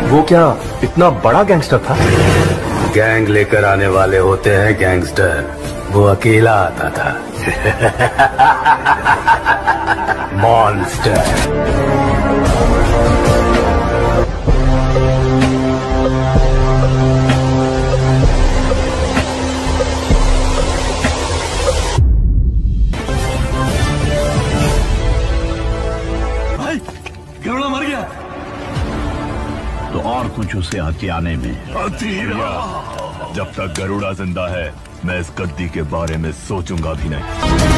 वो क्या इतना बड़ा गैंगस्टर था? गैंग लेकर आने वाले होते हैं गैंगस्टर, वो अकेला आता था। मॉन्स्टर। गरुड़ा मर गया तो और कुछ उसे हथियाने में। जब तक गरुड़ा जिंदा है मैं इस गद्दी के बारे में सोचूंगा भी नहीं।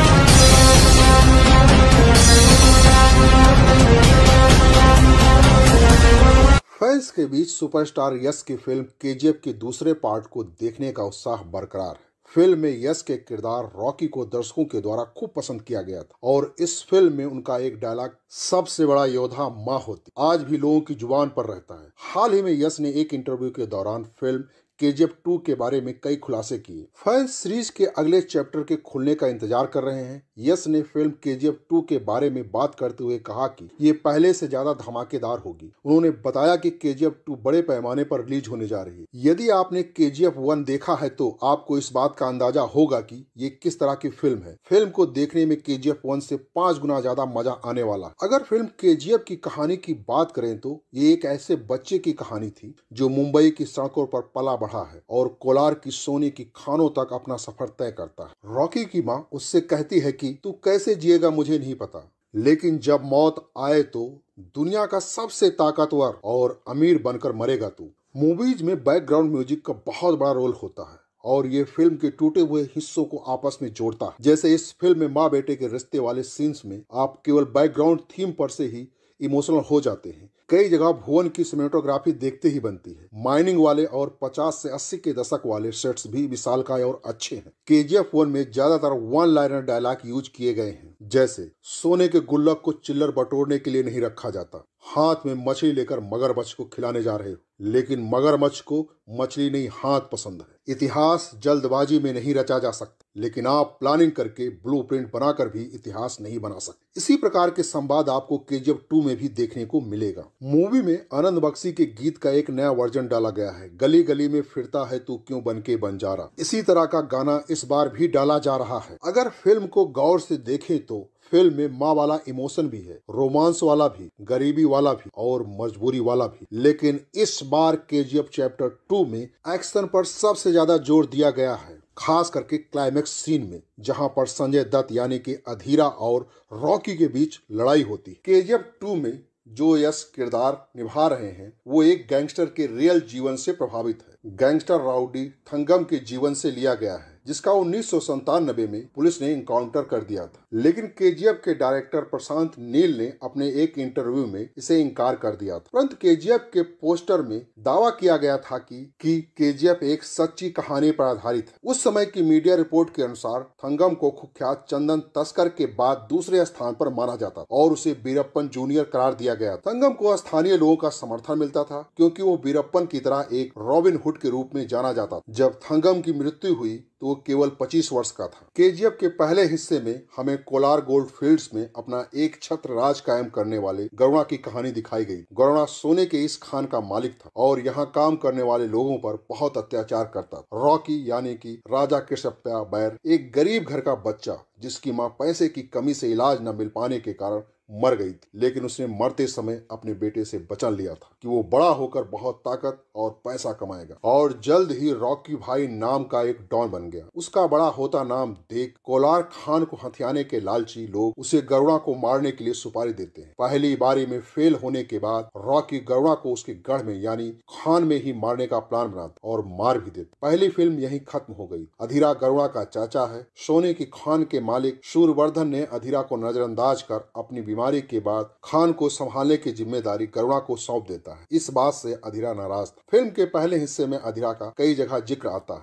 फैंस के बीच सुपरस्टार यश की फिल्म केजीएफ के दूसरे पार्ट को देखने का उत्साह बरकरार है। फिल्म में यश के किरदार रॉकी को दर्शकों के द्वारा खूब पसंद किया गया था और इस फिल्म में उनका एक डायलॉग सबसे बड़ा योद्धा माँ होती आज भी लोगों की जुबान पर रहता है। हाल ही में यश ने एक इंटरव्यू के दौरान फिल्म केजीएफ 2 के बारे में कई खुलासे किए। फैंस सीरीज के अगले चैप्टर के खुलने का इंतजार कर रहे हैं। यश ने फिल्म केजीएफ 2 के बारे में बात करते हुए कहा कि ये पहले से ज्यादा धमाकेदार होगी। उन्होंने बताया कि केजीएफ 2 बड़े पैमाने पर रिलीज होने जा रही है। यदि आपने केजीएफ 1 देखा है तो आपको इस बात का अंदाजा होगा कि ये किस तरह की फिल्म है। फिल्म को देखने में केजीएफ 1 से 5 गुना ज्यादा मजा आने वाला। अगर फिल्म केजीएफ की कहानी की बात करें तो ये एक ऐसे बच्चे की कहानी थी जो मुंबई की सड़कों पर पला है और कोलार की सोने की खानों तक अपना सफर तय करता है। रॉकी की माँ उससे कहती है कि तू कैसे जिएगा मुझे नहीं पता, लेकिन जब मौत आए तो दुनिया का सबसे ताकतवर और अमीर बनकर मरेगा तू। मूवीज में बैकग्राउंड म्यूजिक का बहुत बड़ा रोल होता है और ये फिल्म के टूटे हुए हिस्सों को आपस में जोड़ता है। जैसे इस फिल्म में माँ बेटे के रिश्ते वाले सीन्स में आप केवल बैकग्राउंड थीम पर से ही इमोशनल हो जाते हैं। कई जगह भुवन की सिनेमेटोग्राफी देखते ही बनती है। माइनिंग वाले और 50 से 80 के दशक वाले सेट्स भी विशालकाय और अच्छे हैं। केजीएफ 1 में ज्यादातर वन लाइनर डायलॉग यूज किए गए हैं, जैसे सोने के गुल्लक को चिल्लर बटोरने के लिए नहीं रखा जाता, हाथ में मछली लेकर मगरमच्छ को खिलाने जा रहे हो, लेकिन मगरमच्छ को मछली नहीं हाथ पसंद है। इतिहास जल्दबाजी में नहीं रचा जा सकता, लेकिन आप प्लानिंग करके ब्लूप्रिंट बनाकर भी इतिहास नहीं बना सकते। इसी प्रकार के संवाद आपको केजीएफ 2 में भी देखने को मिलेगा। मूवी में आनंद बख्शी के गीत का एक नया वर्जन डाला गया है, गली गली में फिरता है तू क्यों बन के बंजारा। इसी तरह का गाना इस बार भी डाला जा रहा है। अगर फिल्म को गौर से देखें तो फिल्म में माँ वाला इमोशन भी है, रोमांस वाला भी, गरीबी वाला भी और मजबूरी वाला भी। लेकिन इस बार केजीएफ चैप्टर 2 में एक्शन पर सबसे ज्यादा जोर दिया गया है, खास करके क्लाइमेक्स सीन में, जहां पर संजय दत्त यानी कि अधीरा और रॉकी के बीच लड़ाई होती है। केजीएफ 2 में जो यश किरदार निभा रहे हैं वो एक गैंगस्टर के रियल जीवन से प्रभावित है। गैंगस्टर राउडी थंगम के जीवन से लिया गया है, जिसका 1997 में पुलिस ने इनकाउंटर कर दिया था। लेकिन केजीएफ के डायरेक्टर प्रशांत नील ने अपने एक इंटरव्यू में इसे इनकार कर दिया था। परंतु केजीएफ के पोस्टर में दावा किया गया था कि केजीएफ एक सच्ची कहानी पर आधारित है। उस समय की मीडिया रिपोर्ट के अनुसार थंगम को कुख्यात चंदन तस्कर के बाद दूसरे स्थान पर माना जाता और उसे वीरप्पन जूनियर करार दिया गया। थंगम को स्थानीय लोगों का समर्थन मिलता था क्योंकि वो वीरप्पन की तरह एक रॉबिन हुड के रूप में जाना जाता। जब थंगम की मृत्यु हुई तो वो केवल 25 वर्ष का था। केजीएफ के पहले हिस्से में हमें कोलार गोल्ड फील्ड्स में अपना एक छत्र राज कायम करने वाले गरुड़ा की कहानी दिखाई गई। गरुड़ा सोने के इस खान का मालिक था और यहाँ काम करने वाले लोगों पर बहुत अत्याचार करता था। रॉकी यानी कि राजा कृष्णप्पा बैर एक गरीब घर का बच्चा जिसकी माँ पैसे की कमी से इलाज न मिल पाने के कारण मर गई थी, लेकिन उसने मरते समय अपने बेटे से वचन लिया था कि वो बड़ा होकर बहुत ताकत और पैसा कमाएगा और जल्द ही रॉकी भाई नाम का एक डॉन बन गया। उसका बड़ा होता नाम देख कोलार खान को हथियाने के लालची लोग उसे गरुड़ा को मारने के लिए सुपारी देते हैं। पहली बारी में फेल होने के बाद रॉकी गरुड़ा को उसके गढ़ में यानी खान में ही मारने का प्लान बनाता और मार भी देता। पहली फिल्म यही खत्म हो गई। अधीरा गरुड़ा का चाचा है। सोने की खान के मालिक सूरवर्धन ने अधीरा को नजरअंदाज कर अपनी बीमारी के बाद खान को संभालने की जिम्मेदारी गरुड़ा को सौंप देता है। इस बात से अधीरा नाराज था। फिल्म के पहले हिस्से में अधीरा का कई जगह जिक्र आता है,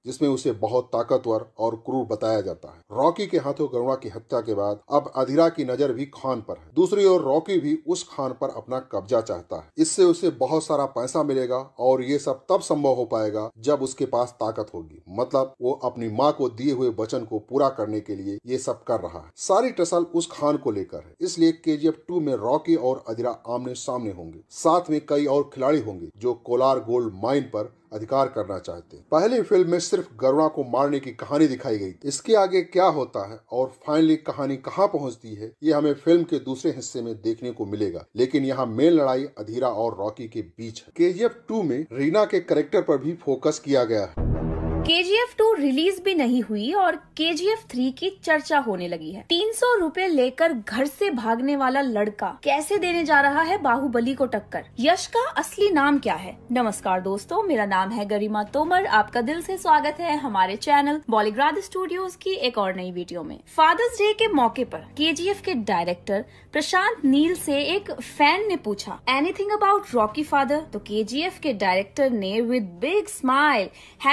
जिसमें उसे बहुत ताकतवर और क्रूर बताया जाता है। रॉकी के हाथों गरुड़ा की हत्या के बाद अब अधीरा की नजर भी खान पर है। दूसरी ओर रॉकी भी उस खान पर अपना कब्जा चाहता है। इससे उसे बहुत सारा पैसा मिलेगा और ये सब तब संभव हो पाएगा जब उसके पास ताकत होगी। मतलब वो अपनी माँ को दिए हुए वचन को पूरा करने के लिए ये सब कर रहा है। सारी टसल उस खान को लेकर है, इसलिए KGF 2 में रॉकी और अधीरा आमने सामने होंगे। साथ में कई और खिलाड़ी होंगे जो कोलार गोल्ड माइन पर अधिकार करना चाहते हैं। पहली फिल्म में सिर्फ गरुड़ा को मारने की कहानी दिखाई गई। इसके आगे क्या होता है और फाइनली कहानी कहां पहुंचती है, ये हमें फिल्म के दूसरे हिस्से में देखने को मिलेगा। लेकिन यहाँ मेन लड़ाई अधीरा और रॉकी के बीच है। KGF 2 में रीना के कैरेक्टर पर भी फोकस किया गया है। KGF 2 रिलीज भी नहीं हुई और KGF 3 की चर्चा होने लगी है। 300 रुपए लेकर घर से भागने वाला लड़का कैसे देने जा रहा है बाहुबली को टक्कर। यश का असली नाम क्या है? नमस्कार दोस्तों, मेरा नाम है गरिमा तोमर। आपका दिल से स्वागत है हमारे चैनल बॉलीग्राड स्टूडियोज की एक और नई वीडियो में। फादर्स डे के मौके पर KGF के डायरेक्टर प्रशांत नील से एक फैन ने पूछा, एनीथिंग अबाउट रॉकी फादर? तो KGF के डायरेक्टर ने with big smile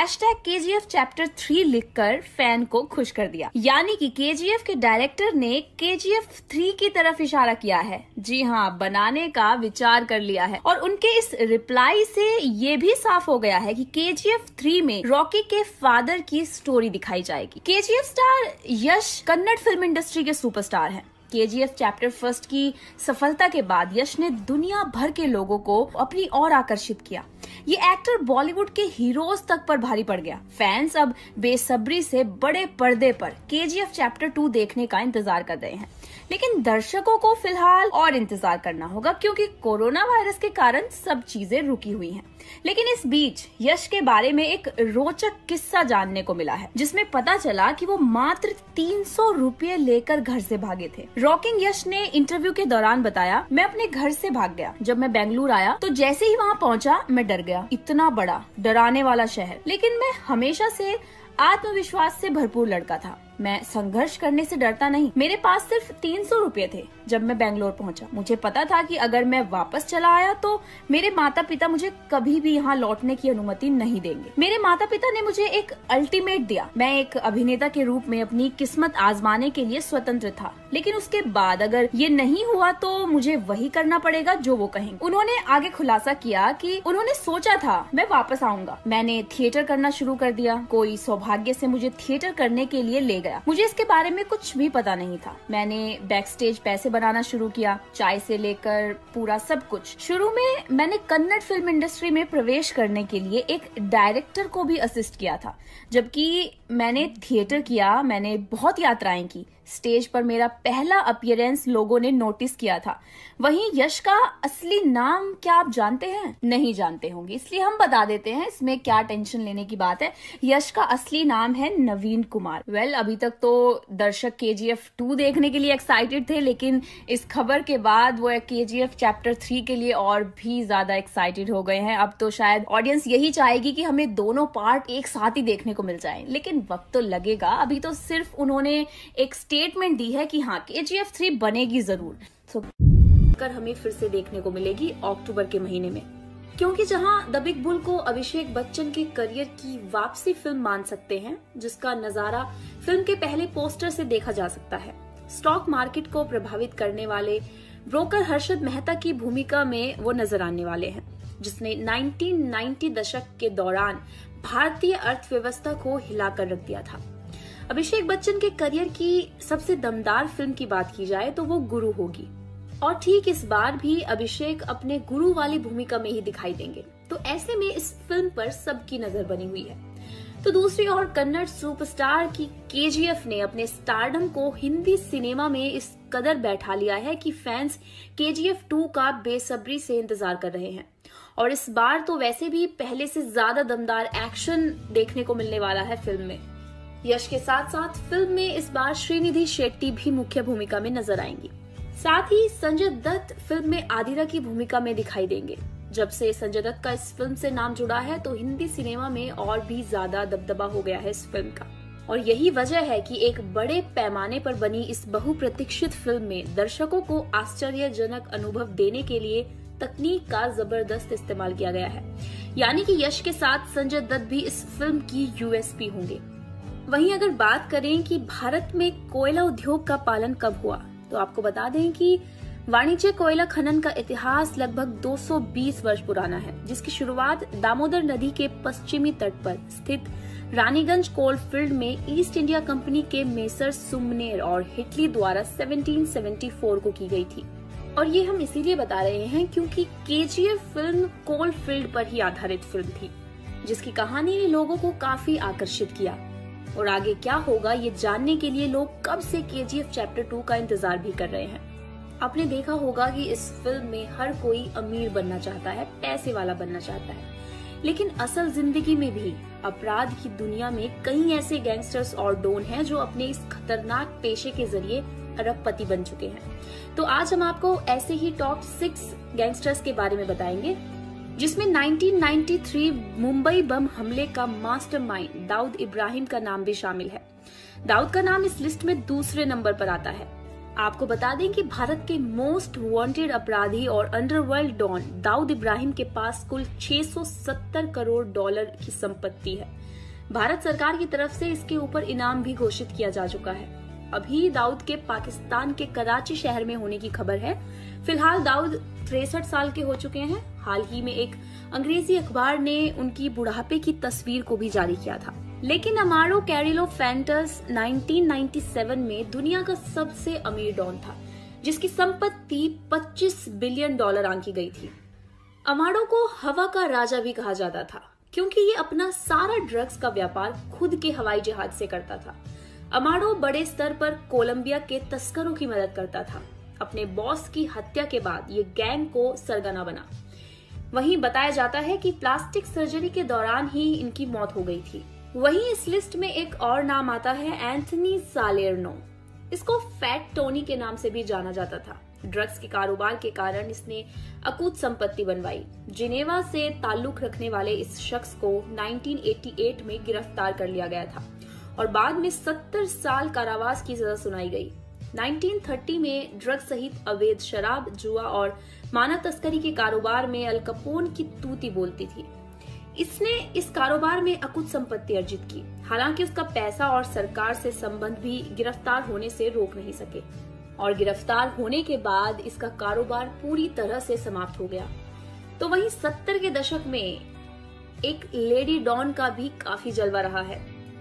#KGF chapter 3 लिखकर फैन को खुश कर दिया। यानी कि KGF के डायरेक्टर ने KGF 3 की तरफ इशारा किया है। जी हाँ, बनाने का विचार कर लिया है। और उनके इस रिप्लाई से ये भी साफ हो गया है कि KGF 3 में रॉकी के फादर की स्टोरी दिखाई जाएगी। KGF star Yash Kannada film industry के सुपरस्टार हैं। KGF चैप्टर 1 की सफलता के बाद यश ने दुनिया भर के लोगों को अपनी ओर आकर्षित किया। ये एक्टर बॉलीवुड के हीरोज तक पर भारी पड़ गया। फैंस अब बेसब्री से बड़े पर्दे पर KGF चैप्टर 2 देखने का इंतजार कर रहे हैं। लेकिन दर्शकों को फिलहाल और इंतजार करना होगा क्योंकि कोरोना वायरस के कारण सब चीजें रुकी हुई हैं। लेकिन इस बीच यश के बारे में एक रोचक किस्सा जानने को मिला है, जिसमें पता चला कि वो मात्र 300 रुपये लेकर घर से भागे थे। रॉकिंग यश ने इंटरव्यू के दौरान बताया, मैं अपने घर से भाग गया। जब मैं बेंगलुरु आया तो जैसे ही वहाँ पहुँचा मैं डर गया। इतना बड़ा डराने वाला शहर, लेकिन मैं हमेशा से आत्मविश्वास से भरपूर लड़का था। मैं संघर्ष करने से डरता नहीं। मेरे पास सिर्फ 300 रुपये थे जब मैं बेंगलोर पहुंचा। मुझे पता था कि अगर मैं वापस चला आया तो मेरे माता पिता मुझे कभी भी यहाँ लौटने की अनुमति नहीं देंगे। मेरे माता पिता ने मुझे एक अल्टीमेट दिया। मैं एक अभिनेता के रूप में अपनी किस्मत आजमाने के लिए स्वतंत्र था, लेकिन उसके बाद अगर ये नहीं हुआ तो मुझे वही करना पड़ेगा जो वो कहेंगे। उन्होंने आगे खुलासा किया कि उन्होंने सोचा था मैं वापस आऊंगा। मैंने थिएटर करना शुरू कर दिया। कोई सौभाग्य से मुझे थिएटर करने के लिए ले गया। मुझे इसके बारे में कुछ भी पता नहीं था। मैंने बैक स्टेज पैसे बनाना शुरू किया, चाय से लेकर पूरा सब कुछ। शुरू में मैंने कन्नड़ फिल्म इंडस्ट्री में प्रवेश करने के लिए एक डायरेक्टर को भी असिस्ट किया था। जबकि मैंने थिएटर किया, मैंने बहुत यात्राएं की। स्टेज पर मेरा पहला अपीयरेंस लोगों ने नोटिस किया था। वहीं यश का असली नाम क्या आप जानते हैं? नहीं जानते होंगे, इसलिए हम बता देते हैं। इसमें क्या टेंशन लेने की बात है। यश का असली नाम है नवीन कुमार। अभी तक तो दर्शक KGF 2 देखने के लिए एक्साइटेड थे, लेकिन इस खबर के बाद वो KGF चैप्टर 3 के लिए और भी ज्यादा एक्साइटेड हो गए हैं। अब तो शायद ऑडियंस यही चाहेगी कि हमें दोनों पार्ट एक साथ ही देखने को मिल जाएं। लेकिन वक्त तो लगेगा। अभी तो सिर्फ उन्होंने एक स्टेटमेंट दी है कि हाँ, KGF 3 बनेगी जरूर। कर हमें फिर से देखने को मिलेगी अक्टूबर के महीने में, क्योंकि जहां द बिग बुल को अभिषेक बच्चन के करियर की वापसी फिल्म मान सकते हैं, जिसका नजारा फिल्म के पहले पोस्टर से देखा जा सकता है। स्टॉक मार्केट को प्रभावित करने वाले ब्रोकर हर्षद मेहता की भूमिका में वो नजर आने वाले हैं, जिसने 1990 दशक के दौरान भारतीय अर्थव्यवस्था को हिलाकर रख दिया था। अभिषेक बच्चन के करियर की सबसे दमदार फिल्म की बात की जाए तो वो गुरु होगी, और ठीक इस बार भी अभिषेक अपने गुरु वाली भूमिका में ही दिखाई देंगे। तो ऐसे में इस फिल्म पर सबकी नजर बनी हुई है। तो दूसरी ओर कन्नड़ सुपरस्टार की KGF ने अपने स्टारडम को हिंदी सिनेमा में इस कदर बैठा लिया है कि फैंस KGF 2 का बेसब्री से इंतजार कर रहे हैं। और इस बार तो वैसे भी पहले से ज्यादा दमदार एक्शन देखने को मिलने वाला है फिल्म में। यश के साथ साथ फिल्म में इस बार श्रीनिधि शेट्टी भी मुख्य भूमिका में नजर आएंगी। साथ ही संजय दत्त फिल्म में आदिरा की भूमिका में दिखाई देंगे। जब से संजय दत्त का इस फिल्म से नाम जुड़ा है तो हिंदी सिनेमा में और भी ज्यादा दबदबा हो गया है इस फिल्म का। और यही वजह है कि एक बड़े पैमाने पर बनी इस बहुप्रतीक्षित फिल्म में दर्शकों को आश्चर्यजनक अनुभव देने के लिए तकनीक का जबरदस्त इस्तेमाल किया गया है। यानी कि यश के साथ संजय दत्त भी इस फिल्म की यूएसपी होंगे। वहीं अगर बात करें कि भारत में कोयला उद्योग का पालन कब हुआ, तो आपको बता दें कि वाणिज्य कोयला खनन का इतिहास लगभग 220 वर्ष पुराना है, जिसकी शुरुआत दामोदर नदी के पश्चिमी तट पर स्थित रानीगंज कोल फील्ड में ईस्ट इंडिया कंपनी के मेसर सुमनेर और हिटली द्वारा 1774 को की गई थी। और ये हम इसीलिए बता रहे हैं क्योंकि केजीएफ फिल्म कोल फील्ड पर ही आधारित फिल्म थी, जिसकी कहानी ने लोगों को काफी आकर्षित किया। और आगे क्या होगा ये जानने के लिए लोग कब से केजीएफ चैप्टर 2 का इंतजार भी कर रहे हैं। आपने देखा होगा कि इस फिल्म में हर कोई अमीर बनना चाहता है, पैसे वाला बनना चाहता है, लेकिन असल जिंदगी में भी अपराध की दुनिया में कई ऐसे गैंगस्टर्स और डॉन हैं जो अपने इस खतरनाक पेशे के जरिए अरबपति बन चुके हैं। तो आज हम आपको ऐसे ही टॉप 6 गैंगस्टर्स के बारे में बताएंगे, जिसमें 1993 मुंबई बम हमले का मास्टरमाइंड दाऊद इब्राहिम का नाम भी शामिल है। दाऊद का नाम इस लिस्ट में दूसरे नंबर पर आता है। आपको बता दें कि भारत के मोस्ट वांटेड अपराधी और अंडरवर्ल्ड डॉन दाऊद इब्राहिम के पास कुल 670 करोड़ डॉलर की संपत्ति है। भारत सरकार की तरफ से इसके ऊपर इनाम भी घोषित किया जा चुका है। अभी दाऊद के पाकिस्तान के कराची शहर में होने की खबर है। फिलहाल दाऊद 63 साल के हो चुके हैं। हाल ही में एक अंग्रेजी अखबार ने उनकी बुढ़ापे की तस्वीर को भी जारी किया था। लेकिन अमारो कैरिलो फैंटस 1997 में दुनिया का सबसे अमीर डॉन था, जिसकी संपत्ति $25 बिलियन आंकी गई थी। अमारो को हवा का राजा भी कहा जाता था, क्योंकि ये अपना सारा ड्रग्स का व्यापार खुद के हवाई जहाज से करता था। अमारो बड़े स्तर पर कोलंबिया के तस्करों की मदद करता था। अपने बॉस की हत्या के बाद ये गैंग को सरगना बना। वहीं बताया जाता है कि प्लास्टिक सर्जरी के दौरान ही इनकी मौत हो गई थी। वहीं इस लिस्ट में एक और नाम आता है एंथनी सालेर्नो। इसको फैट टोनी के नाम से भी जाना जाता था। ड्रग्स के कारोबार के कारण इसने अकूत संपत्ति बनवाई। जिनेवा से ताल्लुक रखने वाले इस शख्स को 1988 में गिरफ्तार कर लिया गया था और बाद में 70 साल कारावास की सजा सुनाई गई। 1930 में ड्रग्स सहित अवैध शराब, जुआ और मानव तस्करी के कारोबार में अल कैपोन की तूती बोलती थी। इसने इस कारोबार में अकुत संपत्ति अर्जित की। हालांकि उसका पैसा और सरकार से संबंध भी गिरफ्तार होने से रोक नहीं सके और गिरफ्तार होने के बाद इसका कारोबार पूरी तरह से समाप्त हो गया। तो वहीं 70 के दशक में एक लेडी डॉन का भी काफी जलवा रहा है।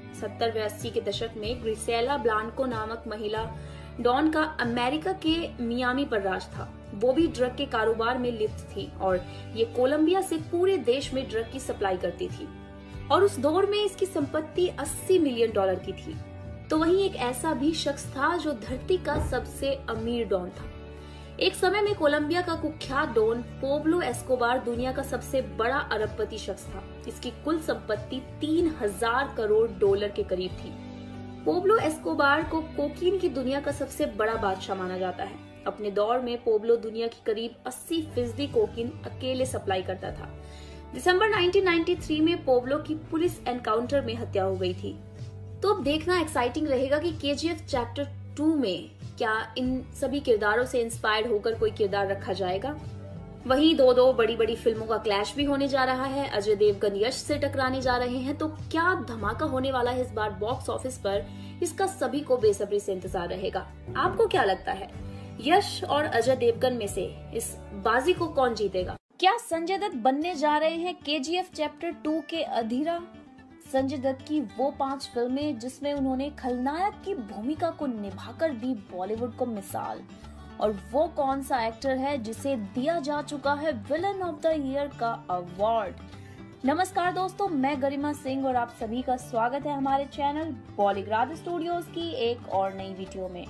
70 व 80 के दशक में ग्रिसेला ब्लांको नामक महिला डॉन का अमेरिका के मियामी पर राज था। वो भी ड्रग के कारोबार में लिप्त थी और ये कोलंबिया से पूरे देश में ड्रग की सप्लाई करती थी और उस दौर में इसकी संपत्ति $80 मिलियन की थी। तो वहीं एक ऐसा भी शख्स था जो धरती का सबसे अमीर डॉन था। एक समय में कोलंबिया का कुख्यात डॉन पोब्लो एस्कोबार दुनिया का सबसे बड़ा अरबपति शख्स था। इसकी कुल संपत्ति $3000 करोड़ के करीब थी। पोब्लो एस्कोबार को कोकीन की दुनिया का सबसे बड़ा बादशाह माना जाता है। अपने दौर में पोब्लो दुनिया की करीब 80% कोकीन अकेले सप्लाई करता था। दिसंबर 1993 में पोब्लो की पुलिस एनकाउंटर में हत्या हो गई थी। तो अब देखना एक्साइटिंग रहेगा कि केजीएफ चैप्टर 2 में क्या इन सभी किरदारों से इंस्पायर्ड होकर कोई किरदार रखा जाएगा। वहीं दो बड़ी फिल्मों का क्लैश भी होने जा रहा है। अजय देवगन यश से टकराने जा रहे हैं, तो क्या धमाका होने वाला है इस बार बॉक्स ऑफिस पर, इसका सभी को बेसब्री से इंतजार रहेगा। आपको क्या लगता है, यश और अजय देवगन में से इस बाजी को कौन जीतेगा? क्या संजय दत्त बनने जा रहे हैं केजीएफ चैप्टर 2 के अधीरा? संजय दत्त की वो 5 फिल्में जिसमें उन्होंने खलनायक की भूमिका को निभाकर दी बॉलीवुड को मिसाल, और वो कौन सा एक्टर है जिसे दिया जा चुका है विलन ऑफ द ईयर का अवार्ड? नमस्कार दोस्तों, मैं गरिमा सिंह और आप सभी का स्वागत है हमारे चैनल बॉलीग्राड स्टूडियोज की एक और नई वीडियो में।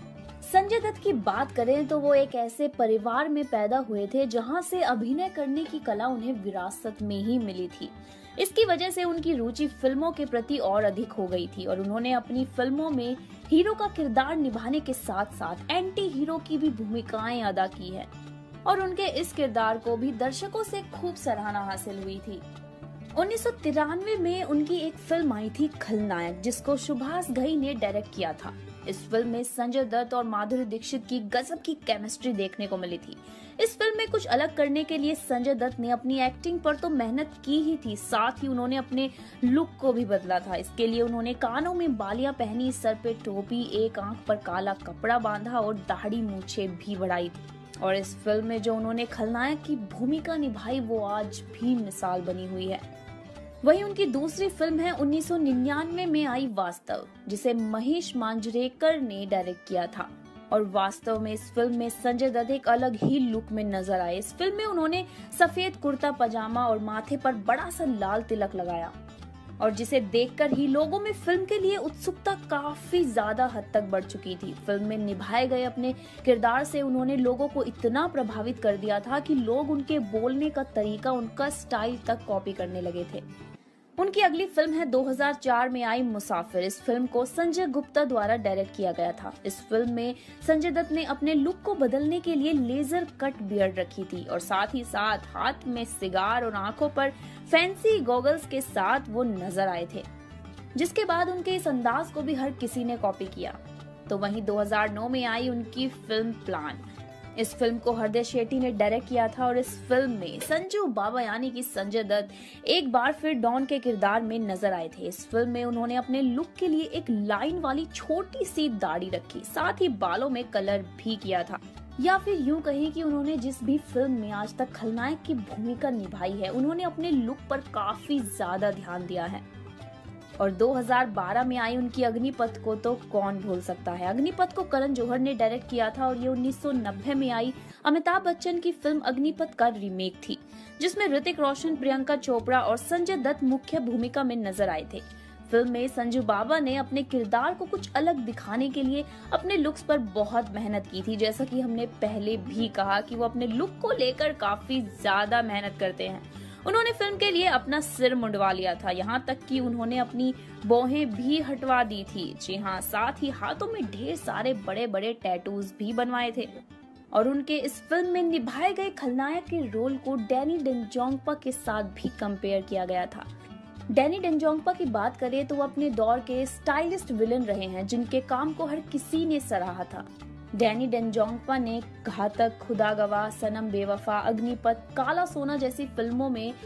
संजय दत्त की बात करें तो वो एक ऐसे परिवार में पैदा हुए थे जहां से अभिनय करने की कला उन्हें विरासत में ही मिली थी। इसकी वजह से उनकी रुचि फिल्मों के प्रति और अधिक हो गई थी और उन्होंने अपनी फिल्मों में हीरो का किरदार निभाने के साथ साथ एंटी हीरो की भी भूमिकाएं अदा की है और उनके इस किरदार को भी दर्शकों से खूब सराहना हासिल हुई थी। 1993 में उनकी एक फिल्म आई थी खलनायक, जिसको सुभाष घई ने डायरेक्ट किया था। इस फिल्म में संजय दत्त और माधुरी दीक्षित की गजब की केमिस्ट्री देखने को मिली थी। इस फिल्म में कुछ अलग करने के लिए संजय दत्त ने अपनी एक्टिंग पर तो मेहनत की ही थी, साथ ही उन्होंने अपने लुक को भी बदला था। इसके लिए उन्होंने कानों में बालियां पहनी, सर पे टोपी, एक आंख पर काला कपड़ा बांधा और दाढ़ी मूछें भी बढ़ाई थी। और इस फिल्म में जो उन्होंने खलनायक की भूमिका निभाई वो आज भी मिसाल बनी हुई है। वहीं उनकी दूसरी फिल्म है 1999 में आई वास्तव, जिसे महेश मांजरेकर ने डायरेक्ट किया था। और वास्तव में इस फिल्म में संजय दत्त एक अलग ही लुक में नजर आए। इस फिल्म में उन्होंने सफेद कुर्ता पजामा और माथे पर बड़ा सा लाल तिलक लगाया, और जिसे देखकर ही लोगों में फिल्म के लिए उत्सुकता काफी ज्यादा हद तक बढ़ चुकी थी। फिल्म में निभाए गए अपने किरदार से उन्होंने लोगों को इतना प्रभावित कर दिया था कि लोग उनके बोलने का तरीका, उनका स्टाइल तक कॉपी करने लगे थे। उनकी अगली फिल्म है 2004 में आई मुसाफिर। इस फिल्म को संजय गुप्ता द्वारा डायरेक्ट किया गया था। इस फिल्म में संजय दत्त ने अपने लुक को बदलने के लिए लेजर कट बियर्ड रखी थी, और साथ ही साथ हाथ में सिगार और आंखों पर फैंसी गॉगल्स के साथ वो नजर आए थे, जिसके बाद उनके इस अंदाज को भी हर किसी ने कॉपी किया। तो वहीं 2009 में आई उनकी फिल्म प्लान। इस फिल्म को हृदय शेट्टी ने डायरेक्ट किया था, और इस फिल्म में संजू बाबा यानी कि संजय दत्त एक बार फिर डॉन के किरदार में नजर आए थे। इस फिल्म में उन्होंने अपने लुक के लिए एक लाइन वाली छोटी सी दाढ़ी रखी, साथ ही बालों में कलर भी किया था। या फिर यूं कहें कि उन्होंने जिस भी फिल्म में आज तक खलनायक की भूमिका निभाई है, उन्होंने अपने लुक पर काफी ज्यादा ध्यान दिया है। और 2012 में आई उनकी अग्निपथ को तो कौन भूल सकता है। अग्निपथ को करण जौहर ने डायरेक्ट किया था, और ये 1990 में आई अमिताभ बच्चन की फिल्म अग्निपथ का रीमेक थी, जिसमें ऋतिक रोशन, प्रियंका चोपड़ा और संजय दत्त मुख्य भूमिका में नजर आए थे। फिल्म में संजू बाबा ने अपने किरदार को कुछ अलग दिखाने के लिए अपने लुक्स पर बहुत मेहनत की थी। जैसा कि हमने पहले भी कहा कि वो अपने लुक को लेकर काफी ज्यादा मेहनत करते हैं। उन्होंने फिल्म के लिए अपना सिर मुंडवा लिया था, यहाँ तक कि उन्होंने अपनी भौहें भी हटवा दी थी। जी हाँ, साथ ही हाथों में ढेर सारे बड़े बड़े टैटूज भी बनवाए थे। और उनके इस फिल्म में निभाए गए खलनायक के रोल को डैनी डेंजोंगपा के साथ भी कंपेयर किया गया था। डैनी डेंजोंगपा की बात करें तो वो अपने दौर के स्टाइलिस्ट विलन रहे हैं, जिनके काम को हर किसी ने सराहा था। डैनी डेंजोंगपा ने घातक, खुदा गवाह, सनम बेवफा, अग्निपथ, काला सोना जैसी फिल्मों में,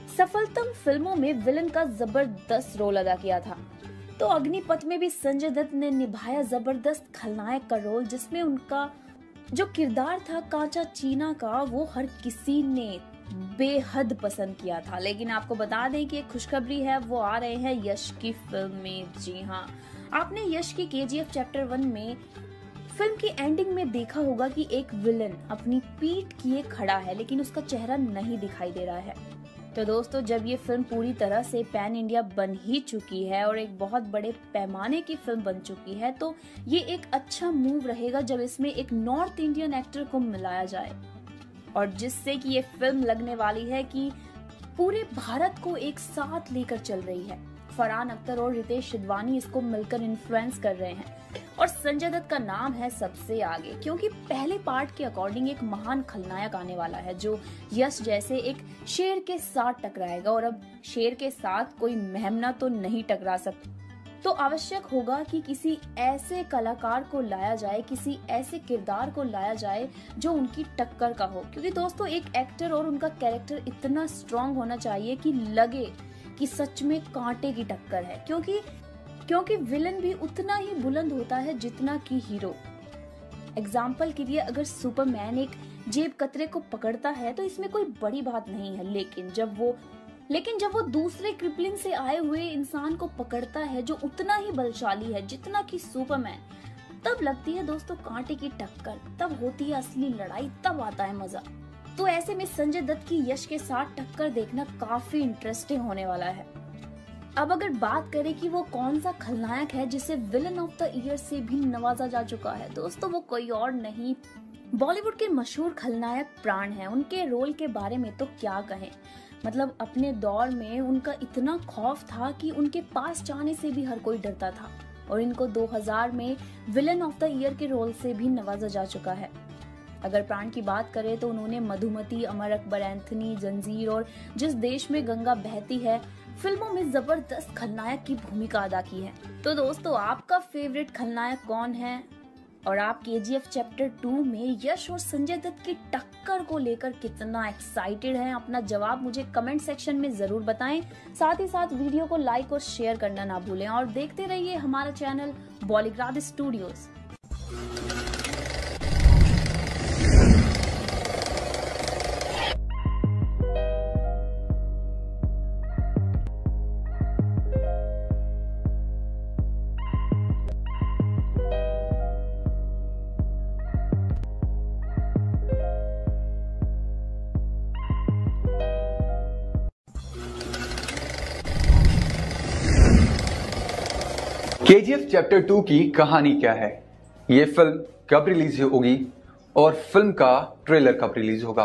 सफलतम फिल्मों में विलन का जबरदस्त रोल अदा किया था। तो अग्निपथ में भी संजय दत्त ने निभाया जबरदस्त खलनायक का रोल, जिसमें उनका जो किरदार था कांचा चीना का, वो हर किसी ने बेहद पसंद किया था। लेकिन आपको बता दें कि एक खुशखबरी है, वो आ रहे हैं यश की फिल्म में। जी हाँ, आपने यश की KGF चैप्टर 1 में फिल्म की एंडिंग में देखा होगा कि एक विलन अपनी पीठ किए खड़ा है, लेकिन उसका चेहरा नहीं दिखाई दे रहा है। तो दोस्तों, जब ये फिल्म पूरी तरह से पैन इंडिया बन ही चुकी है और एक बहुत बड़े पैमाने की फिल्म बन चुकी है, तो ये एक अच्छा मूव रहेगा जब इसमें एक नॉर्थ इंडियन एक्टर को मिलाया जाए, और जिससे कि ये फिल्म लगने वाली है कि पूरे भारत को एक साथ लेकर चल रही है। फरहान अख्तर और रितेश सिधवानी इसको मिलकर इन्फ्लुएंस कर रहे हैं, और संजय दत्त का नाम है सबसे आगे, क्योंकि पहले पार्ट के अकॉर्डिंग एक महान खलनायक आने वाला है जो यश जैसे एक शेर के साथ टकराएगा। और अब शेर के साथ कोई मेहमना तो नहीं टकरा सकता, तो आवश्यक होगा कि किसी ऐसे कलाकार को लाया जाए, किसी ऐसे किरदार को लाया जाए जो उनकी टक्कर का हो। क्योंकि दोस्तों, एक एक्टर और उनका कैरेक्टर इतना स्ट्रांग होना चाहिए कि लगे कि सच में कांटे की टक्कर है, क्योंकि विलन भी उतना ही बुलंद होता है जितना कि हीरो। एग्जाम्पल के लिए, अगर सुपरमैन एक जेब कतरे को पकड़ता है तो इसमें कोई बड़ी बात नहीं है, लेकिन जब वो दूसरे क्रिपलिंग से आए हुए इंसान को पकड़ता है जो उतना ही बलशाली है जितना कि सुपरमैन, तब लगती है दोस्तों कांटे की टक्कर, तब होती है असली लड़ाई, तब आता है मजा। तो ऐसे में संजय दत्त की यश के साथ टक्कर देखना काफी इंटरेस्टिंग होने वाला है। अब अगर बात करें कि वो कौन सा खलनायक है जिसे विलन ऑफ द ईयर से भी नवाजा जा चुका है, दोस्तों वो कोई और नहीं, बॉलीवुड के मशहूर खलनायक प्राण हैं। उनके रोल के बारे में तो क्या कहें, मतलब अपने दौर में उनका इतना खौफ था कि उनके पास जाने से भी हर कोई डरता था, और इनको 2000 में विलन ऑफ द ईयर के रोल से भी नवाजा जा चुका है। अगर प्राण की बात करें तो उन्होंने मधुमती, अमर अकबर एंथनी, जंजीर और जिस देश में गंगा बहती है, फिल्मों में जबरदस्त खलनायक की भूमिका अदा की है। तो दोस्तों, आपका फेवरेट खलनायक कौन है और आप केजीएफ चैप्टर 2 में यश और संजय दत्त की टक्कर को लेकर कितना एक्साइटेड हैं? अपना जवाब मुझे कमेंट सेक्शन में जरूर बताएं। साथ ही साथ वीडियो को लाइक और शेयर करना ना भूलें और देखते रहिए हमारा channel Bollygrad Studios. KGF chapter 2 की कहानी क्या है, ये फिल्म कब रिलीज होगी और फिल्म का ट्रेलर कब रिलीज होगा।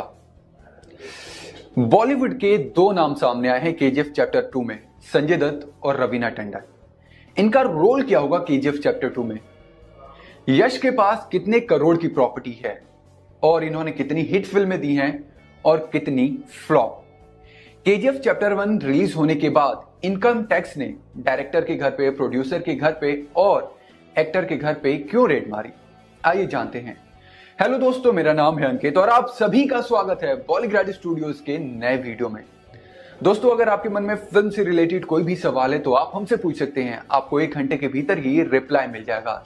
बॉलीवुड के दो नाम सामने आए हैं केजीएफ चैप्टर 2 में, संजय दत्त और रवीना टंडन। इनका रोल क्या होगा केजीएफ चैप्टर 2 में? यश के पास कितने करोड़ की प्रॉपर्टी है और इन्होंने कितनी हिट फिल्में दी हैं और कितनी फ्लॉप। केजीएफ चैप्टर 1 रिलीज होने के बाद इनकम टैक्स ने डायरेक्टर के घर पे, प्रोड्यूसर के घर पे और एक्टर के घर पे क्यों रेड मारी, आइए जानते हैं। हेलो दोस्तों, मेरा नाम है अंकित और आप सभी का स्वागत है बॉलीग्राड स्टूडियोज के नए वीडियो में। दोस्तों, अगर आपके मन में फिल्म से रिलेटेड कोई भी सवाल है तो आप हमसे पूछ सकते हैं, आपको 1 घंटे के भीतर ही रिप्लाई मिल जाएगा।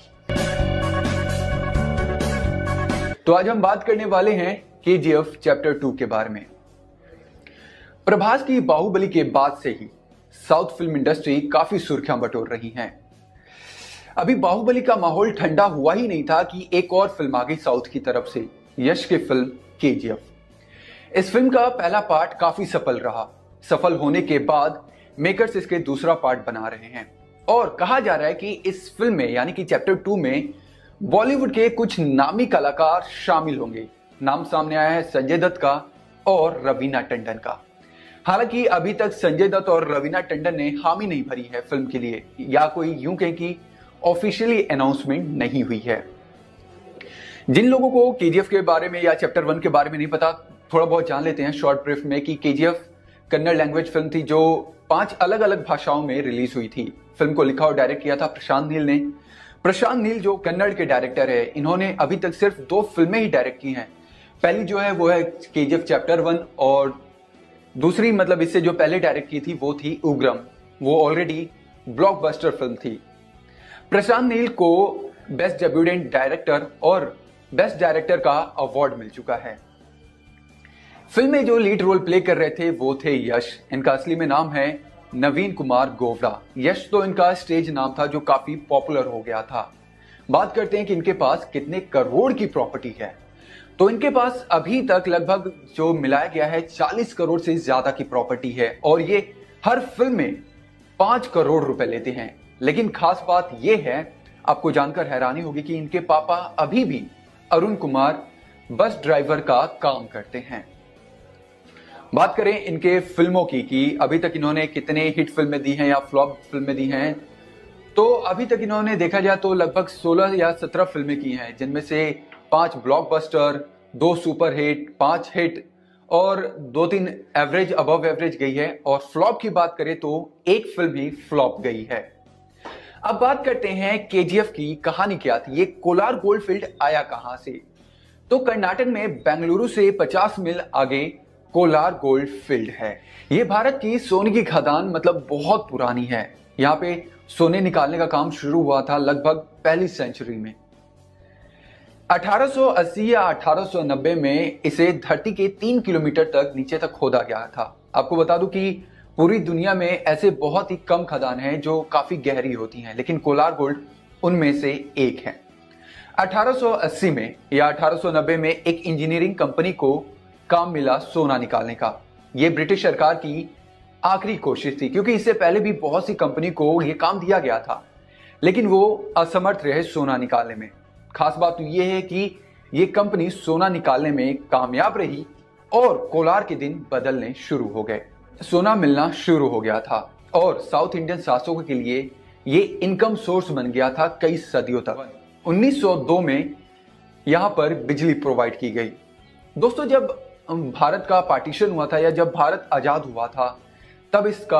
तो आज हम बात करने वाले हैं केजीएफ चैप्टर 2 के बारे में। प्रभास की बाहुबली के बाद से ही साउथ फिल्म इंडस्ट्री काफी सुर्खियां बटोर रही हैं। अभी बाहुबली का माहौल ठंडा हुआ ही नहीं था कि एक और फिल्म आ गई साउथ की तरफ से, यश की फिल्म केजीएफ। इस फिल्म का पहला पार्ट काफी सफल रहा। सफल होने के बाद मेकर्स इसके दूसरा पार्ट बना रहे हैं और कहा जा रहा है कि इस फिल्म में यानी कि चैप्टर 2 में बॉलीवुड के कुछ नामी कलाकार शामिल होंगे। नाम सामने आया है संजय दत्त का और रवीना टंडन का। हालांकि अभी तक संजय दत्त और रवीना टंडन ने हामी नहीं भरी है फिल्म के लिए, या कोई यूं कहें कि ऑफिशियली अनाउंसमेंट नहीं हुई है। जिन लोगों को केजीएफ के बारे में या चैप्टर 1 के बारे में नहीं पता, थोड़ा बहुत जान लेते हैं शॉर्ट ब्रीफ में कि केजीएफ कन्नड़ लैंग्वेज फिल्म थी जो 5 अलग अलग भाषाओं में रिलीज हुई थी। फिल्म को लिखा और डायरेक्ट किया था प्रशांत नील ने। प्रशांत नील जो कन्नड़ के डायरेक्टर है, इन्होंने अभी तक सिर्फ 2 फिल्में ही डायरेक्ट की हैं। पहली जो है वो है केजीएफ चैप्टर 1 और दूसरी मतलब इससे जो पहले डायरेक्ट की थी वो थी उग्रम। वो ऑलरेडी ब्लॉकबस्टर फिल्म थी। प्रशांत नील को बेस्ट डेब्यूटेंट डायरेक्टर और बेस्ट डायरेक्टर का अवार्ड मिल चुका है। फिल्म में जो लीड रोल प्ले कर रहे थे वो थे यश। इनका असली में नाम है नवीन कुमार गोवरा। यश तो इनका स्टेज नाम था जो काफी पॉपुलर हो गया था। बात करते हैं कि इनके पास कितने करोड़ की प्रॉपर्टी है। तो इनके पास अभी तक लगभग जो मिलाया गया है 40 करोड़ से ज्यादा की प्रॉपर्टी है और ये हर फिल्म में 5 करोड़ रुपए लेते हैं। लेकिन खास बात यह है, आपको जानकर हैरानी होगी कि इनके पापा अभी भी अरुण कुमार बस ड्राइवर का काम करते हैं। बात करें इनके फिल्मों की कि अभी तक इन्होंने कितने हिट फिल्में दी हैं या फ्लॉप फिल्में दी हैं, तो अभी तक इन्होंने देखा जाए तो लगभग 16 या 17 फिल्में की हैं, जिनमें से 5 ब्लॉकबस्टर, 2 सुपर हिट, 5 हिट और 2-3 एवरेज अबव एवरेज गई है। और फ्लॉप की बात करें तो 1 फिल्म ही फ्लॉप गई है। अब बात करते हैं केजीएफ की कहानी क्या थी। ये कोलार गोल्डफील्ड आया कहां से? तो कर्नाटक में बेंगलुरु से 50 मील आगे कोलार गोल्डफील्ड है। ये भारत की सोने की खदान मतलब बहुत पुरानी है। यहाँ पे सोने निकालने का काम शुरू हुआ था लगभग पहली सेंचुरी में। 1880 या 1890 में इसे धरती के 3 किलोमीटर तक नीचे तक खोदा गया था। आपको बता दूं कि पूरी दुनिया में ऐसे बहुत ही कम खदान हैं जो काफी गहरी होती हैं, लेकिन कोलार गोल्ड उनमें से एक है। 1880 में या 1890 में एक इंजीनियरिंग कंपनी को काम मिला सोना निकालने का। यह ब्रिटिश सरकार की आखिरी कोशिश थी, क्योंकि इससे पहले भी बहुत सी कंपनी को यह काम दिया गया था, लेकिन वो असमर्थ रहे सोना निकालने में। खास बात यह है कि यह कंपनी सोना निकालने में कामयाब रही और कोलार के दिन बदलने शुरू हो गए। सोना मिलना शुरू हो गया था और साउथ इंडियन शासकों के लिए ये इनकम सोर्स बन गया था कई सदियों तक। 1902 में यहां पर बिजली प्रोवाइड की गई। दोस्तों, जब भारत का पार्टीशन हुआ था या जब भारत आजाद हुआ था, तब इसका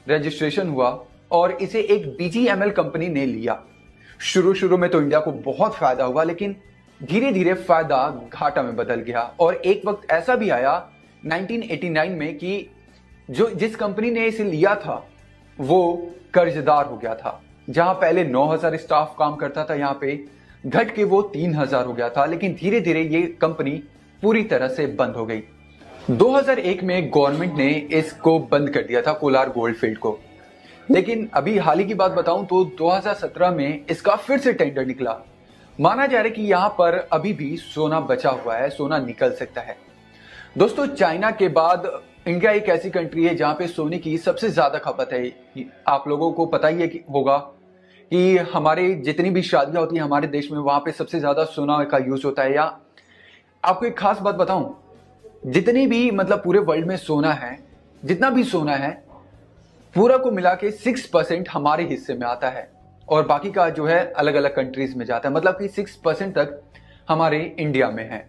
रजिस्ट्रेशन हुआ और इसे एक BGML कंपनी ने लिया। शुरू में तो इंडिया को बहुत फायदा हुआ, लेकिन धीरे धीरे फायदा घाटा में बदल गया और एक वक्त ऐसा भी आया 1989 में कि जिस कंपनी ने इसे लिया था वो कर्जदार हो गया था। जहां पहले 9000 स्टाफ काम करता था, यहां पे घट के वो 3000 हो गया था। लेकिन धीरे धीरे ये कंपनी पूरी तरह से बंद हो गई। 2001 में गवर्नमेंट ने इसको बंद कर दिया था, कोलार गोल्डफील्ड को। लेकिन अभी हाल ही की बात बताऊं तो 2017 में इसका फिर से टेंडर निकला। माना जा रहा है कि यहां पर अभी भी सोना बचा हुआ है, सोना निकल सकता है। दोस्तों, चाइना के बाद इंडिया एक ऐसी कंट्री है जहां पे सोने की सबसे ज्यादा खपत है। आप लोगों को पता ही होगा कि हमारे जितनी भी शादियां होती हैं हमारे देश में, वहां पे सबसे ज्यादा सोना का यूज होता है। या आपको एक खास बात बताऊं, जितनी भी मतलब पूरे वर्ल्ड में सोना है, जितना भी सोना है पूरा को मिला के 6% हमारे हिस्से में आता है और बाकी का जो है अलग अलग कंट्रीज में जाता है। मतलब कि 6% तक हमारे इंडिया में है।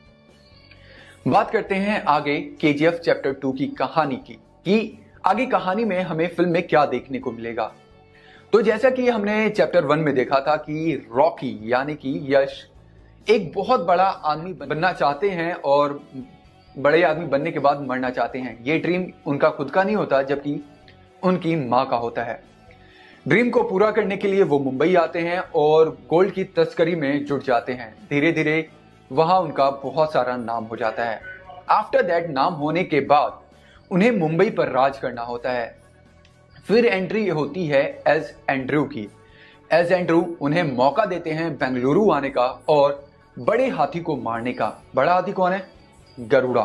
बात करते हैं आगे KGF चैप्टर 2 की कहानी की, कि आगे कहानी में हमें फिल्म में क्या देखने को मिलेगा। तो जैसा कि हमने चैप्टर 1 में देखा था कि रॉकी यानी कि यश एक बहुत बड़ा आदमी बनना चाहते हैं और बड़े आदमी बनने के बाद मरना चाहते हैं। ये ड्रीम उनका खुद का नहीं होता, जबकि उनकी माँ का होता है। ड्रीम को पूरा करने के लिए वो मुंबई आते हैं और गोल्ड की तस्करी में जुट जाते हैं। धीरे धीरे वहां उनका बहुत सारा नाम हो जाता है। आफ्टर दैट, नाम होने के बाद उन्हें मुंबई पर राज करना होता है। फिर एंट्री होती है एज एंड्रयू की। एज एंड्रयू उन्हें मौका देते हैं बेंगलुरु आने का और बड़े हाथी को मारने का। बड़ा हाथी कौन है? गरुड़ा।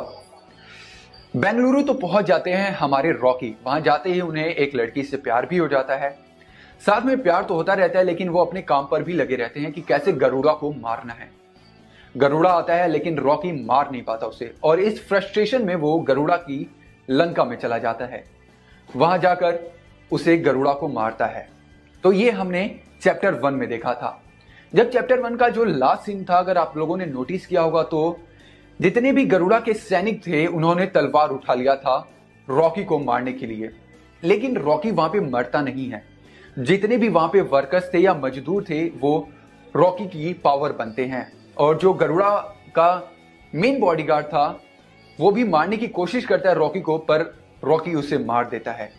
बेंगलुरु तो पहुंच जाते हैं हमारे रॉकी। वहां जाते ही उन्हें एक लड़की से प्यार भी हो जाता है। साथ में प्यार तो होता रहता है, लेकिन वो अपने काम पर भी लगे रहते हैं कि कैसे गरुड़ा को मारना है। गरुड़ा आता है लेकिन रॉकी मार नहीं पाता उसे, और इस फ्रस्ट्रेशन में वो गरुड़ा की लंका में चला जाता है। वहां जाकर उसे गरुड़ा को मारता है। तो ये हमने चैप्टर 1 में देखा था। जब चैप्टर 1 का जो लास्ट सीन था, अगर आप लोगों ने नोटिस किया होगा तो जितने भी गरुड़ा के सैनिक थे उन्होंने तलवार उठा लिया था रॉकी को मारने के लिए। लेकिन रॉकी वहां पे मरता नहीं है। जितने भी वहां पे वर्कर्स थे या मजदूर थे वो रॉकी की पावर बनते हैं, और जो गरुड़ा का मेन बॉडीगार्ड था वो भी मारने की कोशिश करता है रॉकी को, पर रॉकी उसे मार देता है।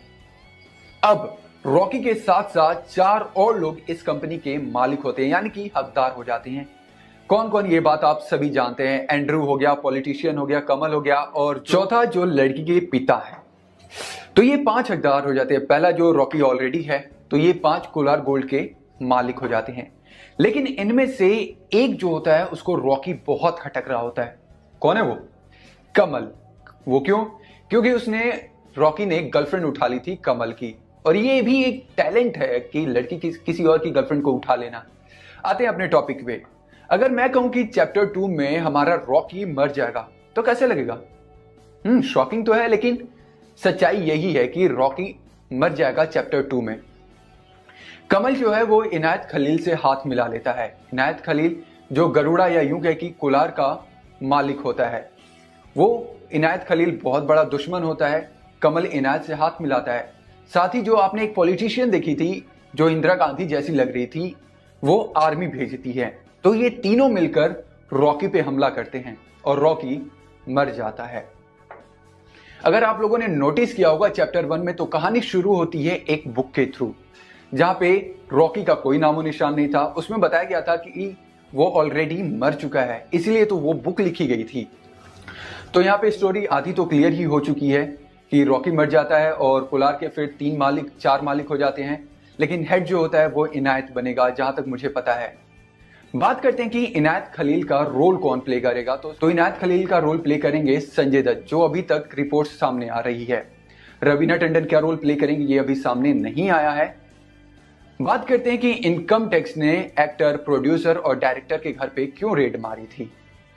अब रॉकी के साथ साथ 4 और लोग इस कंपनी के मालिक होते हैं, यानी कि हकदार हो जाते हैं। कौन कौन, ये बात आप सभी जानते हैं। एंड्रयू हो गया, पॉलिटिशियन हो गया, कमल हो गया, और चौथा जो लड़की के पिता है। तो ये 5 हकदार हो जाते हैं। पहला जो रॉकी ऑलरेडी है, तो ये 5 कोलार गोल्ड के मालिक हो जाते हैं। लेकिन इनमें से एक जो होता है उसको रॉकी बहुत खटक रहा होता है। कौन है वो? कमल। वो क्यों? क्योंकि उसने रॉकी ने गर्लफ्रेंड उठा ली थी कमल की, और ये भी एक टैलेंट है कि लड़की किसी और की गर्लफ्रेंड को उठा लेना। आते हैं अपने टॉपिक पे। अगर मैं कहूं कि चैप्टर 2 में हमारा रॉकी मर जाएगा तो कैसे लगेगा? शॉकिंग तो है, लेकिन सच्चाई यही है कि रॉकी मर जाएगा चैप्टर 2 में। कमल जो है वो इनायत खलील से हाथ मिला लेता है। इनायत खलील जो गरुड़ा या यूं कह कि कोलार का मालिक होता है, वो इनायत खलील बहुत बड़ा दुश्मन होता है। कमल इनायत से हाथ मिलाता है। साथ ही जो आपने एक पॉलिटिशियन देखी थी जो इंदिरा गांधी जैसी लग रही थी, वो आर्मी भेजती है। तो ये तीनों मिलकर रॉकी पे हमला करते हैं और रॉकी मर जाता है। अगर आप लोगों ने नोटिस किया होगा चैप्टर 1 में, तो कहानी शुरू होती है एक बुक के थ्रू, जहां पे रॉकी का कोई नामो निशान नहीं था। उसमें बताया गया था कि वो ऑलरेडी मर चुका है, इसीलिए तो वो बुक लिखी गई थी। तो यहाँ पे स्टोरी आधी तो क्लियर ही हो चुकी है कि रॉकी मर जाता है और कोलार के फिर 4 मालिक हो जाते हैं। लेकिन हेड जो होता है वो इनायत बनेगा, जहां तक मुझे पता है। बात करते हैं कि इनायत खलील का रोल कौन प्ले करेगा। तो इनायत खलील का रोल प्ले करेंगे संजय दत्त, जो अभी तक रिपोर्ट्स सामने आ रही है। रवीना टंडन क्या रोल प्ले करेंगे ये अभी सामने नहीं आया है। बात करते हैं कि इनकम टैक्स ने एक्टर, प्रोड्यूसर और डायरेक्टर के घर पे क्यों रेड मारी थी।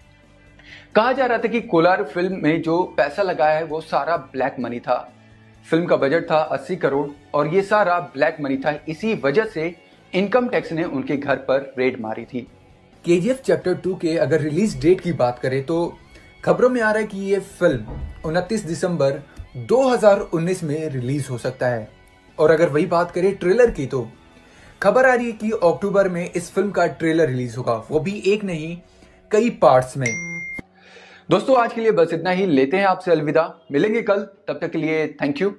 कहा जा रहा था कि कोलार फिल्म में जो पैसा लगाया है वो सारा ब्लैक मनी था। फिल्म का बजट था 80 करोड़ और ये सारा ब्लैक मनी था। इसी वजह से इनकम टैक्स ने उनके घर पर रेड मारी थी। KGF चैप्टर 2 के अगर रिलीज डेट की बात करें तो खबरों में आ रहा है कि ये फिल्म 29 दिसंबर 2019 में रिलीज हो सकता है। और अगर वही बात करें ट्रेलर की, तो खबर आ रही है कि अक्टूबर में इस फिल्म का ट्रेलर रिलीज होगा, वो भी एक नहीं कई पार्ट्स में। दोस्तों आज के लिए बस इतना ही, लेते हैं आपसे अलविदा, मिलेंगे कल, तब तक के लिए थैंक यू।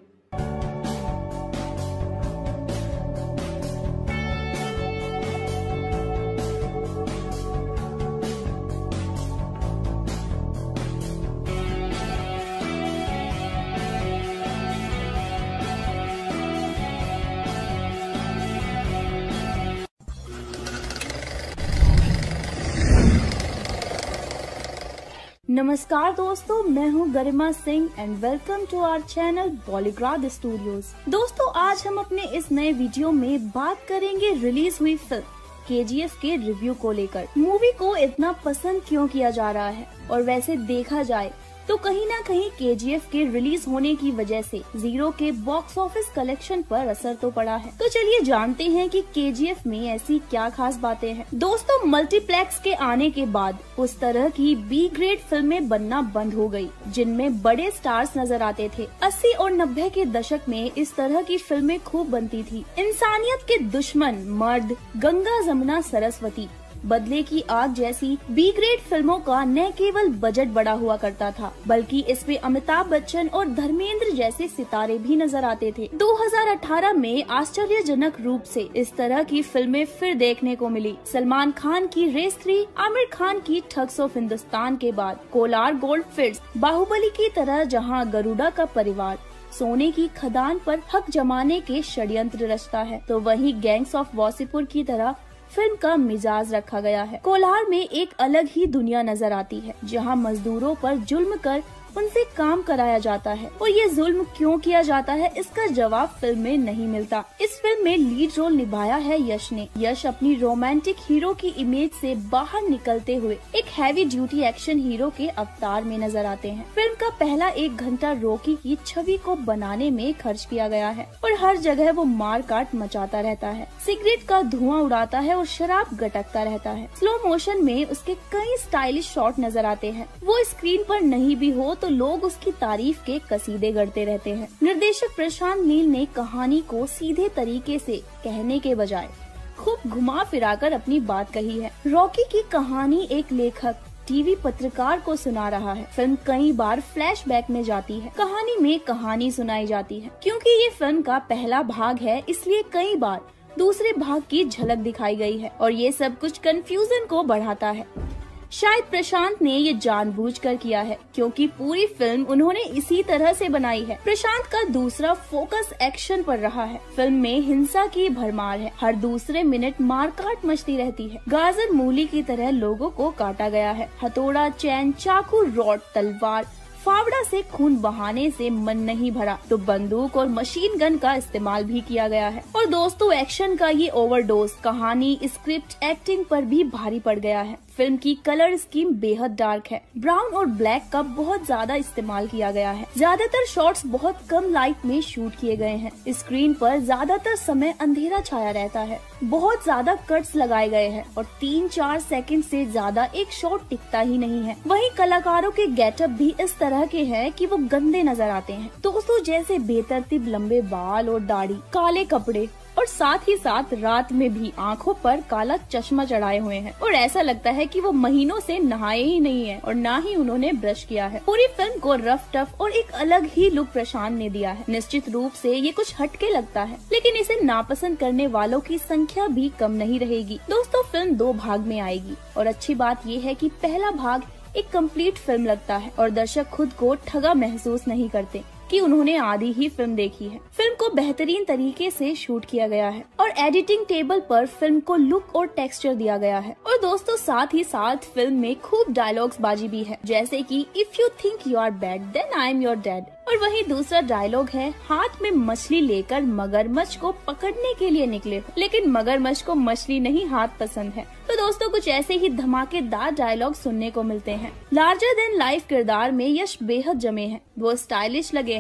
नमस्कार दोस्तों, मैं हूं Garima Singh and welcome to our channel Bollygrad Studios. दोस्तों आज हम अपने इस नए वीडियो में बात करेंगे रिलीज हुई फिल्म KGF के रिव्यू को लेकर। मूवी को इतना पसंद क्यों किया जा रहा है, और वैसे देखा जाए तो कहीं ना कहीं KGF के रिलीज होने की वजह से जीरो के बॉक्स ऑफिस कलेक्शन पर असर तो पड़ा है। तो चलिए जानते हैं कि KGF में ऐसी क्या खास बातें हैं। दोस्तों मल्टीप्लेक्स के आने के बाद उस तरह की बी ग्रेड फिल्में बनना बंद हो गई, जिनमें बड़े स्टार्स नजर आते थे। 80 और 90 के दशक में इस तरह की फिल्में खूब बनती थी। इंसानियत के दुश्मन, मर्द, गंगा जमुना सरस्वती, बदले की आग जैसी बी ग्रेड फिल्मों का न केवल बजट बड़ा हुआ करता था, बल्कि इसमें अमिताभ बच्चन और धर्मेंद्र जैसे सितारे भी नजर आते थे। 2018 में आश्चर्यजनक रूप से इस तरह की फिल्में फिर देखने को मिली। सलमान खान की रेस 3, आमिर खान की ठग्स ऑफ हिंदुस्तान के बाद कोलार गोल्ड फिल्म्स, बाहुबली की तरह जहां गरुड़ा का परिवार सोने की खदान पर हक जमाने के षड्यंत्र रचता है, तो वहीं गैंग्स ऑफ वासेपुर की तरह फिल्म का मिजाज रखा गया है। कोलार में एक अलग ही दुनिया नजर आती है, जहां मजदूरों पर जुल्म कर उनसे काम कराया जाता है, और ये जुल्म क्यों किया जाता है इसका जवाब फिल्म में नहीं मिलता। इस फिल्म में लीड रोल निभाया है यश ने। यश अपनी रोमांटिक हीरो की इमेज से बाहर निकलते हुए एक हैवी ड्यूटी एक्शन हीरो के अवतार में नजर आते हैं। फिल्म का पहला 1 घंटा रॉकी की छवि को बनाने में खर्च किया गया है, और हर जगह वो मार काट मचाता रहता है, सिगरेट का धुआं उड़ाता है और शराब गटकता रहता है। स्लो मोशन में उसके कई स्टाइलिश शॉट नजर आते हैं। वो स्क्रीन पर नहीं भी हो तो लोग उसकी तारीफ के कसीदे गढ़ते रहते हैं। निर्देशक प्रशांत नील ने कहानी को सीधे तरीके से कहने के बजाय खूब घुमा फिराकर अपनी बात कही है। रॉकी की कहानी एक लेखक टीवी पत्रकार को सुना रहा है। फिल्म कई बार फ्लैशबैक में जाती है, कहानी में कहानी सुनाई जाती है। क्योंकि ये फिल्म का पहला भाग है, इसलिए कई बार दूसरे भाग की झलक दिखाई गई है, और ये सब कुछ कंफ्यूजन को बढ़ाता है। शायद प्रशांत ने ये जानबूझकर किया है, क्योंकि पूरी फिल्म उन्होंने इसी तरह से बनाई है। प्रशांत का दूसरा फोकस एक्शन पर रहा है। फिल्म में हिंसा की भरमार है, हर दूसरे मिनट मारकाट मचती रहती है। गाजर मूली की तरह लोगों को काटा गया है। हथौड़ा, चैन, चाकू, रॉड, तलवार, फावड़ा से खून बहाने से मन नहीं भरा तो बंदूक और मशीन गन का इस्तेमाल भी किया गया है। और दोस्तों एक्शन का ये ओवरडोज कहानी, स्क्रिप्ट, एक्टिंग पर भी भारी पड़ गया है। फिल्म की कलर स्कीम बेहद डार्क है। ब्राउन और ब्लैक का बहुत ज्यादा इस्तेमाल किया गया है। ज्यादातर शॉट्स बहुत कम लाइट में शूट किए गए हैं। स्क्रीन पर ज्यादातर समय अंधेरा छाया रहता है। बहुत ज्यादा कट्स लगाए गए हैं और 3-4 सेकंड से ज्यादा एक शॉट टिकता ही नहीं है। वहीं कलाकारों के गेटअप भी इस तरह के हैं कि वो गंदे नजर आते हैं। दोस्तों जैसे बेतरतीब लंबे बाल और दाढ़ी, काले कपड़े, और साथ ही साथ रात में भी आंखों पर काला चश्मा चढ़ाए हुए हैं, और ऐसा लगता है कि वो महीनों से नहाए ही नहीं है और ना ही उन्होंने ब्रश किया है। पूरी फिल्म को रफ टफ और एक अलग ही लुक प्रशांत ने दिया है। निश्चित रूप से ये कुछ हटके लगता है, लेकिन इसे नापसंद करने वालों की संख्या भी कम नहीं रहेगी। दोस्तों फिल्म 2 भाग में आएगी, और अच्छी बात ये है कि पहला भाग एक कंप्लीट फिल्म लगता है और दर्शक खुद को ठगा महसूस नहीं करते कि उन्होंने आधी ही फिल्म देखी है। फिल्म को बेहतरीन तरीके से शूट किया गया है और एडिटिंग टेबल पर फिल्म को लुक और टेक्सचर दिया गया है। और दोस्तों साथ ही साथ फिल्म में खूब डायलॉग्स बाजी भी है, जैसे कि if you think you are bad then I am your dad. और वहीं दूसरा डायलॉग है, हाथ में मछली लेकर मगरमच्छ को पकड़ने के लिए निकले, लेकिन मगरमच्छ को मछली नहीं हाथ पसंद है। तो दोस्तों कुछ ऐसे ही धमाकेदार डायलॉग सुनने को मिलते हैं। लार्जर देन लाइफ किरदार में यश बेहद जमे हैं। वो स्टाइलिश लगे हैं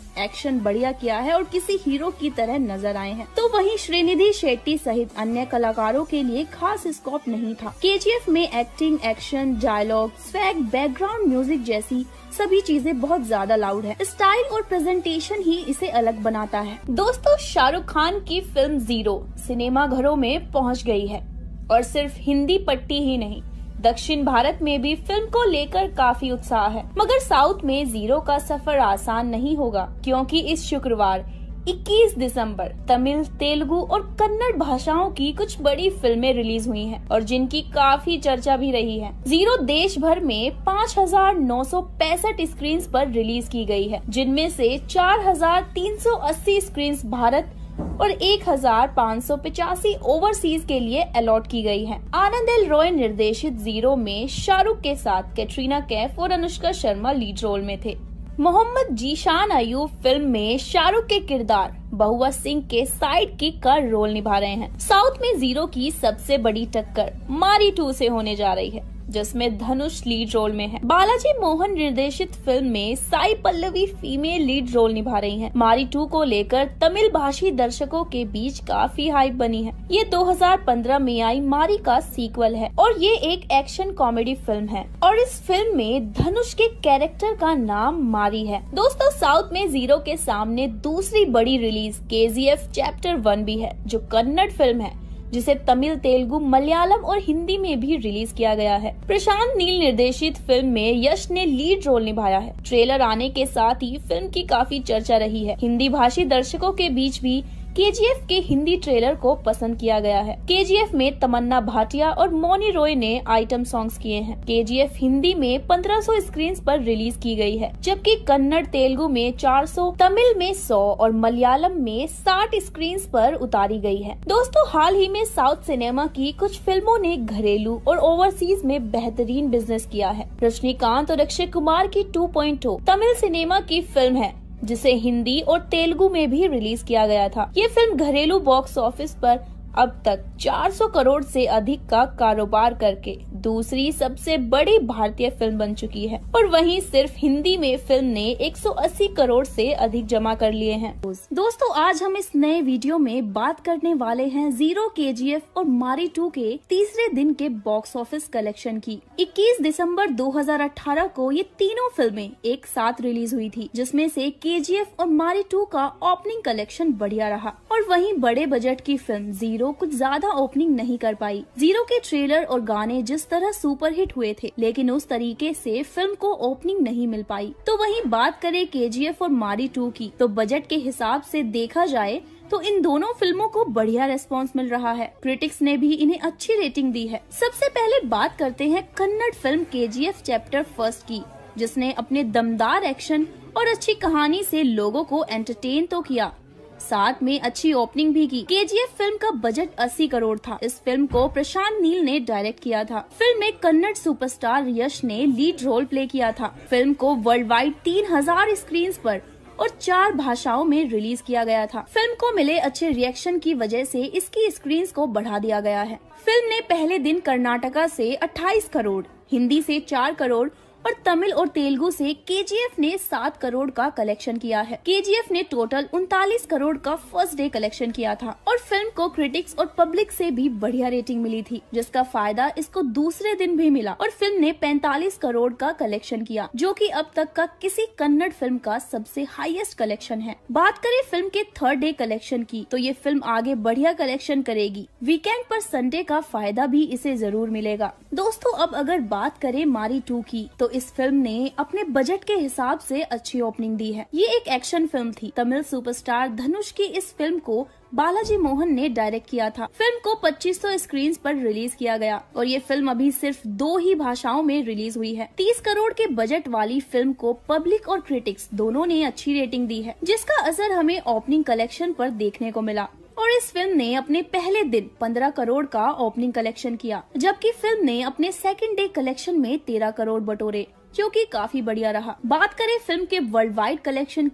एक्शन बढ़िया किया है और किसी हीरो की तरह नजर आए हैं। तो वहीं श्रीनिधि शेट्टी सहित अन्य कलाकारों के लिए खास स्कोप नहीं था। केजीएफ में acting, action, dialogue, swag, background music जैसी सभी चीजें बहुत ज्यादा लाउड है। स्टाइल और प्रेजेंटेशन ही इसे अलग बनाता है। दोस्तों, शाहरुख खान की फिल्म जीरो सिनेमा घरों में पहुंच गई है और सिर्फ हिंदी पट्टी ही नहीं, दक्षिण भारत में भी फिल्म को लेकर काफी उत्साह है। मगर साउथ में जीरो का सफर आसान नहीं होगा, क्योंकि इस शुक्रवार 21 दिसंबर तमिल, तेलुगु और कन्नड़ भाषाओं की कुछ बड़ी फिल्में रिलीज हुई हैं और जिनकी काफी चर्चा भी रही है। जीरो देश भर में 5,965 स्क्रीन पर रिलीज की गई है, जिनमें से 4,380 स्क्रीन भारत और 1,585 ओवरसीज के लिए अलॉट की गई है। आनंद एल रॉय निर्देशित जीरो में शाहरुख के साथ कैटरीना कैफ और अनुष्का शर्मा लीड रोल में थे। मोहम्मद जीशान अयूब फिल्म में शाहरुख के किरदार बहुआ सिंह के साइड किक का रोल निभा रहे हैं। साउथ में जीरो की सबसे बड़ी टक्कर मारी 2 से होने जा रही है, जिसमें धनुष लीड रोल में है। बालाजी मोहन निर्देशित फिल्म में Sai Pallavi female lead role निभा रही हैं। मारी 2 को लेकर तमिल भाषी दर्शकों के बीच काफी हाइप बनी है। ये 2015 में आई मारी का सीक्वल है और ये एक एक्शन कॉमेडी फिल्म है और इस फिल्म में धनुष के कैरेक्टर का नाम मारी है। दोस्तों, साउथ में जीरो के सामने दूसरी बड़ी रिलीज केजीएफ चैप्टर 1 भी है, जो कन्नड़ फिल्म है जिसे तमिल, तेलुगु, मलयालम और हिंदी में भी रिलीज किया गया है। प्रशांत नील निर्देशित फिल्म में यश ने लीड रोल निभाया है। ट्रेलर आने के साथ ही फिल्म की काफी चर्चा रही है। हिंदी भाषी दर्शकों के बीच भी केजीएफ के हिंदी ट्रेलर को पसंद किया गया है। केजीएफ में तमन्ना भाटिया और मौनी रॉय ने आइटम सॉन्ग्स किए हैं। केजीएफ हिंदी में 1500 स्क्रीन पर रिलीज की गई है, जबकि कन्नड़, तेलुगु में 400, तमिल में 100 और मलयालम में 60 स्क्रीन पर उतारी गई है। दोस्तों, हाल ही में साउथ सिनेमा की कुछ फिल्मों ने घरेलू और ओवरसीज में बेहतरीन बिजनेस किया है। रजनीकांत और अक्षय कुमार की 2.0 तमिल सिनेमा की फिल्म है, जिसे हिंदी और तेलुगु में भी रिलीज किया गया था। ये फिल्म घरेलू बॉक्स ऑफिस पर अब तक 400 करोड़ से अधिक का कारोबार करके दूसरी सबसे बड़ी भारतीय फिल्म बन चुकी है और वहीं सिर्फ हिंदी में फिल्म ने 180 करोड़ से अधिक जमा कर लिए हैं। दोस्तों, आज हम इस नए वीडियो में बात करने वाले हैं जीरो, केजीएफ और मारी 2 के तीसरे दिन के बॉक्स ऑफिस कलेक्शन की। 21 दिसंबर 2018 को ये तीनों फिल्में एक साथ रिलीज हुई थी, जिसमें से केजीएफ और मारी 2 का ओपनिंग कलेक्शन बढ़िया रहा और वहीं बड़े बजट की फिल्म जीरो कुछ ज्यादा ओपनिंग नहीं कर पाई। जीरो के ट्रेलर और गाने जिस तरह सुपरहिट हुए थे, लेकिन उस तरीके से फिल्म को ओपनिंग नहीं मिल पाई। तो वहीं बात करें केजीएफ और मारी 2 की, तो बजट के हिसाब से देखा जाए तो इन दोनों फिल्मों को बढ़िया रेस्पॉन्स मिल रहा है। क्रिटिक्स ने भी इन्हें अच्छी रेटिंग दी है। सबसे पहले बात करते हैं कन्नड़ फिल्म केजीएफ चैप्टर 1 की, जिसने अपने दमदार एक्शन और अच्छी कहानी से लोगों को एंटरटेन तो किया, साथ में अच्छी ओपनिंग भी की। केजीएफ फिल्म का बजट 80 करोड़ था। इस फिल्म को प्रशांत नील ने डायरेक्ट किया था। फिल्म में कन्नड़ सुपरस्टार यश ने लीड रोल प्ले किया था। फिल्म को वर्ल्ड वाइड 3000 स्क्रीन पर और 4 भाषाओं में रिलीज किया गया था। फिल्म को मिले अच्छे रिएक्शन की वजह से इसकी स्क्रीन को बढ़ा दिया गया है। फिल्म ने पहले दिन कर्नाटका से 28 करोड़, हिंदी से 4 करोड़ और तमिल और तेलुगु से केजीएफ ने 7 करोड़ का कलेक्शन किया है। केजीएफ ने टोटल 39 करोड़ का फर्स्ट डे कलेक्शन किया था और फिल्म को क्रिटिक्स और पब्लिक से भी बढ़िया रेटिंग मिली थी, जिसका फायदा इसको दूसरे दिन भी मिला और फिल्म ने 45 करोड़ का कलेक्शन किया, जो कि अब तक का किसी कन्नड़ फिल्म का सबसे हाईएस्ट कलेक्शन है। बात करें फिल्म के थर्ड डे कलेक्शन की, तो ये फिल्म आगे बढ़िया कलेक्शन करेगी। वीकेंड पर संडे का फायदा भी इसे जरूर मिलेगा। दोस्तों, अब अगर बात करें मारी 2 की, तो इस फिल्म ने अपने बजट के हिसाब से अच्छी ओपनिंग दी है। ये एक एक्शन फिल्म थी। तमिल सुपरस्टार धनुष की इस फिल्म को बालाजी मोहन ने डायरेक्ट किया था। फिल्म को 2500 स्क्रीन पर रिलीज किया गया और ये फिल्म अभी सिर्फ 2 ही भाषाओं में रिलीज हुई है। 30 करोड़ के बजट वाली फिल्म को पब्लिक और क्रिटिक्स दोनों ने अच्छी रेटिंग दी है, जिसका असर हमें ओपनिंग कलेक्शन पर देखने को मिला और इस फिल्म ने अपने पहले दिन 15 करोड़ का ओपनिंग कलेक्शन किया, जबकि फिल्म ने अपने सेकंड डे कलेक्शन में 13 करोड़ बटोरे, जो कि काफी बढ़िया रहा। बात करें फिल्म के वर्ल्ड वाइड कलेक्शन की,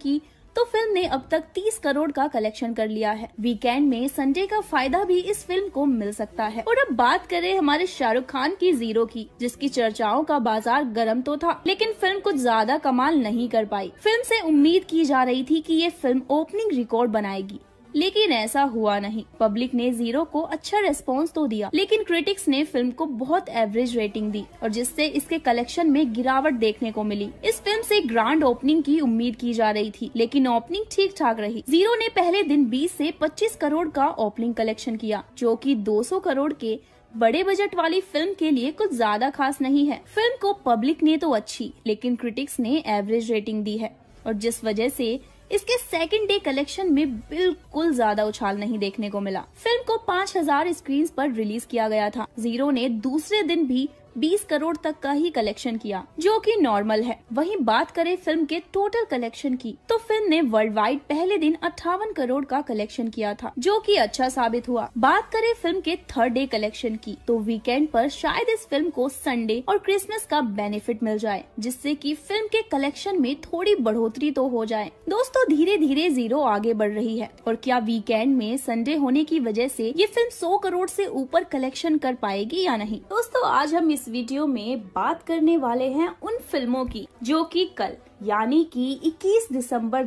तो फिल्म ने अब तक 30 करोड़ का कलेक्शन कर लिया है। वीकेंड में संडे का फायदा भी इस फिल्म को मिल सकता है। और अब बात करें हमारे शाहरुख खान की जीरो की, जिसकी चर्चाओं का बाजार गर्म तो था, लेकिन फिल्म कुछ ज्यादा कमाल नहीं कर पाई। फिल्म से उम्मीद की जा रही थी कि ये फिल्म ओपनिंग रिकॉर्ड बनाएगी, लेकिन ऐसा हुआ नहीं। पब्लिक ने जीरो को अच्छा रेस्पॉन्स तो दिया, लेकिन क्रिटिक्स ने फिल्म को बहुत एवरेज रेटिंग दी, और जिससे इसके कलेक्शन में गिरावट देखने को मिली। इस फिल्म से ग्रैंड ओपनिंग की उम्मीद की जा रही थी, लेकिन ओपनिंग ठीक ठाक रही। जीरो ने पहले दिन 20 से 25 करोड़ का ओपनिंग कलेक्शन किया, जो कि 200 करोड़ के बड़े बजट वाली फिल्म के लिए कुछ ज्यादा खास नहीं है। फिल्म को पब्लिक ने तो अच्छी, लेकिन क्रिटिक्स ने एवरेज रेटिंग दी है, और जिस वजह से इसके सेकंड डे कलेक्शन में बिल्कुल ज्यादा उछाल नहीं देखने को मिला। फिल्म को 5000 स्क्रीन पर रिलीज किया गया था। जीरो ने दूसरे दिन भी 20 करोड़ तक का ही कलेक्शन किया, जो कि नॉर्मल है। वहीं बात करें फिल्म के टोटल कलेक्शन की, तो फिल्म ने वर्ल्ड वाइड पहले दिन 58 करोड़ का कलेक्शन किया था, जो कि अच्छा साबित हुआ। बात करें फिल्म के थर्ड डे कलेक्शन की, तो वीकेंड पर शायद इस फिल्म को संडे और क्रिसमस का बेनिफिट मिल जाए, जिससे कि फिल्म के कलेक्शन में थोड़ी बढ़ोतरी तो हो जाए। दोस्तों, धीरे धीरे जीरो आगे बढ़ रही है, और क्या वीकेंड में संडे होने की वजह से ये फिल्म 100 करोड़ से ऊपर कलेक्शन कर पाएगी या नहीं। दोस्तों, आज हम इस वीडियो में बात करने वाले हैं उन फिल्मों की जो कि कल यानी कि 21 दिसंबर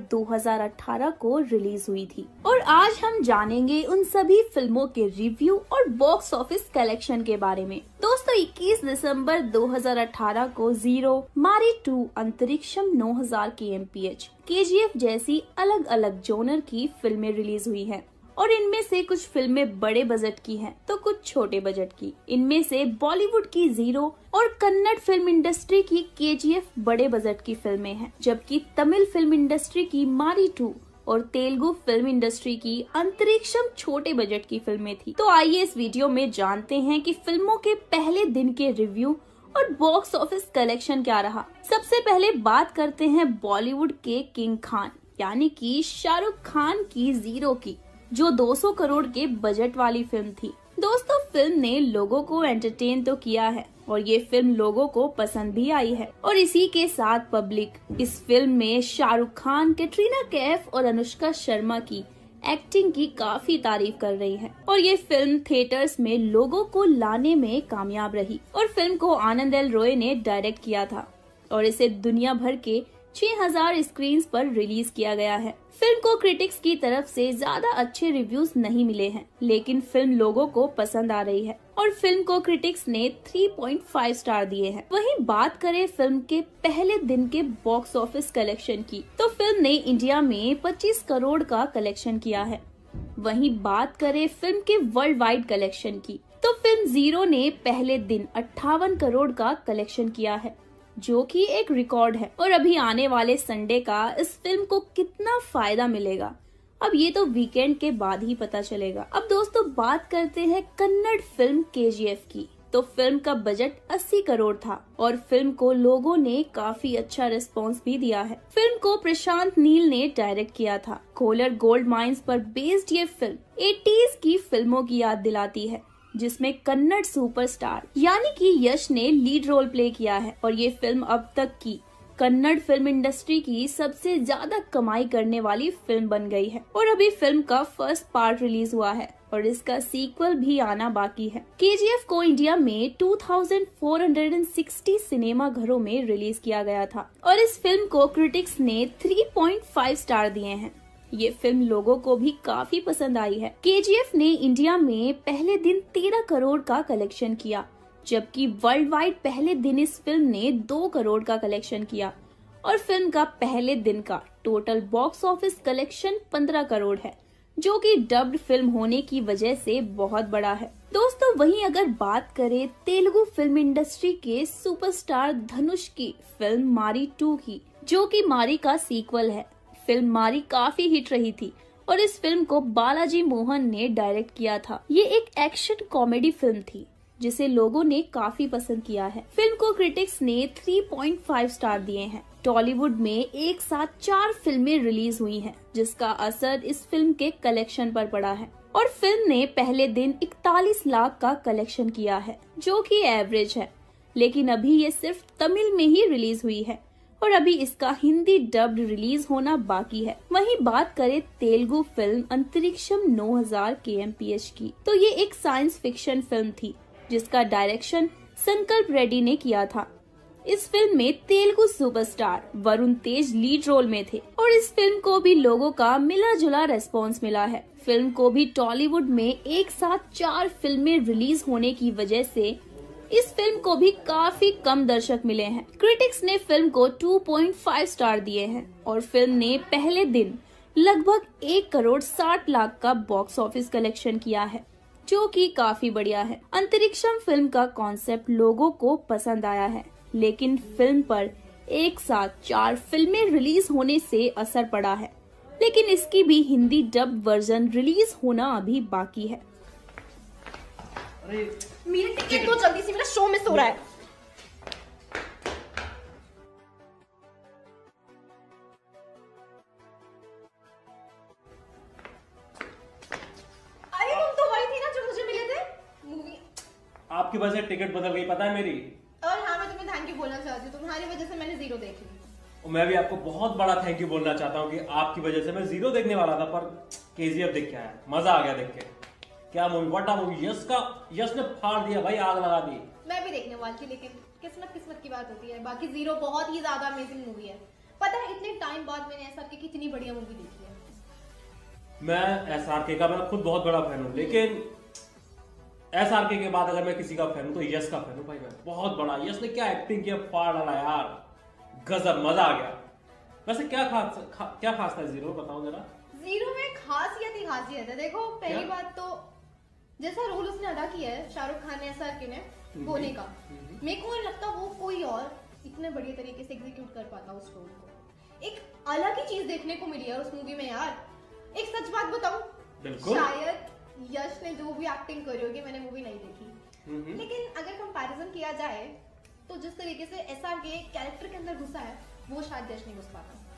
2018 को रिलीज हुई थी, और आज हम जानेंगे उन सभी फिल्मों के रिव्यू और बॉक्स ऑफिस कलेक्शन के बारे में। दोस्तों, 21 दिसंबर 2018 को जीरो, मारी 2, अंतरिक्षम 9000 kmph, KGF जैसी अलग अलग जोनर की फिल्में रिलीज हुई हैं, और इनमें से कुछ फिल्में बड़े बजट की हैं, तो कुछ छोटे बजट की। इनमें से बॉलीवुड की जीरो और कन्नड़ फिल्म इंडस्ट्री की KGF बड़े बजट की फिल्में हैं, जबकि तमिल फिल्म इंडस्ट्री की मारी 2 और तेलुगु फिल्म इंडस्ट्री की अंतरिक्षम छोटे बजट की फिल्में थी। तो आइए इस वीडियो में जानते हैं कि फिल्मों के पहले दिन के रिव्यू और बॉक्स ऑफिस कलेक्शन क्या रहा। सबसे पहले बात करते हैं बॉलीवुड के किंग खान यानी कि शाहरुख खान की जीरो की, जो 200 करोड़ के बजट वाली फिल्म थी। दोस्तों, फिल्म ने लोगों को एंटरटेन तो किया है, और ये फिल्म लोगों को पसंद भी आई है, और इसी के साथ पब्लिक इस फिल्म में शाहरुख खान, कैटरीना कैफ और अनुष्का शर्मा की एक्टिंग की काफी तारीफ कर रही है, और ये फिल्म थिएटर्स में लोगों को लाने में कामयाब रही। और फिल्म को आनंद एल रॉय ने डायरेक्ट किया था, और इसे दुनिया भर के 6000 स्क्रीन पर रिलीज किया गया है। फिल्म को क्रिटिक्स की तरफ से ज्यादा अच्छे रिव्यूज नहीं मिले हैं, लेकिन फिल्म लोगों को पसंद आ रही है, और फिल्म को क्रिटिक्स ने 3.5 स्टार दिए हैं। वहीं बात करें फिल्म के पहले दिन के बॉक्स ऑफिस कलेक्शन की, तो फिल्म ने इंडिया में 25 करोड़ का कलेक्शन किया है। वहीं बात करें फिल्म के वर्ल्ड वाइड कलेक्शन की, तो फिल्म जीरो ने पहले दिन 58 करोड़ का कलेक्शन किया है, जो कि एक रिकॉर्ड है। और अभी आने वाले संडे का इस फिल्म को कितना फायदा मिलेगा, अब ये तो वीकेंड के बाद ही पता चलेगा। अब दोस्तों, बात करते हैं कन्नड़ फिल्म KGF की, तो फिल्म का बजट 80 करोड़ था, और फिल्म को लोगों ने काफी अच्छा रिस्पांस भी दिया है। फिल्म को प्रशांत नील ने डायरेक्ट किया था। कोलर गोल्ड माइंस पर बेस्ड ये फिल्म 80s की फिल्मों की याद दिलाती है, जिसमें कन्नड़ सुपरस्टार यानी कि यश ने लीड रोल प्ले किया है, और ये फिल्म अब तक की कन्नड़ फिल्म इंडस्ट्री की सबसे ज्यादा कमाई करने वाली फिल्म बन गई है। और अभी फिल्म का फर्स्ट पार्ट रिलीज हुआ है, और इसका सीक्वल भी आना बाकी है। KGF को इंडिया में 2460 सिनेमा घरों में रिलीज किया गया था, और इस फिल्म को क्रिटिक्स ने 3.5 स्टार दिए हैं। ये फिल्म लोगों को भी काफी पसंद आई है। KGF ने इंडिया में पहले दिन 13 करोड़ का कलेक्शन किया, जबकि वर्ल्ड वाइड पहले दिन इस फिल्म ने 2 करोड़ का कलेक्शन किया, और फिल्म का पहले दिन का total box office collection 15 crore है, जो कि डब्ड फिल्म होने की वजह से बहुत बड़ा है। दोस्तों, वहीं अगर बात करें तेलुगु फिल्म इंडस्ट्री के सुपरस्टार धनुष की फिल्म मारी 2 की, जो कि मारी का सीक्वल है। फिल्म मारी काफी हिट रही थी, और इस फिल्म को बालाजी मोहन ने डायरेक्ट किया था। ये एक एक्शन कॉमेडी फिल्म थी, जिसे लोगों ने काफी पसंद किया है। फिल्म को क्रिटिक्स ने 3.5 स्टार दिए हैं। टॉलीवुड में एक साथ 4 फिल्में रिलीज हुई हैं, जिसका असर इस फिल्म के कलेक्शन पर पड़ा है, और फिल्म ने पहले दिन 41 लाख का कलेक्शन किया है, जो कि एवरेज है। लेकिन अभी ये सिर्फ तमिल में ही रिलीज हुई है, और अभी इसका हिंदी डब्ड रिलीज होना बाकी है। वहीं बात करें तेलुगु फिल्म अंतरिक्षम 9000 KMPH की, तो ये एक साइंस फिक्शन फिल्म थी जिसका डायरेक्शन संकल्प रेड्डी ने किया था। इस फिल्म में Telugu superstar Varun Tej lead role में थे और इस फिल्म को भी लोगों का मिला जुला रेस्पॉन्स मिला है। फिल्म को भी टॉलीवुड में एक साथ 4 फिल्में रिलीज होने की वजह से इस फिल्म को भी काफी कम दर्शक मिले हैं। क्रिटिक्स ने फिल्म को 2.5 स्टार दिए हैं और फिल्म ने पहले दिन लगभग 1,60 लाख का बॉक्स ऑफिस कलेक्शन किया है, जो कि काफी बढ़िया है। अंतरिक्षम फिल्म का कॉन्सेप्ट लोगों को पसंद आया है, लेकिन फिल्म पर एक साथ 4 फिल्में रिलीज होने से असर पड़ा है, लेकिन इसकी भी हिंदी डब वर्जन रिलीज होना अभी बाकी है। मेरी टिकट दो जल्दी से, मेरा शो मिस हो रहा है। अरे तुम तो वही थी ना जो मुझे मिले थे मूवी। आपकी वजह से टिकट बदल गई, पता है मेरी। और हाँ, मैं तुम्हें थैंक यू बोलना चाहती हूँ, तुम्हारी वजह से मैंने जीरो देख ली। और मैं भी आपको बहुत बड़ा थैंक यू बोलना चाहता हूँ कि आपकी वजह से मैं जीरो देखने वाला था, पर केजीएफ देख के आया, मजा आ गया देख के। क्या movie, what a movie. Yash ने फाड़ दिया भाई, आग लगा दी। मैं भी देखने वाली थी, लेकिन किस्मत की बात होती है। बाकी जीरो बहुत ही ज्यादा अमेजिंग मूवी है। पता है इतने टाइम बाद मैंने एसआरके की कितनी बढ़िया मूवी देखी है। मैं एसआरके का मैं खुद बहुत बड़ा फैन हूँ, लेकिन एसआरके के बाद अगर मैं किसी का फैन हूँ तो यश का फैन हूँ भाई, मैं बहुत बड़ा। यश ने क्या एक्टिंग किया, फाड़ डाला यार, गजब, मजा आ गया। वैसे क्या खास था जीरो, बताओ जरा। जीरो में खासियत है। देखो पहली बात तो जैसा रोल उसने अदा किया है शाहरुख खान ने एसआरके ने बोने का, मेरे को नहीं लगता वो कोई और इतने बढ़िया तरीके से एग्जीक्यूट कर पाता उस रोल को। एक अलग ही चीज देखने को मिली है उस मूवी में यार। एक सच बात बताऊं, शायद यश ने जो भी एक्टिंग करी होगी, मैंने मूवी नहीं देखी, लेकिन अगर कंपैरिजन किया जाए तो जिस तरीके से एसआरके कैरेक्टर के अंदर घुसा है, वो शायद यश नहीं घुस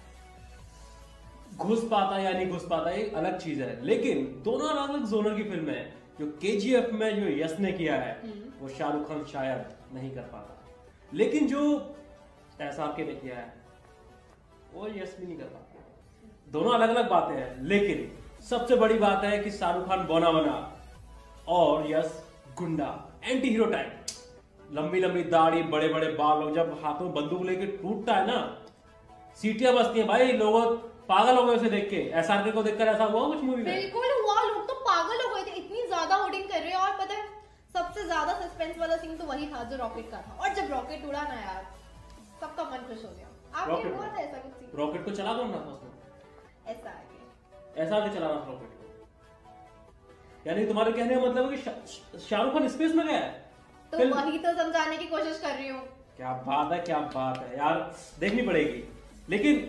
पाता या नहीं घुस पाता एक अलग चीज है, लेकिन दोनों अलग अलग जोनर की फिल्म है। जो केजीएफ में जो यश ने किया है वो शाहरुख खान शायद नहीं कर पाता, लेकिन जो एसआरके ने किया है वो यश भी नहीं कर पाता। दोनों अलग अलग बातें हैं, लेकिन सबसे बड़ी बात है कि शाहरुख खान बौना बना और यश गुंडा, एंटी हीरो टाइप, लंबी लंबी दाढ़ी, बड़े बड़े बाल, और जब हाथों में बंदूक लेके टूटता है ना, सीटियां बजती हैं भाई, लोग पागल हो गए उसे देख के। एसआरके को देखकर ऐसा हुआ कुछ मूवी में? बिल्कुल हुआ, लोग तो पागल हो गए थे, इतनी ज्यादा होर्डिंग कर रहे हैं। और पता है सबसे ज्यादा सस्पेंस वाला सीन तो वही था जो रॉकेट का था, और जब रॉकेट उड़ा ना यार, सबका मन खुश हो गया। आपने हुआ था ऐसा कुछ सीन? रॉकेट को चला कौन रहा था उसमें? एसआरके चला रहा था रॉकेट को। यानी तुम्हारे कहने का मतलब है कि शाहरुख खान स्पेस में गया है? तो वही तो समझाने की कोशिश कर रही हूँ। क्या बात है यार, देखनी पड़ेगी। लेकिन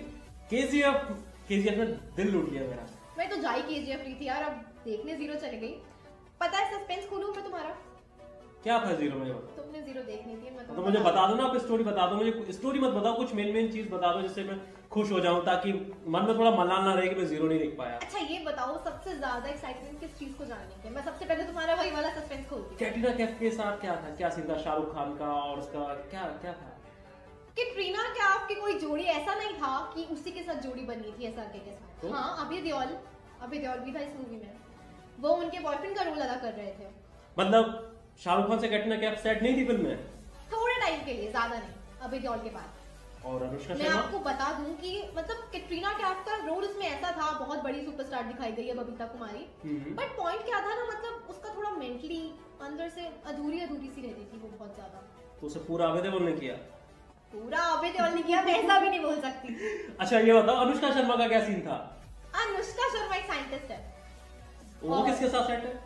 केजीएफ ने दिल लूट लिया मेरा। मैं तो जाई केजीएफ रही थी यार, अब देखने जीरो चली गई। पता है सस्पेंस खोलूं मैं तुम्हारा? क्या था जीरो में? तुमने जीरो देखनी थी, मैं तो मुझे बता दो ना, आप स्टोरी बता दो मुझे। स्टोरी मत बताओ, कुछ मेन चीज बता दो जिससे मैं खुश हो जाऊं, ताकि मन में थोड़ा मलाल ना रहे कि मैं जीरो नहीं देख पाया। अच्छा ये बताओ, सबसे ज्यादा एक्साइटमेंट किस चीज को जानने की? मैं सबसे पहले तुम्हारा वही वाला सस्पेंस खोलती हूं। कैटरीना कैफ के साथ क्या था, क्या सीन था शाहरुख खान का, और उसका क्या था? कैटरीना कैफ की कोई जोड़ी ऐसा नहीं था कि उसी के साथ जोड़ी बनी थी एसआरके के साथ। तो? हाँ, अभय देओल भी था इस मूवी में, वो उनके बॉयफ्रेंड का रोल अदा कर रहे थे। मतलब शाहरुख खान से कैटरीना कैफ सेट नहीं थी फिल्म में? थोड़े टाइम के लिए, ज्यादा नहीं, अभय देओल के बाद। और अनुष्का मैं आपको बता दूं कि मतलब कैटरीना कैफ का रोल उसमें ऐसा था, बहुत बड़ी सुपरस्टार दिखाई गई है बबीता कुमारी, बट पॉइंट क्या था ना, मतलब उसका थोड़ा मेंटली अंदर से अधूरी सी रहती थी वो बहुत ज्यादा। तो उसे पूरा अभय देओल ने किया? पूरा अभय देओल ने किया, मैं ऐसा भी नहीं बोल सकती। अच्छा ये बताओ, अनुष्का शर्मा का क्या सीन था? अनुष्का शर्मा एक साइंटिस्ट है। वो किसके साथ सेट है?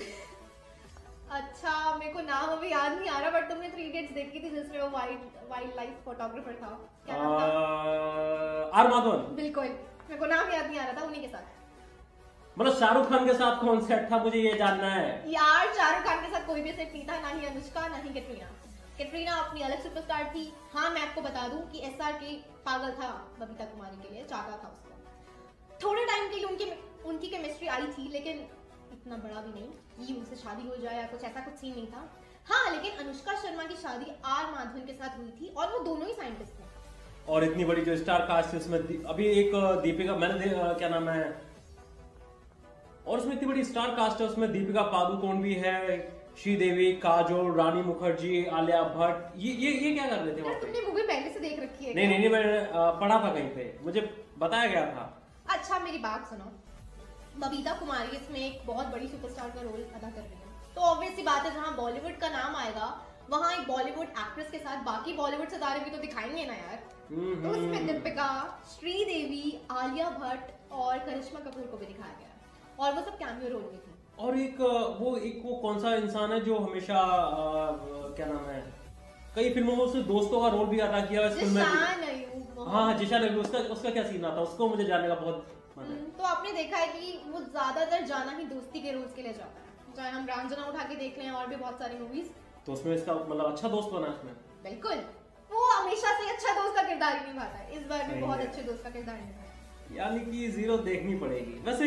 अच्छा मेरे को नाम अभी याद नहीं आ रहा, बट तुमने 3 इडियट्स देखी थी जिसमें वो वाइल्ड लाइफ फोटोग्राफर था, क्या नाम था? आर माधवन। बिल्कुल, मेरे को नाम याद नहीं आ रहा था, उन्हीं के साथ। मतलब शाहरुख खान के साथ कौन सेट था, मुझे ये जानना है यार। शाहरुख खान के साथ कोई भी सेट नहीं था, ना ही अनुष्का ना ही कैटरीना अपनी अलग सुपरस्टार थी। हाँ मैं आपको बता दूं कि एसआरके पागल था बबीता कुमारी के लिए, चाहता था उसको। थोड़े टाइम के लिए उनकी केमिस्ट्री आई थी, लेकिन इतना बड़ा भी नहीं कि उनसे शादी हो जाए या कुछ ऐसा कुछ सीन नहीं था। हाँ लेकिन अनुष्का शर्मा की शादी आर माधवन के साथ हुई थी, और वो दोनों ही साइंटिस्ट थे। और इतनी बड़ी जो स्टार कास्ट है उसमें अभी एक दीपिका क्या नाम है, और उसमें इतनी बड़ी स्टार कास्ट है, उसमें दीपिका पादुकोण भी है, श्रीदेवी, काजोल, रानी मुखर्जी, आलिया भट्ट, ये क्या कर रहे थे? तुमने मूवी पहले से देख रखी है? नहीं, मैंने पढ़ा था कहीं पे, मुझे बताया गया था। अच्छा मेरी बात सुनो, बबीता कुमारी इसमें एक बहुत बड़ी सुपरस्टार का रोल अदा कर रही है, तो ऑब्वियस सी बात है जहाँ बॉलीवुड का नाम आएगा वहाँ एक बॉलीवुड एक्ट्रेस के साथ बाकी बॉलीवुड सितारे भी तो दिखाएंगे ना यार। तो उसमें दीपिका, श्रीदेवी, आलिया भट्ट और करिश्मा कपूर को भी दिखाया गया और वो सब कैमियो रोल में थी। और एक वो कौन सा इंसान है जो हमेशा क्या नाम है, कई फिल्मों में उसने दोस्तों का रोल भी अदा किया इस फिल्म में। हाँ, जिशान अय्यूब, उसका क्या सीन आता है, उसको मुझे जानने का बहुत मन है। तो आपने देखा है कि वो ज्यादातर जाना ही दोस्ती के रोल्स के लिए जाता है, चाहे हम रांझना उठा के देख लें और भी बहुत सारी मूवीज, तो उसमें इसका मतलब अच्छा दोस्त बना इसमें। बिल्कुल, वो हमेशा से अच्छा दोस्त का किरदार ही निभाता है, इस बार भी बहुत अच्छे दोस्त का किरदार निभाया, यानी कि जीरो देखनी पड़ेगी। वैसे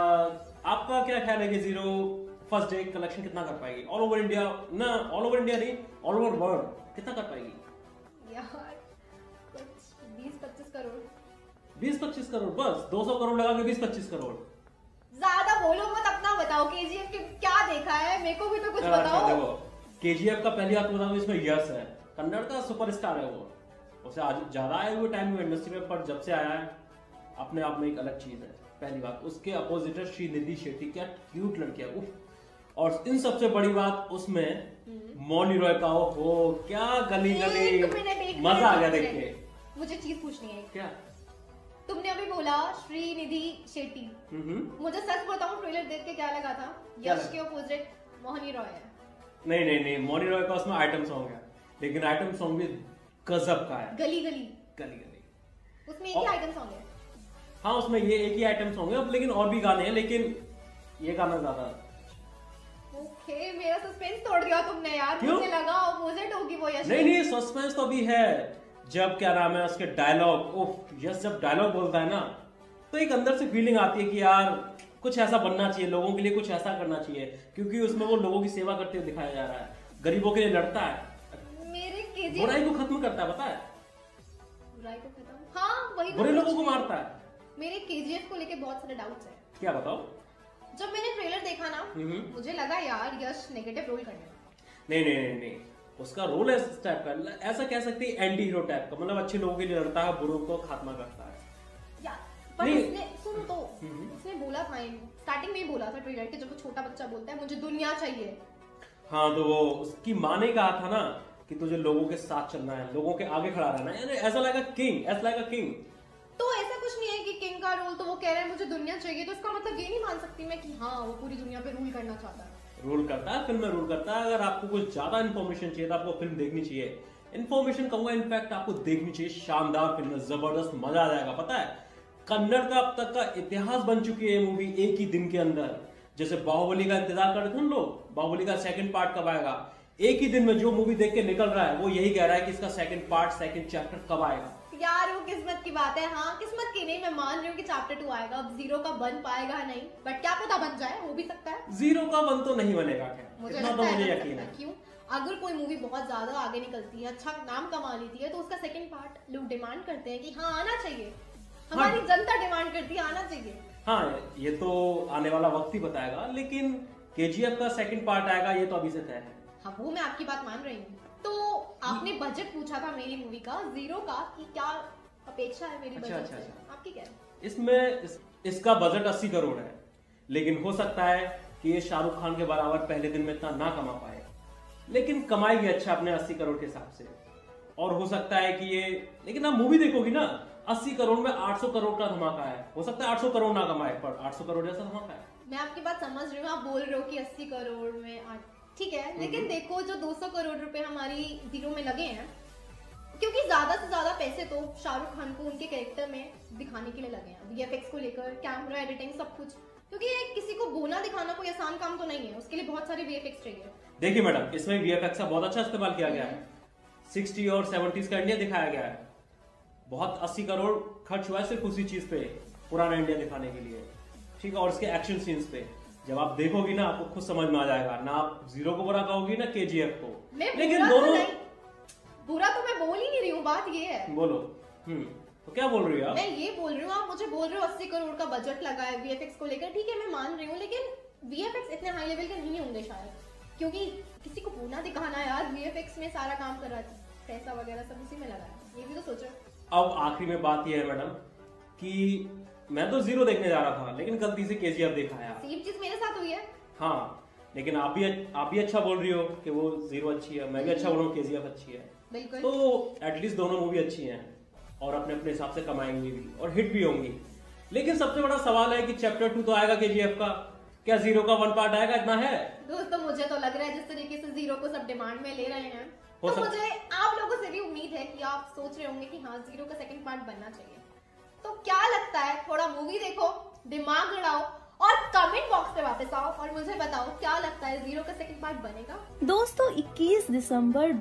आपका क्या ख्याल है कि जीरो फर्स्ट डे कलेक्शन कितना कर पाएगी ऑल ओवर इंडिया? ना ऑल ओवर इंडिया नहीं, ऑल ओवर वर्ल्ड कितना कर पाएगी यार? कुछ 20-25 करोड़। 20-25 करोड़ बस? 200 करोड़ लगा के 20-25 करोड़? ज्यादा बोलो मत, अपना बताओ केजीएफ के क्या देखा है, मेरे को भी तो कुछ बताओ। देखो, केजीएफ का पहली बात बताऊं, इसमें यश है, कन्नड़ का सुपरस्टार है वो, उसे आज ज्यादा आए हुए टाइम में इंडस्ट्री में, पर जब से आया है अपने आप में एक अलग चीज है, पहली बात। उसके अपोजिट है श्रीनिधि शेट्टी, क्या क्यूट लड़की है, उफ। और इन सबसे बड़ी बात उसमें मौनी रॉय का, हो क्या गली मजा आ गया देख के। मुझे चीज पूछनी है, क्या तुमने अभी बोला श्रीनिधि शेट्टी, मुझे सच बताऊं ट्रेलर देख के क्या लगा था, यश के अपोजिट मोहनी रॉय है। नहीं, मोहनी रॉय का उसमें आइटम सॉन्ग है, लेकिन आइटम सॉन्ग भी गजब का है। गली गली उसमें एक ही आइटम सॉन्ग है। हाँ, उसमें ये एक ही आइटम सॉन्ग है, लेकिन और भी गाने हैं, लेकिन ये गाना ज्यादा। ओके, मेरा सस्पेंस तोड़ दिया तुमने यार। मुझे लगा अपोजिट होगी वो यश। नहीं, सस्पेंस तो अभी है। जब क्या नाम है उसके डायलॉग, यश जब डायलॉग बोलता है ना, तो एक अंदर से फीलिंग आती है कि यार कुछ ऐसा बनना चाहिए, लोगों के लिए कुछ ऐसा करना चाहिए, क्योंकि उसमें वो लोगों की सेवा करते हुए दिखाया जा रहा है, गरीबों के लिए लड़ता है, बुराई को खत्म करता है, पता है? बुराई को खत्म, हाँ वही, बुरे लोगों को मारता है। मेरे केजीएफ को लेके बहुत सारे डाउट्स हैं। क्या बताओ? जब मैंने ट्रेलर देखा ना, मुझे लगा यार यश नेगेटिव रोल करने। नहीं, उसका रोल है इस टाइप का, ऐसा कह सकते हैं एंटी हीरो टाइप का, मतलब अच्छे लोगों के लिए लड़ता है, बुरों को खात्मा करता है यार। पर उसने सुन तो उसने बोला था स्टार्टिंग में ही बोला था ट्रेलर के, जब वो छोटा बच्चा बोलता है मुझे दुनिया चाहिए। हाँ, तो वो उसकी माँ ने कहा था ना कि तुझे लोगों के साथ चलना है, लोगों के आगे खड़ा रहना है, ऐसा लाइक अ किंग। तो ऐसा कुछ नहीं है कि किंग का रोल, तो वो कह रहा है मुझे दुनिया चाहिए, तो इसका मतलब ये नहीं मान सकती मैं कि हाँ वो पूरी दुनिया पे रूल करना चाहता है। रूल करता है, फिल्म में रूल करता है। अगर आपको कुछ ज्यादा इन्फॉर्मेशन चाहिए तो आपको फिल्म देखनी चाहिए। इन्फॉर्मेशन कहूंगा, इनफैक्ट आपको देखनी चाहिए। शानदार फिल्म है, जबरदस्त, मजा आ जाएगा। पता है, कन्नड़ का अब तक का इतिहास बन चुकी है ये मूवी एक ही दिन के अंदर। जैसे बाहुबली का इंतजार कर रहे थे लोग, बाहुबली का सेकंड पार्ट कब आएगा, एक ही दिन में जो मूवी देख के निकल रहा है वो यही कह रहा है कि इसका सेकंड पार्ट, सेकंड चैप्टर कब आएगा। यार वो किस्मत की बात है। हाँ, किस्मत की नहीं, मैं मान रही हूँ कि चैप्टर 2 आएगा। अब जीरो का बन पाएगा नहीं, बट क्या पता बन जाए, हो भी सकता है। जीरो का बन तो नहीं बनेगा, मुझे यकीन है। क्यों? अगर कोई मूवी बहुत ज्यादा आगे निकलती है, अच्छा नाम कमा लेती है, तो उसका सेकंड पार्ट लोग डिमांड करते हैं कि हाँ आना चाहिए। हमारी जनता डिमांड करती है आना चाहिए। हाँ, ये तो आने वाला वक्त ही बताएगा, लेकिन केजीएफ का सेकंड पार्ट आएगा ये तो अभी से तय है। हाँ, वो मैं आपकी बात मान रही हूँ। तो आपने बजट पूछा था मेरी मूवी का, जीरो का, कि क्या अपेक्षा है मेरी बजट से? आपकी क्या है? इसमें इसका बजट 80 करोड़ है, लेकिन हो सकता है कि ये शाहरुख खान के बराबर पहले दिन में इतना ना कमा पाए, लेकिन कमाएगी अच्छा अपने 80 करोड़ के हिसाब से। और हो सकता है कि ये, लेकिन आप मूवी देखोगी ना, 80 करोड़ में 800 करोड़ का धमाका है। हो सकता है 800 करोड़ ना कमाए, पर 800 करोड़ जैसा धमाका है। मैं आपकी बात समझ रही हूँ, आप बोल रहे हो कि 80 करोड़ में ठीक है, लेकिन देखो जो 200 करोड़ रुपए हमारी जीरो में लगे हैं, क्योंकि ज्यादा से ज्यादा पैसे तो शाहरुख खान को उनके कैरेक्टर में दिखाने के लिए लगे हैं, वीएफएक्स को लेकर, कैमरा, एडिटिंग, सब कुछ। क्योंकि किसी को बोना दिखाना कोई आसान काम तो नहीं है, उसके लिए बहुत सारे वीएफएक्स चाहिए। देखिए मैडम, इसमें वीएफएक्स का बहुत अच्छा इस्तेमाल किया गया है। 60 और 70s का इंडिया दिखाया गया है। बहुत 80 करोड़ खर्च हुआ है सिर्फ उसी चीज पे, पुराना इंडिया दिखाने के लिए, ठीक है। और इसके एक्शन सीन्स पे जब आप देखोगी ना, आपको खुद समझ में आ जाएगा ना। आप जीरो को बुरा कहोगी ना केजीएफ को, लेकिन दोनों बुरा तो मैं बोल ही नहीं रही हूँ। बात ये है, बोलो, तो क्या बोल रही हो आप? मैं ये बोल रही हूँ, आप मुझे बोल रहे हो 80 करोड़ का बजट लगा है वीएफएक्स को लेकर, ठीक है मैं मान रही हूँ, लेकिन वीएफएक्स इतने हाई लेवल के नहीं होंगे शायद, क्योंकि किसी को पूरा दिखाना यार वीएफएक्स में सारा काम कर रहा है, पैसा वगैरह सब उसी में लगा है, ये भी तो सोचो। अब आखिरी में बात यह है मैडम कि मैं तो जीरो देखने जा रहा था, लेकिन गलती से केजीएफ देखा है। सेम चीज मेरे साथ हुई है। हाँ, लेकिन आप भी अच्छा बोल रही हो कि वो जीरो अच्छी है, मैं भी अच्छा बोल रहा हूँ केजीएफ अच्छी है, बिल्कुल। तो एटलीस्ट दोनों मूवी अच्छी हैं और अपने अपने हिसाब से कमाएंगी भी और हिट भी होंगी। लेकिन सबसे बड़ा सवाल है कि चैप्टर 2 तो आएगा केजीएफ का, क्या जीरो का 1 पार्ट आएगा? इतना है दोस्तों, मुझे तो लग रहा है जिस तरीके से जीरो को सब डिमांड में ले रहे हैं, तो मुझे आप लोगों से भी उम्मीद है कि आप सोच रहे होंगे कि हाँ जीरो का सेकंड पार्ट बनना चाहिए। तो क्या लगता है, थोड़ा मूवी देखो, दिमाग लड़ाओ और कमेंट बॉक्स पे वापस आओ और मुझे बताओ क्या लगता है जीरो का सेकंड पार्ट बनेगा। दोस्तों 21 दिसंबर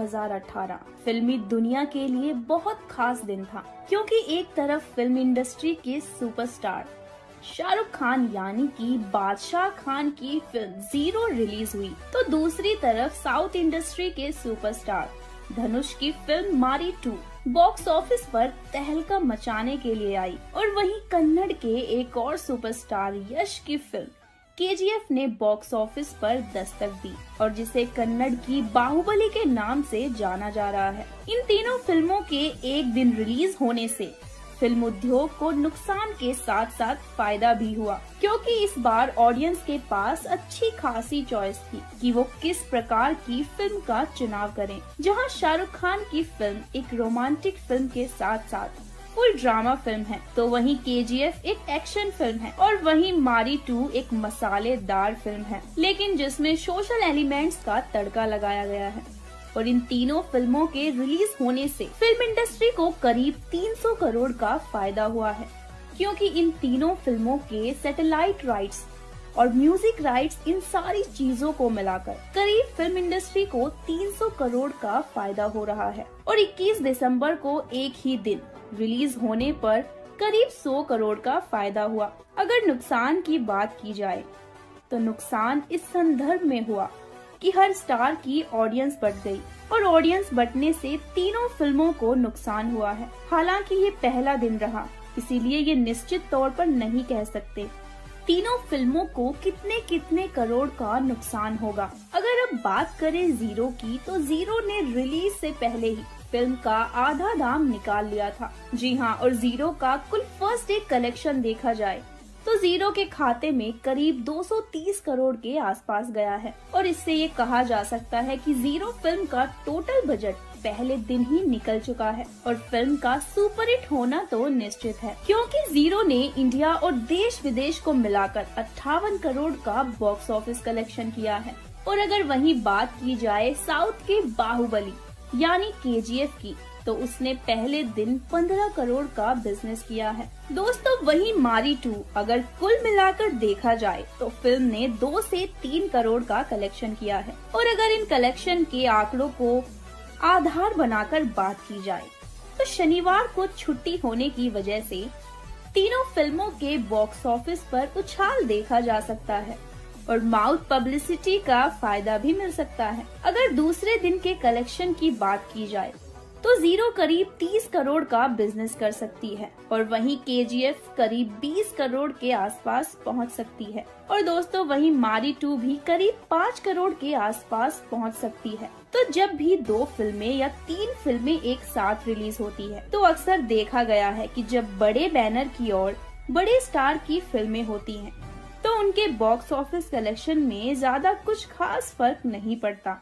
2018 फिल्मी दुनिया के लिए बहुत खास दिन था, क्योंकि एक तरफ फिल्म इंडस्ट्री के सुपरस्टार शाहरुख खान यानी कि बादशाह खान की फिल्म जीरो रिलीज हुई, तो दूसरी तरफ साउथ इंडस्ट्री के सुपरस्टार धनुष की फिल्म मारी 2 बॉक्स ऑफिस पर तहलका मचाने के लिए आई, और वहीं कन्नड़ के एक और सुपरस्टार यश की फिल्म केजीएफ ने बॉक्स ऑफिस पर दस्तक दी और जिसे कन्नड़ की बाहुबली के नाम से जाना जा रहा है। इन तीनों फिल्मों के एक दिन रिलीज होने से फिल्म उद्योग को नुकसान के साथ साथ फायदा भी हुआ, क्योंकि इस बार ऑडियंस के पास अच्छी खासी चॉइस थी कि वो किस प्रकार की फिल्म का चुनाव करें। जहां शाहरुख खान की फिल्म एक रोमांटिक फिल्म के साथ साथ फुल ड्रामा फिल्म है, तो वहीं केजीएफ एक एक्शन फिल्म है और वहीं मारी 2 एक मसालेदार फिल्म है, लेकिन जिसमें सोशल एलिमेंट्स का तड़का लगाया गया है। और इन तीनों फिल्मों के रिलीज होने से फिल्म इंडस्ट्री को करीब 300 करोड़ का फायदा हुआ है, क्योंकि इन तीनों फिल्मों के सैटेलाइट राइट्स और म्यूजिक राइट्स, इन सारी चीजों को मिलाकर करीब फिल्म इंडस्ट्री को 300 करोड़ का फायदा हो रहा है। और 21 दिसंबर को एक ही दिन रिलीज होने पर करीब 100 करोड़ का फायदा हुआ। अगर नुकसान की बात की जाए तो नुकसान इस संदर्भ में हुआ कि हर स्टार की ऑडियंस बढ़ गई, और ऑडियंस बढ़ने से तीनों फिल्मों को नुकसान हुआ है। हालांकि ये पहला दिन रहा, इसीलिए ये निश्चित तौर पर नहीं कह सकते तीनों फिल्मों को कितने कितने करोड़ का नुकसान होगा। अगर अब बात करें जीरो की, तो जीरो ने रिलीज से पहले ही फिल्म का आधा दाम निकाल लिया था। जी हाँ, और जीरो का कुल फर्स्ट डे कलेक्शन देखा जाए तो जीरो के खाते में करीब 230 करोड़ के आसपास गया है, और इससे ये कहा जा सकता है कि जीरो फिल्म का टोटल बजट पहले दिन ही निकल चुका है और फिल्म का सुपरहिट होना तो निश्चित है, क्योंकि जीरो ने इंडिया और देश विदेश को मिलाकर 58 करोड़ का बॉक्स ऑफिस कलेक्शन किया है। और अगर वहीं बात की जाए साउथ के बाहुबली यानी केजीएफ की, तो उसने पहले दिन 15 करोड़ का बिजनेस किया है। दोस्तों वहीं मारी 2 अगर कुल मिलाकर देखा जाए तो फिल्म ने 2 से 3 करोड़ का कलेक्शन किया है। और अगर इन कलेक्शन के आंकड़ों को आधार बनाकर बात की जाए तो शनिवार को छुट्टी होने की वजह से तीनों फिल्मों के बॉक्स ऑफिस पर उछाल देखा जा सकता है और माउथ पब्लिसिटी का फायदा भी मिल सकता है। अगर दूसरे दिन के कलेक्शन की बात की जाए तो जीरो करीब 30 करोड़ का बिजनेस कर सकती है और वहीं केजीएफ करीब 20 करोड़ के आसपास पहुंच सकती है। और दोस्तों वहीं मारी 2 भी करीब 5 करोड़ के आसपास पहुंच सकती है। तो जब भी 2 फिल्में या 3 फिल्में एक साथ रिलीज होती है तो अक्सर देखा गया है कि जब बड़े बैनर की और बड़े स्टार की फिल्में होती हैं तो उनके बॉक्स ऑफिस कलेक्शन में ज्यादा कुछ खास फर्क नहीं पड़ता।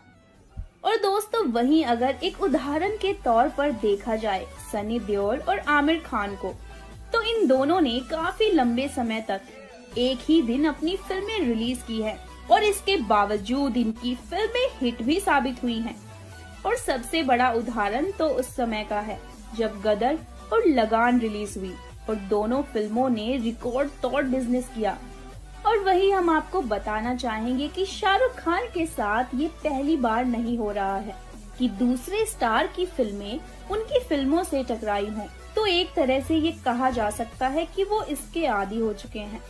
और दोस्तों वहीं अगर एक उदाहरण के तौर पर देखा जाए सनी देओल और आमिर खान को, तो इन दोनों ने काफी लंबे समय तक एक ही दिन अपनी फिल्में रिलीज की है और इसके बावजूद इनकी फिल्में हिट भी साबित हुई हैं। और सबसे बड़ा उदाहरण तो उस समय का है जब गदर और लगान रिलीज हुई और दोनों फिल्मों ने रिकॉर्ड तोड़ बिजनेस किया। और वही हम आपको बताना चाहेंगे कि शाहरुख खान के साथ ये पहली बार नहीं हो रहा है कि दूसरे स्टार की फिल्में उनकी फिल्मों से टकराई हों। तो एक तरह से ये कहा जा सकता है कि वो इसके आदी हो चुके हैं।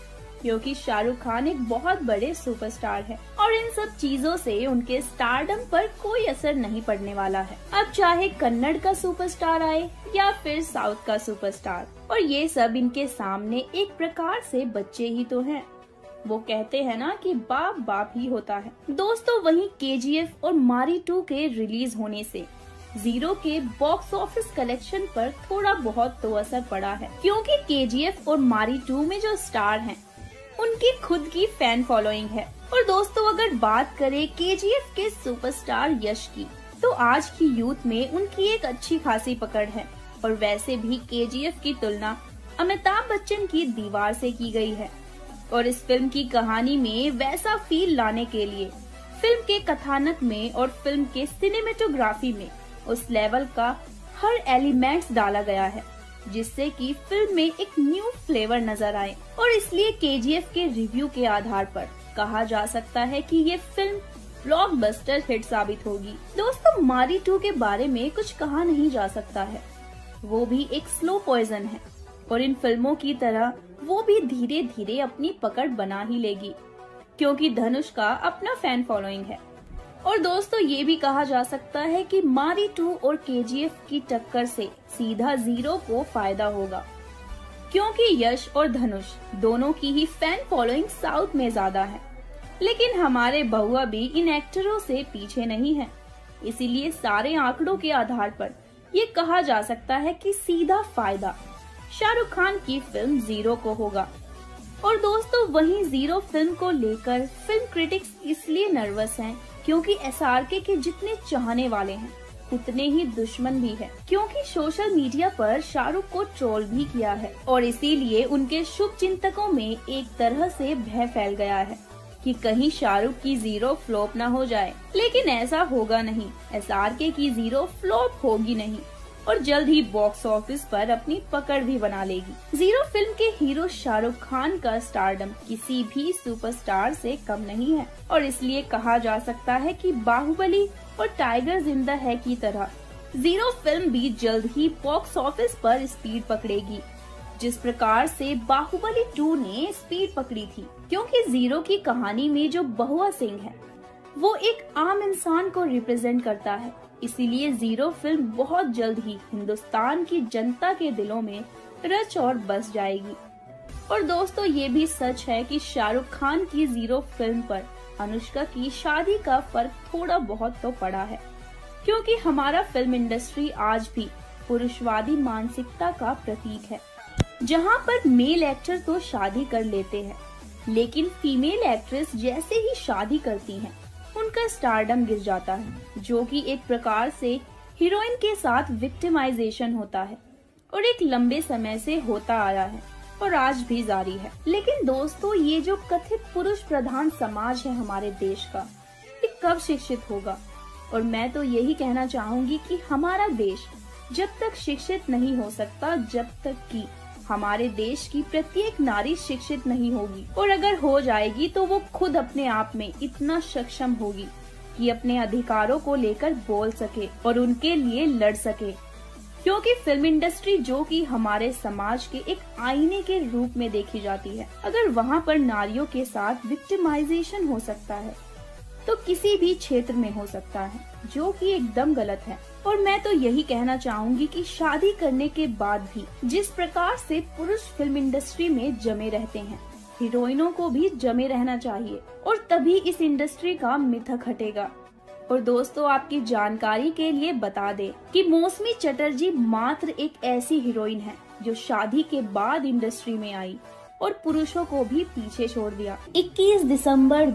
क्योंकि शाहरुख खान एक बहुत बड़े सुपरस्टार है और इन सब चीजों से उनके स्टारडम पर कोई असर नहीं पड़ने वाला है। अब चाहे कन्नड़ का सुपरस्टार आए या फिर साउथ का सुपरस्टार, और ये सब इनके सामने एक प्रकार से बच्चे ही तो हैं। वो कहते हैं ना कि बाप बाप ही होता है। दोस्तों, वहीं KGF और मारी 2 के रिलीज होने से जीरो के बॉक्स ऑफिस कलेक्शन पर थोड़ा बहुत तो असर पड़ा है, क्योंकि KGF और मारी 2 में जो स्टार हैं उनकी खुद की फैन फॉलोइंग है। और दोस्तों, अगर बात करें KGF के सुपरस्टार यश की, तो आज की यूथ में उनकी एक अच्छी खासी पकड़ है। और वैसे भी KGF की तुलना अमिताभ बच्चन की दीवार से की गई है। और इस फिल्म की कहानी में वैसा फील लाने के लिए फिल्म के कथानक में और फिल्म के सिनेमेटोग्राफी में उस लेवल का हर एलिमेंट्स डाला गया है, जिससे कि फिल्म में एक न्यू फ्लेवर नजर आए। और इसलिए KGF के रिव्यू के आधार पर कहा जा सकता है कि ये फिल्म ब्लॉकबस्टर हिट साबित होगी। दोस्तों, मारी 2 के बारे में कुछ कहा नहीं जा सकता है। वो भी एक स्लो पॉइजन है और इन फिल्मों की तरह वो भी धीरे धीरे अपनी पकड़ बना ही लेगी, क्योंकि धनुष का अपना फैन फॉलोइंग है। और दोस्तों, ये भी कहा जा सकता है कि मारी 2 और KGF की टक्कर से सीधा जीरो को फायदा होगा, क्योंकि यश और धनुष दोनों की ही फैन फॉलोइंग साउथ में ज्यादा है। लेकिन हमारे बहुआ भी इन एक्टरों से पीछे नहीं है, इसीलिए सारे आंकड़ों के आधार पर ये कहा जा सकता है कि सीधा फायदा शाहरुख खान की फिल्म जीरो को होगा। और दोस्तों, वहीं जीरो फिल्म को लेकर फिल्म क्रिटिक्स इसलिए नर्वस हैं क्योंकि SRK के जितने चाहने वाले हैं उतने ही दुश्मन भी है, क्योंकि सोशल मीडिया पर शाहरुख को ट्रोल भी किया है। और इसीलिए उनके शुभ चिंतकों में एक तरह से भय फैल गया है कि कहीं शाहरुख की जीरो फ्लॉप ना हो जाए। लेकिन ऐसा होगा नहीं, SRK की जीरो फ्लॉप होगी नहीं और जल्द ही बॉक्स ऑफिस पर अपनी पकड़ भी बना लेगी। जीरो फिल्म के हीरो शाहरुख खान का स्टारडम किसी भी सुपरस्टार से कम नहीं है, और इसलिए कहा जा सकता है कि बाहुबली और टाइगर जिंदा है की तरह जीरो फिल्म भी जल्द ही बॉक्स ऑफिस पर स्पीड पकड़ेगी, जिस प्रकार से बाहुबली 2 ने स्पीड पकड़ी थी। क्योंकि जीरो की कहानी में जो बहुआ सिंह है वो एक आम इंसान को रिप्रेजेंट करता है, इसीलिए जीरो फिल्म बहुत जल्द ही हिंदुस्तान की जनता के दिलों में रच और बस जाएगी। और दोस्तों, ये भी सच है कि शाहरुख खान की जीरो फिल्म पर अनुष्का की शादी का फर्क थोड़ा बहुत तो पड़ा है, क्योंकि हमारा फिल्म इंडस्ट्री आज भी पुरुषवादी मानसिकता का प्रतीक है, जहां पर मेल एक्टर तो शादी कर लेते हैं, लेकिन फीमेल एक्ट्रेस जैसे ही शादी करती हैं उनका स्टारडम गिर जाता है, जो कि एक प्रकार से हीरोइन के साथ विक्टिमाइजेशन होता है और एक लंबे समय से होता आया है और आज भी जारी है। लेकिन दोस्तों, ये जो कथित पुरुष प्रधान समाज है हमारे देश का, ये कब शिक्षित होगा? और मैं तो यही कहना चाहूंगी कि हमारा देश जब तक शिक्षित नहीं हो सकता जब तक कि हमारे देश की प्रत्येक नारी शिक्षित नहीं होगी, और अगर हो जाएगी तो वो खुद अपने आप में इतना सक्षम होगी कि अपने अधिकारों को लेकर बोल सके और उनके लिए लड़ सके। क्योंकि फिल्म इंडस्ट्री, जो कि हमारे समाज के एक आईने के रूप में देखी जाती है, अगर वहाँ पर नारियों के साथ विक्टिमाइजेशन हो सकता है तो किसी भी क्षेत्र में हो सकता है, जो कि एकदम गलत है। और मैं तो यही कहना चाहूंगी कि शादी करने के बाद भी जिस प्रकार से पुरुष फिल्म इंडस्ट्री में जमे रहते हैं, हीरोइनों को भी जमे रहना चाहिए, और तभी इस इंडस्ट्री का मिथक हटेगा। और दोस्तों, आपकी जानकारी के लिए बता दें कि मौसमी चटर्जी मात्र एक ऐसी हीरोइन है जो शादी के बाद इंडस्ट्री में आई और पुरुषों को भी पीछे छोड़ दिया। 21 दिसंबर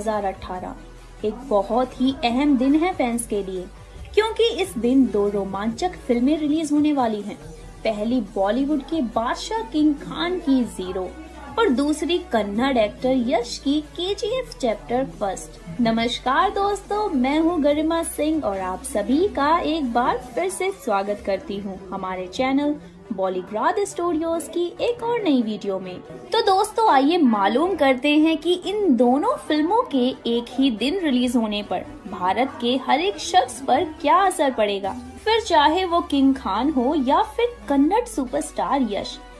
2018 एक बहुत ही अहम दिन है फैंस के लिए, क्योंकि इस दिन 2 रोमांचक फिल्में रिलीज होने वाली हैं। पहली बॉलीवुड के बादशाह किंग खान की जीरो और दूसरी कन्नड़ एक्टर यश की KGF चैप्टर 1। नमस्कार दोस्तों, मैं हूँ गरिमा सिंह और आप सभी का एक बार फिर से स्वागत करती हूँ हमारे चैनल बॉलीग्राड स्टूडियोज की एक और नई वीडियो में। तो दोस्तों, आइए मालूम करते हैं कि इन दोनों फिल्मों के एक ही दिन रिलीज होने पर भारत के हर एक शख्स पर क्या असर पड़ेगा। फिर चाहे वो किंग खान हो या फिर कन्नड़ सुपरस्टार यश,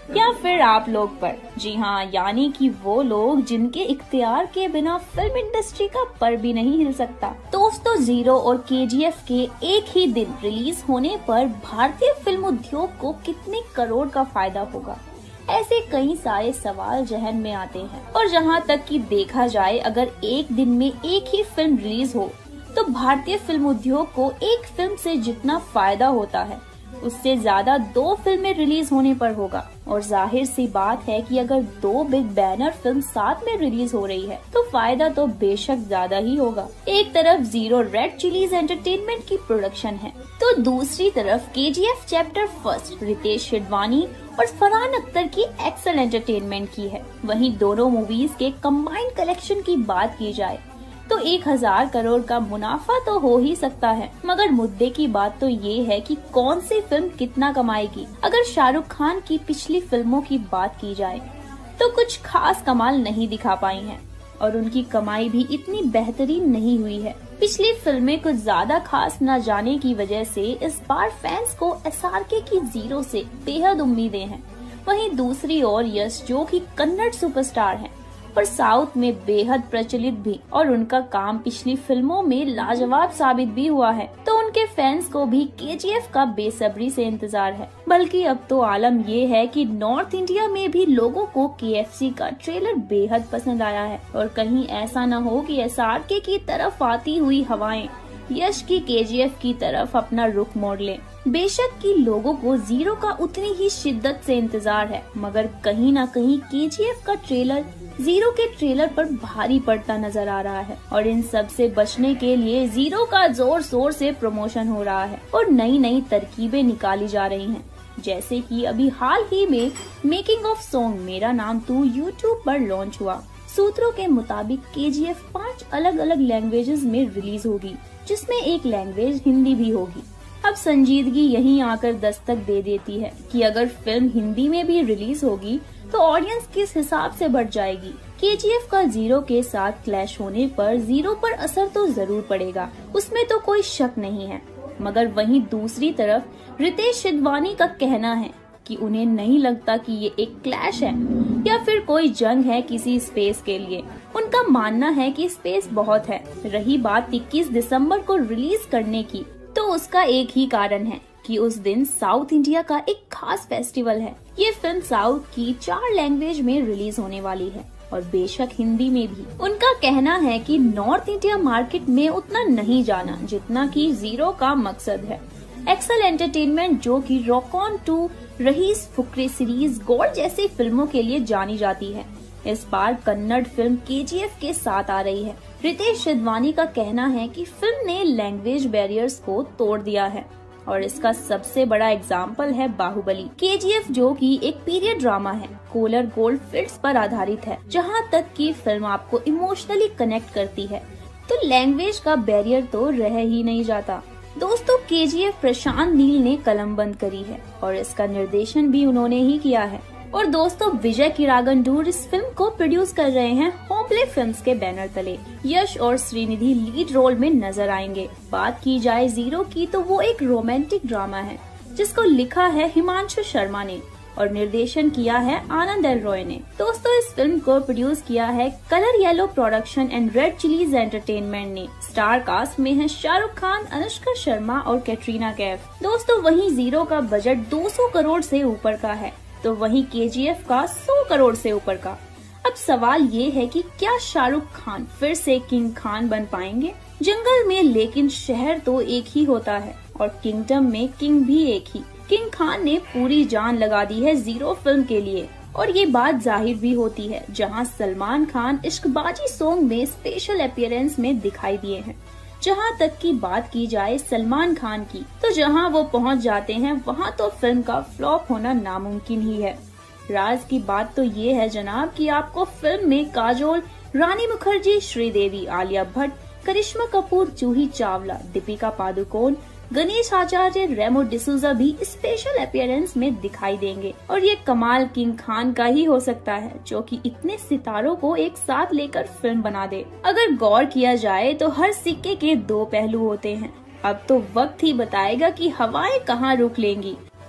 या फिर आप लोग पर। जी हाँ, यानी कि वो लोग जिनके इख्तियार के बिना फिल्म इंडस्ट्री का पर भी नहीं हिल सकता। दोस्तों, जीरो और केजीएफ के एक ही दिन रिलीज होने पर भारतीय फिल्म उद्योग को कितने करोड़ का फायदा होगा, ऐसे कई सारे सवाल जहन में आते हैं। और जहाँ तक कि देखा जाए, अगर एक दिन में एक ही फिल्म रिलीज हो तो भारतीय फिल्म उद्योग को एक फिल्म से जितना फायदा होता है उससे ज्यादा 2 फिल्में रिलीज होने पर होगा। और जाहिर सी बात है कि अगर 2 बिग बैनर फिल्म साथ में रिलीज हो रही है तो फायदा तो बेशक ज्यादा ही होगा। एक तरफ जीरो रेड चिलीज एंटरटेनमेंट की प्रोडक्शन है तो दूसरी तरफ KGF chapter first Ritesh Sidhwani और फरहान अख्तर की एक्सेल एंटरटेनमेंट की है। वहीं दोनों मूवीज के कंबाइंड कलेक्शन की बात की जाए तो 1000 करोड़ का मुनाफा तो हो ही सकता है, मगर मुद्दे की बात तो ये है कि कौन सी फिल्म कितना कमाएगी। अगर शाहरुख खान की पिछली फिल्मों की बात की जाए तो कुछ खास कमाल नहीं दिखा पाई हैं और उनकी कमाई भी इतनी बेहतरीन नहीं हुई है। पिछली फिल्में कुछ ज्यादा खास न जाने की वजह से इस बार फैंस को एसआरके की जीरो से बेहद उम्मीदें हैं। वहीं दूसरी ओर यश, जो कि कन्नड़ सुपरस्टार हैं और साउथ में बेहद प्रचलित भी, और उनका काम पिछली फिल्मों में लाजवाब साबित भी हुआ है, तो उनके फैंस को भी केजीएफ का बेसब्री से इंतजार है। बल्कि अब तो आलम ये है कि नॉर्थ इंडिया में भी लोगों को केएफसी का ट्रेलर बेहद पसंद आया है। और कहीं ऐसा न हो कि एसआरके की तरफ आती हुई हवाएं यश की केजीएफ की तरफ अपना रुख मोड़ लें। बेशक कि लोगों को जीरो का उतनी ही शिद्दत से इंतजार है, मगर कहीं न कहीं केजीएफ का ट्रेलर जीरो के ट्रेलर पर भारी पड़ता नजर आ रहा है। और इन सब से बचने के लिए जीरो का जोर शोर से प्रमोशन हो रहा है और नई नई तरकीबें निकाली जा रही हैं। जैसे कि अभी हाल ही में मेकिंग ऑफ सॉन्ग मेरा नाम तू यूट्यूब पर लॉन्च हुआ। सूत्रों के मुताबिक केजीएफ 5 अलग अलग लैंग्वेजेस में रिलीज होगी, जिसमें एक लैंग्वेज हिंदी भी होगी। अब संजीदगी यहीं आकर दस्तक दे देती है कि अगर फिल्म हिंदी में भी रिलीज होगी तो ऑडियंस किस हिसाब से बढ़ जाएगी। केजीएफ का जीरो के साथ क्लैश होने पर जीरो पर असर तो जरूर पड़ेगा, उसमें तो कोई शक नहीं है। मगर वहीं दूसरी तरफ रितेश सिडवानी का कहना है कि उन्हें नहीं लगता कि ये एक क्लैश है या फिर कोई जंग है किसी स्पेस के लिए। उनका मानना है कि स्पेस बहुत है। रही बात 21 दिसंबर को रिलीज करने की, तो उसका एक ही कारण है कि उस दिन साउथ इंडिया का एक खास फेस्टिवल है। ये फिल्म साउथ की 4 लैंग्वेज में रिलीज होने वाली है और बेशक हिंदी में भी। उनका कहना है कि नॉर्थ इंडिया मार्केट में उतना नहीं जाना जितना कि जीरो का मकसद है। एक्सेल एंटरटेनमेंट, जो कि Rock On 2, Raees, Fukrey series, Gold जैसी फिल्मों के लिए जानी जाती है, इस बार कन्नड़ फिल्म केजीएफ के साथ आ रही है। रितेश सिडवानी का कहना है कि फिल्म ने लैंग्वेज बैरियर्स को तोड़ दिया है और इसका सबसे बड़ा एग्जाम्पल है बाहुबली। केजीएफ, जो कि एक पीरियड ड्रामा है, कोलर गोल्ड फील्ड्स पर आधारित है। जहाँ तक कि फिल्म आपको इमोशनली कनेक्ट करती है तो लैंग्वेज का बैरियर तो रह ही नहीं जाता। दोस्तों, केजीएफ प्रशांत नील ने कलम बंद करी है और इसका निर्देशन भी उन्होंने ही किया है। और दोस्तों, विजय किरागंडूर इस फिल्म को प्रोड्यूस कर रहे हैं होमप्ले फिल्म्स के बैनर तले। यश और श्रीनिधि लीड रोल में नजर आएंगे। बात की जाए जीरो की तो वो एक रोमांटिक ड्रामा है जिसको लिखा है हिमांशु शर्मा ने और निर्देशन किया है आनंद एल रॉय ने। दोस्तों, इस फिल्म को प्रोड्यूस किया है Colour Yellow Production and Red Chillies Entertainment ने। स्टार कास्ट में है शाहरुख खान, अनुष्का शर्मा और कैटरीना कैफ। दोस्तों, वहीं जीरो का बजट 200 करोड़ से ऊपर का है तो वहीं केजीएफ का 100 करोड़ से ऊपर का। अब सवाल ये है कि क्या शाहरुख खान फिर से किंग खान बन पाएंगे? जंगल में लेकिन शहर तो एक ही होता है और किंगडम में किंग भी एक ही। किंग खान ने पूरी जान लगा दी है जीरो फिल्म के लिए और ये बात जाहिर भी होती है, जहां सलमान खान इश्कबाजी सॉन्ग में स्पेशल अपीयरेंस में दिखाई दिए हैं। जहां तक की बात की जाए सलमान खान की, तो जहां वो पहुंच जाते हैं वहां तो फिल्म का फ्लॉप होना नामुमकिन ही है। राज की बात तो ये है जनाब कि आपको फिल्म में काजोल, रानी मुखर्जी, श्रीदेवी, आलिया भट्ट, करिश्मा कपूर, जूही चावला, दीपिका पादुकोण, गणेश आचार्य, रेमो डिसूजा भी स्पेशल अपीयरेंस में दिखाई देंगे और ये कमाल किंग खान का ही हो सकता है जो कि इतने सितारों को एक साथ लेकर फिल्म बना दे। अगर गौर किया जाए तो हर सिक्के के 2 पहलू होते हैं। अब तो वक्त ही बताएगा कि हवाएं कहाँ रुक लेंगी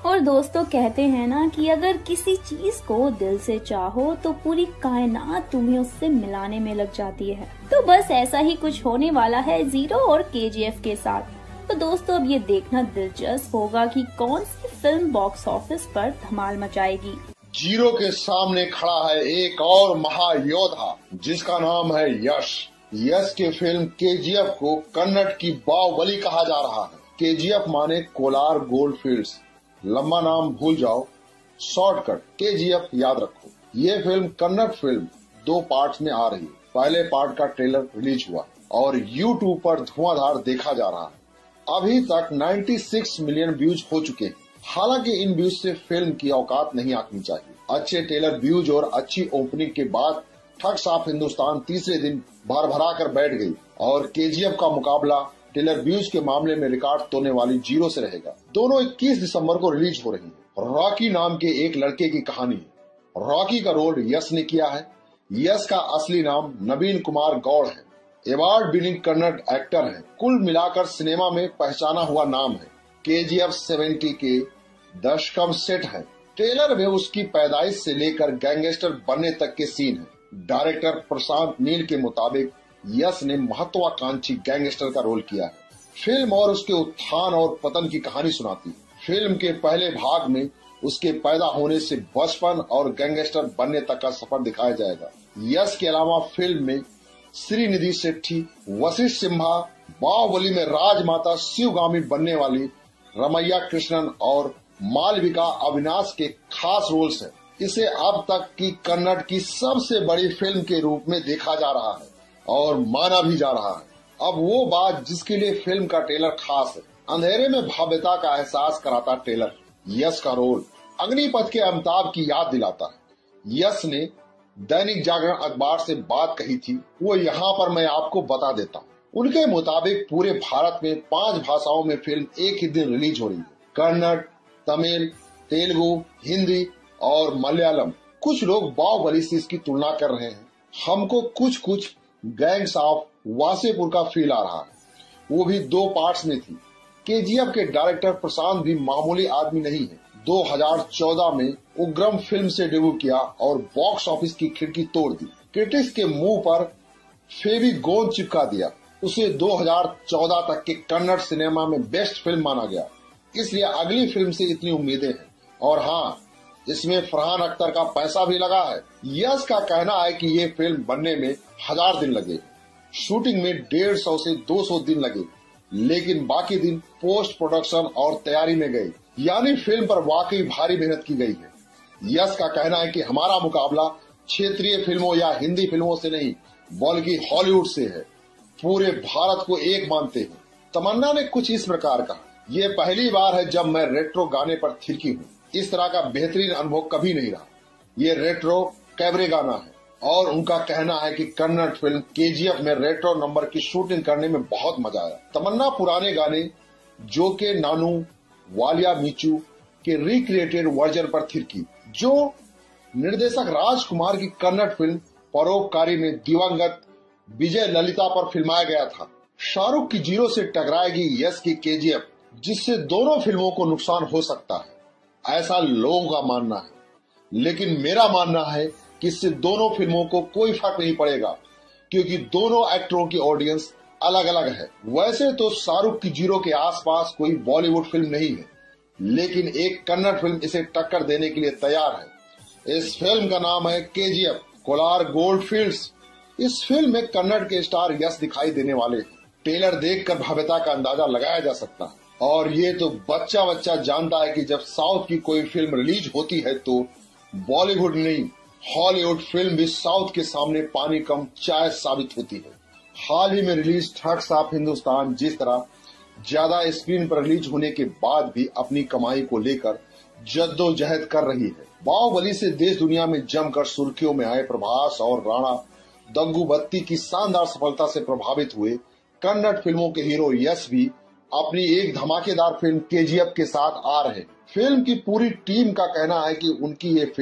और दोस्तों कहते हैं ना कि अगर किसी चीज को दिल से चाहो तो पूरी कायनात तुम्हें उससे मिलाने में लग जाती है। तो बस ऐसा ही कुछ होने वाला है जीरो और केजीएफ के साथ। तो दोस्तों अब ये देखना दिलचस्प होगा कि कौन सी फिल्म बॉक्स ऑफिस पर धमाल मचाएगी। जीरो के सामने खड़ा है एक और महायोद्धा जिसका नाम है यश। यश के फिल्म केजीएफ को कन्नड़ की बाहुबली कहा जा रहा है। केजीएफ माने कोलार गोल्ड फील्ड्स, लंबा नाम भूल जाओ, शॉर्टकट केजीएफ याद रखो। ये फिल्म कन्नड़ फिल्म 2 पार्ट्स में आ रही है। पहले पार्ट का ट्रेलर रिलीज हुआ और YouTube पर धुआंधार देखा जा रहा है। अभी तक 96 मिलियन व्यूज हो चुके हैं। हालांकि इन व्यूज से फिल्म की औकात नहीं आंकनी चाहिए। अच्छे ट्रेलर व्यूज और अच्छी ओपनिंग के बाद ठग साफ हिंदुस्तान तीसरे दिन भरा कर बैठ गई और केजीएफ का मुकाबला ट्रेलर व्यूज के मामले में रिकॉर्ड तोड़ने वाली जीरो से रहेगा। दोनों 21 दिसंबर को रिलीज हो रही है। रॉकी नाम के एक लड़के की कहानी है। रॉकी का रोल यश ने किया है। यश का असली नाम नवीन कुमार गौड़ है। अवार्ड विनिंग कन्नड़ एक्टर है। कुल मिलाकर सिनेमा में पहचाना हुआ नाम है। केजीएफ 70 के दशकम सेट है। ट्रेलर में उसकी पैदाइश से लेकर गैंगस्टर बनने तक के सीन है। डायरेक्टर प्रशांत नील के मुताबिक यश ने महत्वाकांक्षी गैंगस्टर का रोल किया है। फिल्म और उसके उत्थान और पतन की कहानी सुनाती है। फिल्म के पहले भाग में उसके पैदा होने से बचपन और गैंगस्टर बनने तक का सफर दिखाया जाएगा। यश के अलावा फिल्म में श्रीनिधि शेट्टी, वशिष्ठ सिम्हा, बाहुबली में राजमाता शिवगामी बनने वाली रमैया कृष्णन और मालविका अविनाश के खास रोल्स हैं। इसे अब तक की कन्नड़ की सबसे बड़ी फिल्म के रूप में देखा जा रहा है और माना भी जा रहा है। अब वो बात जिसके लिए फिल्म का ट्रेलर खास है। अंधेरे में भव्यता का एहसास कराता ट्रेलर। यश का रोल अग्निपथ के अमिताभ की याद दिलाता है। यश ने दैनिक जागरण अखबार से बात कही थी, वो यहाँ पर मैं आपको बता देता हूँ। उनके मुताबिक पूरे भारत में 5 भाषाओं में फिल्म एक ही दिन रिलीज हो रही है। कन्नड़, तमिल, तेलुगु, हिंदी और मलयालम। कुछ लोग बाहुबली से इसकी तुलना कर रहे हैं। हमको कुछ गैंग्स ऑफ वासेपुर का फील आ रहा है। वो भी 2 पार्ट्स में थी। केजीएफ के डायरेक्टर प्रशांत भी मामूली आदमी नहीं है। 2014 में उग्रम फिल्म से डेब्यू किया और बॉक्स ऑफिस की खिड़की तोड़ दी। क्रिटिक्स के मुंह पर फेविगोंद चिपका दिया। उसे 2014 तक के कन्नड़ सिनेमा में बेस्ट फिल्म माना गया। इसलिए अगली फिल्म से इतनी उम्मीदें हैं। और हाँ, इसमें फरहान अख्तर का पैसा भी लगा है। यश का कहना है कि ये फिल्म बनने में 1000 दिन लगे। शूटिंग में 150 से 200 दिन लगे, लेकिन बाकी दिन पोस्ट प्रोडक्शन और तैयारी में गए। यानी फिल्म पर वाकई भारी मेहनत की गई है। यश का कहना है कि हमारा मुकाबला क्षेत्रीय फिल्मों या हिंदी फिल्मों से नहीं बल्कि हॉलीवुड से है। पूरे भारत को एक मानते हैं। तमन्ना ने कुछ इस प्रकार कहा, ये पहली बार है जब मैं रेट्रो गाने पर थिरकी हूँ। इस तरह का बेहतरीन अनुभव कभी नहीं रहा। ये रेट्रो कैबरे गाना है और उनका कहना है कि कन्नड़ फिल्म केजीएफ में रेट्रो नंबर की शूटिंग करने में बहुत मजा आया। तमन्ना पुराने गाने जो के नानू वालिया मीचू के रिक्रिएटेड वर्जन पर थिरकी, जो निर्देशक राजकुमार की कन्नड़ फिल्म परोपकारी में दिवंगत विजय ललिता पर फिल्माया गया था। शाहरुख की जीरो से टकराएगी यश की केजीएफ, जिससे दोनों फिल्मों को नुकसान हो सकता है, ऐसा लोगों का मानना है। लेकिन मेरा मानना है कि इससे दोनों फिल्मों को कोई फर्क नहीं पड़ेगा, क्योंकि दोनों एक्टरों की ऑडियंस अलग अलग है। वैसे तो शाहरुख की जीरो के आसपास कोई बॉलीवुड फिल्म नहीं है, लेकिन एक कन्नड़ फिल्म इसे टक्कर देने के लिए तैयार है। इस फिल्म का नाम है केजीएफ कोलार गोल्ड फील्ड्स। इस फिल्म में कन्नड़ के स्टार यश दिखाई देने वाले हैं। ट्रेलर देखकर भव्यता का अंदाजा लगाया जा सकता है। और ये तो बच्चा जानता है कि जब साउथ की कोई फिल्म रिलीज होती है तो बॉलीवुड नहीं हॉलीवुड फिल्म भी साउथ के सामने पानी कम चाय साबित होती है। हाल ही में रिलीज ठग्स ऑफ हिंदुस्तान जिस तरह ज्यादा स्क्रीन पर रिलीज होने के बाद भी अपनी कमाई को लेकर जद्दोजहद कर रही है। बाहुबली से देश दुनिया में जमकर सुर्खियों में आए प्रभास और राणा दग्गुबत्ती की शानदार सफलता से प्रभावित हुए कन्नड़ फिल्मों के हीरो यश भी अपनी एक धमाकेदार फिल्म केजीएफ के साथ आ रहे। फिल्म की पूरी टीम का कहना है कि उनकी ये फिल्म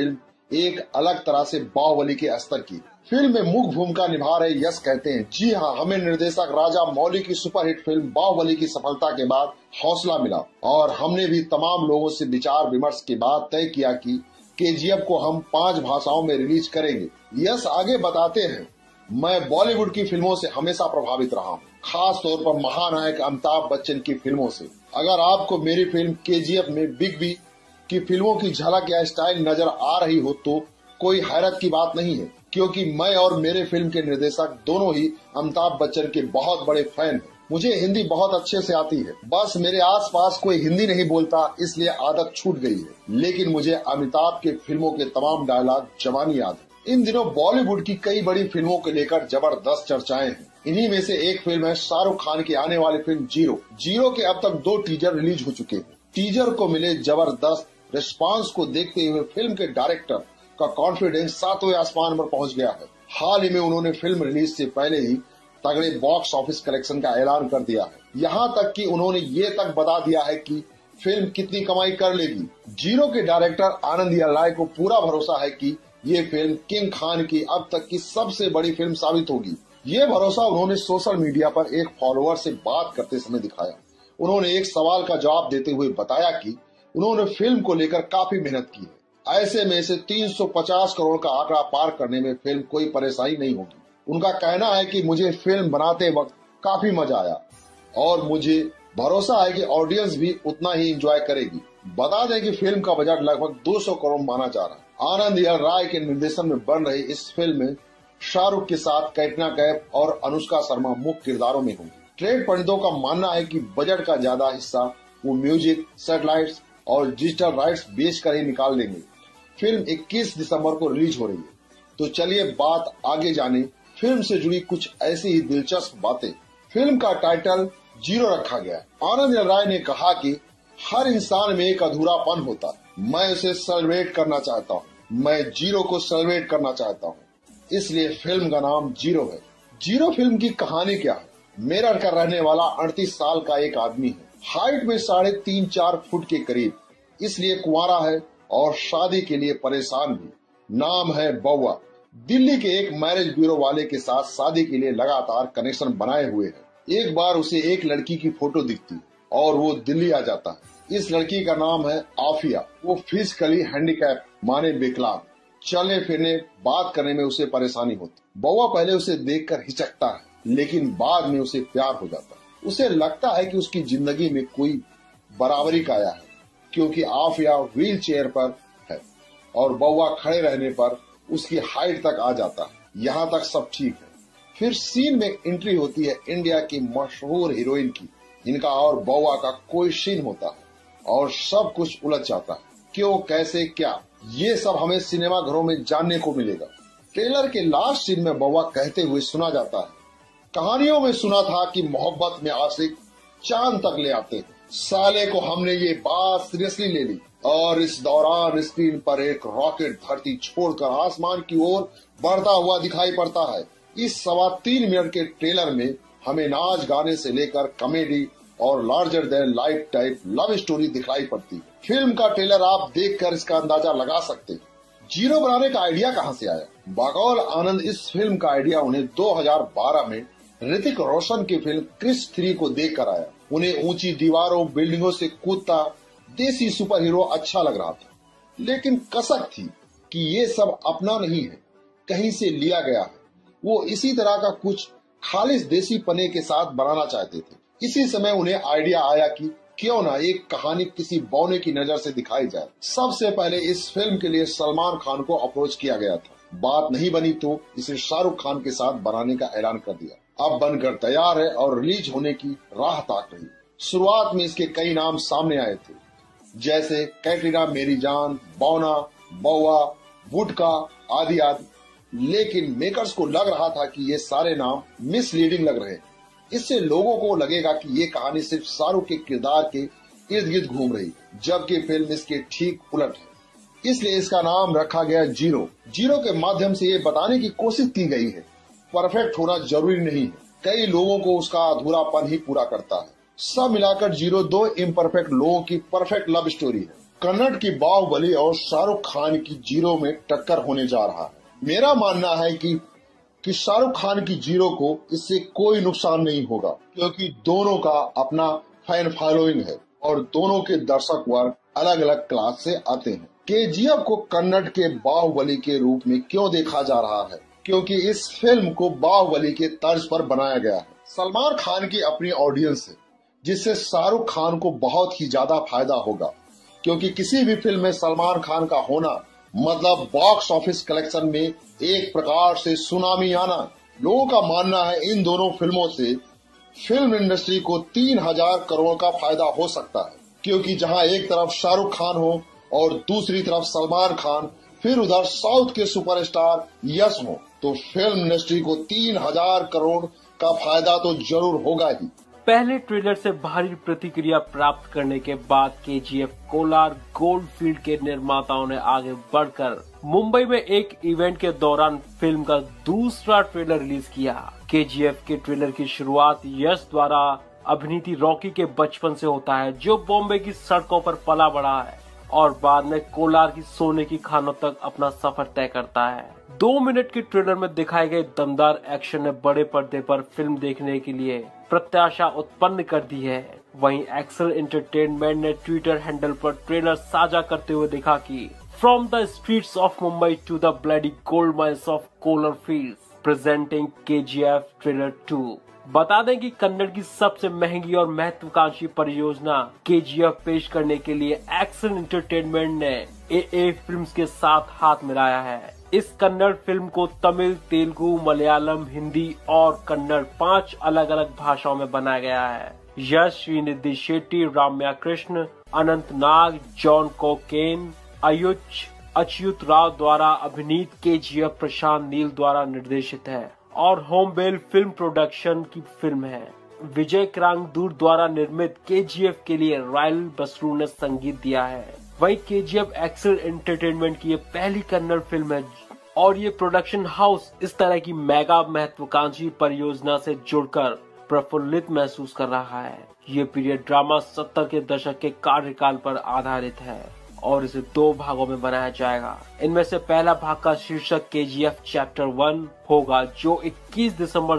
एक अलग तरह से बाहुबली के स्तर की। फिल्म में मुख्य भूमिका निभा रहे यश कहते हैं, जी हाँ, हमें निर्देशक राजा मौली की सुपरहिट फिल्म बाहुबली की सफलता के बाद हौसला मिला और हमने भी तमाम लोगों से विचार विमर्श के बाद तय किया कि केजीएफ को हम 5 भाषाओं में रिलीज करेंगे। यश आगे बताते हैं, मैं बॉलीवुड की फिल्मों से हमेशा प्रभावित रहा हूँ, खास तौर पर महानायक अमिताभ बच्चन की फिल्मों से। अगर आपको मेरी फिल्म केजीएफ में बिग बी की फिल्मों की झलक या स्टाइल नजर आ रही हो तो कोई हैरत की बात नहीं है, क्योंकि मैं और मेरे फिल्म के निर्देशक दोनों ही अमिताभ बच्चन के बहुत बड़े फैन हैं। मुझे हिंदी बहुत अच्छे से आती है, बस मेरे आसपास कोई हिंदी नहीं बोलता इसलिए आदत छूट गई है, लेकिन मुझे अमिताभ के फिल्मों के तमाम डायलॉग जवानी याद है। इन दिनों बॉलीवुड की कई बड़ी फिल्मों को लेकर जबरदस्त चर्चाएं हैं। इन्हीं में से एक फिल्म है शाहरुख खान की आने वाली फिल्म जीरो। जीरो के अब तक 2 टीजर रिलीज हो चुके हैं। टीजर को मिले जबरदस्त रिस्पांस को देखते हुए फिल्म के डायरेक्टर का कॉन्फिडेंस 7वें आसमान पर पहुंच गया है। हाल ही में उन्होंने फिल्म रिलीज से पहले ही तगड़े बॉक्स ऑफिस कलेक्शन का ऐलान कर दिया है। यहाँ तक कि उन्होंने ये तक बता दिया है कि फिल्म कितनी कमाई कर लेगी। जीरो के डायरेक्टर आनंद राय को पूरा भरोसा है कि ये फिल्म किंग खान की अब तक की सबसे बड़ी फिल्म साबित होगी। ये भरोसा उन्होंने सोशल मीडिया पर एक फॉलोअर से बात करते समय दिखाया। उन्होंने एक सवाल का जवाब देते हुए बताया कि उन्होंने फिल्म को लेकर काफी मेहनत की है। ऐसे में से 350 करोड़ का आंकड़ा पार करने में फिल्म कोई परेशानी नहीं होगी। उनका कहना है कि मुझे फिल्म बनाते वक्त काफी मजा आया और मुझे भरोसा है कि ऑडियंस भी उतना ही एंजॉय करेगी। बता दें कि फिल्म का बजट लगभग 200 करोड़ माना जा रहा है। आनंद राय के निर्देशन में बन रही इस फिल्म में शाहरुख के साथ कैटरीना कैफ और अनुष्का शर्मा मुख्य किरदारों में होंगी। ट्रेड पंडितों का मानना है कि बजट का ज्यादा हिस्सा वो म्यूजिक, सैटेलाइट्स और डिजिटल राइट्स बेचकर ही निकाल लेंगे। फिल्म 21 दिसंबर को रिलीज हो रही है। तो चलिए बात आगे जाने फिल्म से जुड़ी कुछ ऐसी ही दिलचस्प बातें। फिल्म का टाइटल जीरो रखा गया है। आनंद राय ने कहा कि हर इंसान में एक अधूरापन होता है, मैं उसे सेलिब्रेट करना चाहता हूँ, मैं जीरो को सेलिब्रेट करना चाहता हूँ, इसलिए फिल्म का नाम जीरो है। जीरो फिल्म की कहानी क्या है? मेरठ का रहने वाला 38 साल का एक आदमी है, हाइट में 3.5-4 फुट के करीब, इसलिए कुंवारा है और शादी के लिए परेशान भी। नाम है बउआ। दिल्ली के एक मैरिज ब्यूरो वाले के साथ शादी के लिए लगातार कनेक्शन बनाए हुए है। एक बार उसे एक लड़की की फोटो दिखती और वो दिल्ली आ जाता है। इस लड़की का नाम है आफिया। वो फिजिकली हैंडीकैप माने विकलांग, चलने फिरने बात करने में उसे परेशानी होती। बउआ पहले उसे देखकर हिचकता है, लेकिन बाद में उसे प्यार हो जाता है। उसे लगता है कि उसकी जिंदगी में कोई बराबरी का आया है, क्योंकि आफिया व्हील चेयर पर है और बउआ खड़े रहने पर उसकी हाइट तक आ जाता है। यहाँ तक सब ठीक है। फिर सीन में एंट्री होती है इंडिया की मशहूर हीरोइन की। इनका और बउआ का कोई सीन होता है और सब कुछ उलझ जाता है। क्यों, कैसे, क्या, ये सब हमें सिनेमा घरों में जानने को मिलेगा। ट्रेलर के लास्ट सीन में बउआ कहते हुए सुना जाता है, कहानियों में सुना था कि मोहब्बत में आशिक चांद तक ले आते हैं। साले को हमने ये बात सीरियसली ले ली और इस दौरान स्क्रीन पर एक रॉकेट धरती छोड़कर आसमान की ओर बढ़ता हुआ दिखाई पड़ता है। इस 3.25 मिनट के ट्रेलर में हमें नाच गाने से लेकर कॉमेडी और larger than life type love story दिखाई पड़ती है। फिल्म का ट्रेलर आप देखकर इसका अंदाजा लगा सकते हैं। जीरो बनाने का आइडिया कहां से आया? बकौल आनंद, इस फिल्म का आइडिया उन्हें 2012 में ऋतिक रोशन की फिल्म क्रिश 3 को देखकर आया। उन्हें ऊंची दीवारों, बिल्डिंगों से कूदता देसी सुपर हीरो अच्छा लग रहा था, लेकिन कसक थी कि ये सब अपना नहीं है, कहीं से लिया गया है। वो इसी तरह का कुछ खालिस देसी पने के साथ बनाना चाहते थे। इसी समय उन्हें आइडिया आया कि क्यों ना एक कहानी किसी बौने की नजर से दिखाई जाए। सबसे पहले इस फिल्म के लिए सलमान खान को अप्रोच किया गया था। बात नहीं बनी तो इसे शाहरुख खान के साथ बनाने का ऐलान कर दिया। अब बनकर तैयार है और रिलीज होने की राह ताक रही। शुरुआत में इसके कई नाम सामने आए थे, जैसे कैटरीना, मेरी जान, बौना, बउआ, वुडका आदि आदि, लेकिन मेकर्स को लग रहा था कि ये सारे नाम मिसलीडिंग लग रहे हैं। इससे लोगों को लगेगा कि ये कहानी सिर्फ शाहरुख के किरदार के इर्द गिर्द घूम रही, जबकि फिल्म इसके ठीक उलट है। इसलिए इसका नाम रखा गया जीरो। जीरो के माध्यम से ये बताने की कोशिश की गई है परफेक्ट होना जरूरी नहीं है, कई लोगों को उसका अधूरापन ही पूरा करता है। सब मिलाकर जीरो 2 इम्परफेक्ट लोगों की परफेक्ट लव स्टोरी है। कन्नड़ की बाहुबली और शाहरुख खान की जीरो में टक्कर होने जा रहा है। मेरा मानना है कि शाहरुख खान की जीरो को इससे कोई नुकसान नहीं होगा, क्योंकि दोनों का अपना फैन फॉलोइंग है और दोनों के दर्शक वर्ग अलग अलग क्लास से आते हैं। केजीएफ को कन्नड़ के बाहुबली के रूप में क्यों देखा जा रहा है? क्योंकि इस फिल्म को बाहुबली के तर्ज पर बनाया गया है। सलमान खान की अपनी ऑडियंस है, जिससे शाहरुख खान को बहुत ही ज्यादा फायदा होगा, क्योंकि किसी भी फिल्म में सलमान खान का होना मतलब बॉक्स ऑफिस कलेक्शन में एक प्रकार से सुनामी आना। लोगों का मानना है इन दोनों फिल्मों से फिल्म इंडस्ट्री को 3000 करोड़ का फायदा हो सकता है, क्योंकि जहां एक तरफ शाहरुख खान हो और दूसरी तरफ सलमान खान, फिर उधर साउथ के सुपरस्टार यश हो, तो फिल्म इंडस्ट्री को 3000 करोड़ का फायदा तो जरूर होगा ही। पहले ट्रेलर से भारी प्रतिक्रिया प्राप्त करने के बाद केजीएफ कोलार गोल्डफील्ड के निर्माताओं ने आगे बढ़कर मुंबई में एक इवेंट के दौरान फिल्म का दूसरा ट्रेलर रिलीज किया। केजीएफ के ट्रेलर की शुरुआत यश द्वारा अभिनीत रॉकी के बचपन से होता है, जो बॉम्बे की सड़कों पर पला बढ़ा है और बाद में कोलार की सोने की खानों तक अपना सफर तय करता है। 2 मिनट के ट्रेलर में दिखाए गए दमदार एक्शन ने बड़े पर्दे पर फिल्म देखने के लिए प्रत्याशा उत्पन्न कर दी है। वहीं एक्सेल एंटरटेनमेंट ने ट्विटर हैंडल पर ट्रेलर साझा करते हुए दिखा कि from the streets of Mumbai to the bloody gold mines of Kolar fields presenting KGF trailer 2। बता दें कि कन्नड़ की सबसे महंगी और महत्वाकांक्षी परियोजना केजीएफ पेश करने के लिए एक्सेल एंटरटेनमेंट ने एए फिल्म्स के साथ हाथ मिलाया है। इस कन्नड़ फिल्म को तमिल, तेलुगु, मलयालम, हिंदी और कन्नड़ 5 अलग अलग भाषाओं में बनाया गया है। यश, श्रीनिधि शेट्टी, राम्या कृष्ण, अनंत नाग, जॉन कोकेन, अच्युत राव द्वारा अभिनीत केजीएफ प्रशांत नील द्वारा निर्देशित है और होमबेल फिल्म प्रोडक्शन की फिल्म है। विजय क्रांगदूर द्वारा निर्मित केजीएफ के लिए रायल बसरू ने संगीत दिया है। वहीं केजीएफ एक्सेल एंटरटेनमेंट की ये पहली कन्नड़ फिल्म है और ये प्रोडक्शन हाउस इस तरह की मेगा महत्वाकांक्षी परियोजना से जुड़कर प्रफुल्लित महसूस कर रहा है। ये पीरियड ड्रामा 70 के दशक के कार्यकाल पर आधारित है और इसे 2 भागों में बनाया जाएगा। इनमें से पहला भाग का शीर्षक केजीएफ चैप्टर 1 होगा, जो 21 दिसंबर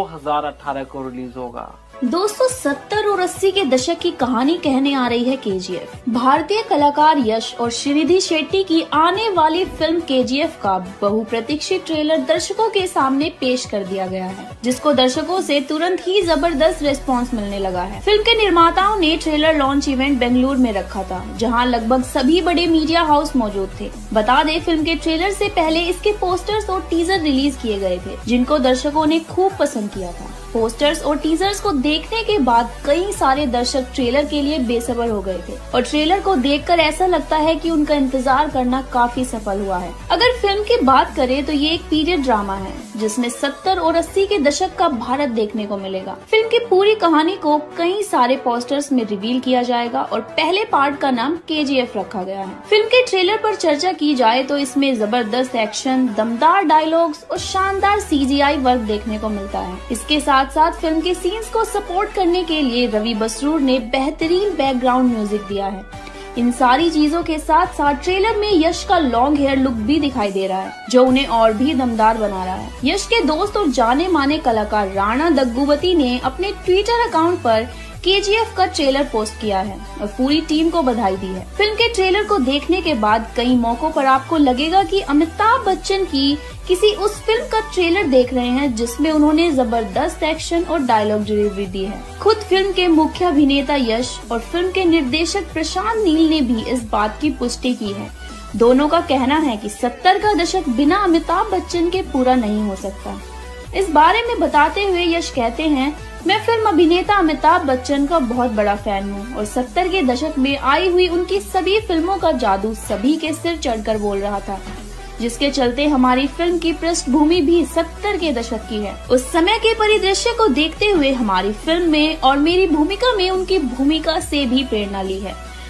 2018 को रिलीज होगा। दोस्तों, 70 और 80 के दशक की कहानी कहने आ रही है केजीएफ। भारतीय कलाकार यश और श्रीनिधि शेट्टी की आने वाली फिल्म केजीएफ का बहुप्रतीक्षित ट्रेलर दर्शकों के सामने पेश कर दिया गया है, जिसको दर्शकों से तुरंत ही जबरदस्त रिस्पांस मिलने लगा है। फिल्म के निर्माताओं ने ट्रेलर लॉन्च इवेंट बेंगलुरु में रखा था, जहां लगभग सभी बड़े मीडिया हाउस मौजूद थे। बता दें, फिल्म के ट्रेलर से पहले इसके पोस्टर्स और टीजर रिलीज किए गए थे, जिनको दर्शकों ने खूब पसंद किया था। पोस्टर्स और टीजर्स को देखने के बाद कई सारे दर्शक ट्रेलर के लिए बेसब्र हो गए थे और ट्रेलर को देखकर ऐसा लगता है कि उनका इंतजार करना काफी सफल हुआ है। अगर फिल्म की बात करें तो ये एक पीरियड ड्रामा है, जिसमें 70 और 80 के दशक का भारत देखने को मिलेगा। फिल्म की पूरी कहानी को कई सारे पोस्टर्स में रिवील किया जाएगा और पहले पार्ट का नाम केजीएफ रखा गया है। फिल्म के ट्रेलर पर चर्चा की जाए तो इसमें जबरदस्त एक्शन, दमदार डायलॉग्स और शानदार सीजीआई वर्क देखने को मिलता है। इसके साथ साथ फिल्म के सीन्स को सपोर्ट करने के लिए रवि बसरूर ने बेहतरीन बैकग्राउंड म्यूजिक दिया है। इन सारी चीजों के साथ साथ ट्रेलर में यश का लॉन्ग हेयर लुक भी दिखाई दे रहा है, जो उन्हें और भी दमदार बना रहा है। यश के दोस्त और जाने माने कलाकार राणा दग्गुवती ने अपने ट्विटर अकाउंट पर केजीएफ का ट्रेलर पोस्ट किया है और पूरी टीम को बधाई दी है। फिल्म के ट्रेलर को देखने के बाद कई मौकों पर आपको लगेगा कि अमिताभ बच्चन की किसी उस फिल्म का ट्रेलर देख रहे हैं जिसमें उन्होंने जबरदस्त एक्शन और डायलॉग डिलीवरी दी है। खुद फिल्म के मुख्य अभिनेता यश और फिल्म के निर्देशक प्रशांत नील ने भी इस बात की पुष्टि की है। दोनों का कहना है कि 70 का दशक बिना अमिताभ बच्चन के पूरा नहीं हो सकता। इस बारे में बताते हुए यश कहते हैं, मैं फिल्म अभिनेता अमिताभ बच्चन का बहुत बड़ा फैन हूँ और 70 के दशक में आई हुई उनकी सभी फिल्मों का जादू सभी के सिर चढ़कर बोल रहा था, जिसके चलते हमारी फिल्म की पृष्ठभूमि भी 70 के दशक की है। उस समय के परिदृश्य को देखते हुए हमारी फिल्म में और मेरी भूमिका में उनकी भूमिका से भी प्रेरणा ली है।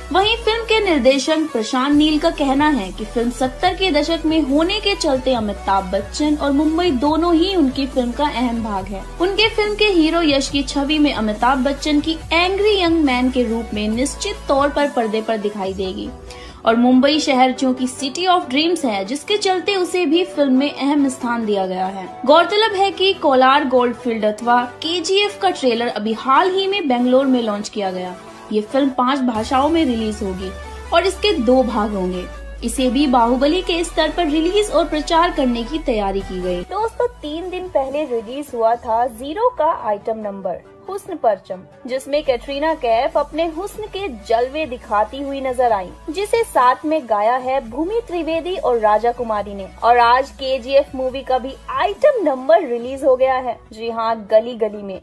वहीं फिल्म के निर्देशक प्रशांत नील का कहना है कि फिल्म 70 के दशक में होने के चलते अमिताभ बच्चन और मुंबई दोनों ही उनकी फिल्म का अहम भाग है। उनके फिल्म के हीरो यश की छवि में अमिताभ बच्चन की एंग्री यंग मैन के रूप में निश्चित तौर पर पर्दे पर दिखाई देगी और मुंबई शहर जो कि सिटी ऑफ ड्रीम्स है, जिसके चलते उसे भी फिल्म में अहम स्थान दिया गया है। गौरतलब है कि कोलार गोल्डफील्ड अथवा KGF का ट्रेलर अभी हाल ही में बेंगलोर में लॉन्च किया गया। ये फिल्म 5 भाषाओं में रिलीज होगी और इसके 2 भाग होंगे। इसे भी बाहुबली के स्तर पर रिलीज और प्रचार करने की तैयारी की गई। दोस्तों 3 दिन पहले रिलीज हुआ था जीरो का आइटम नंबर हुस्न परचम, जिसमें कैटरीना कैफ अपने हुस्न के जलवे दिखाती हुई नजर आई, जिसे साथ में गाया है भूमि त्रिवेदी और राजा कुमारी ने। और आज KGF मूवी का भी आइटम नंबर रिलीज हो गया है। जी हाँ, गली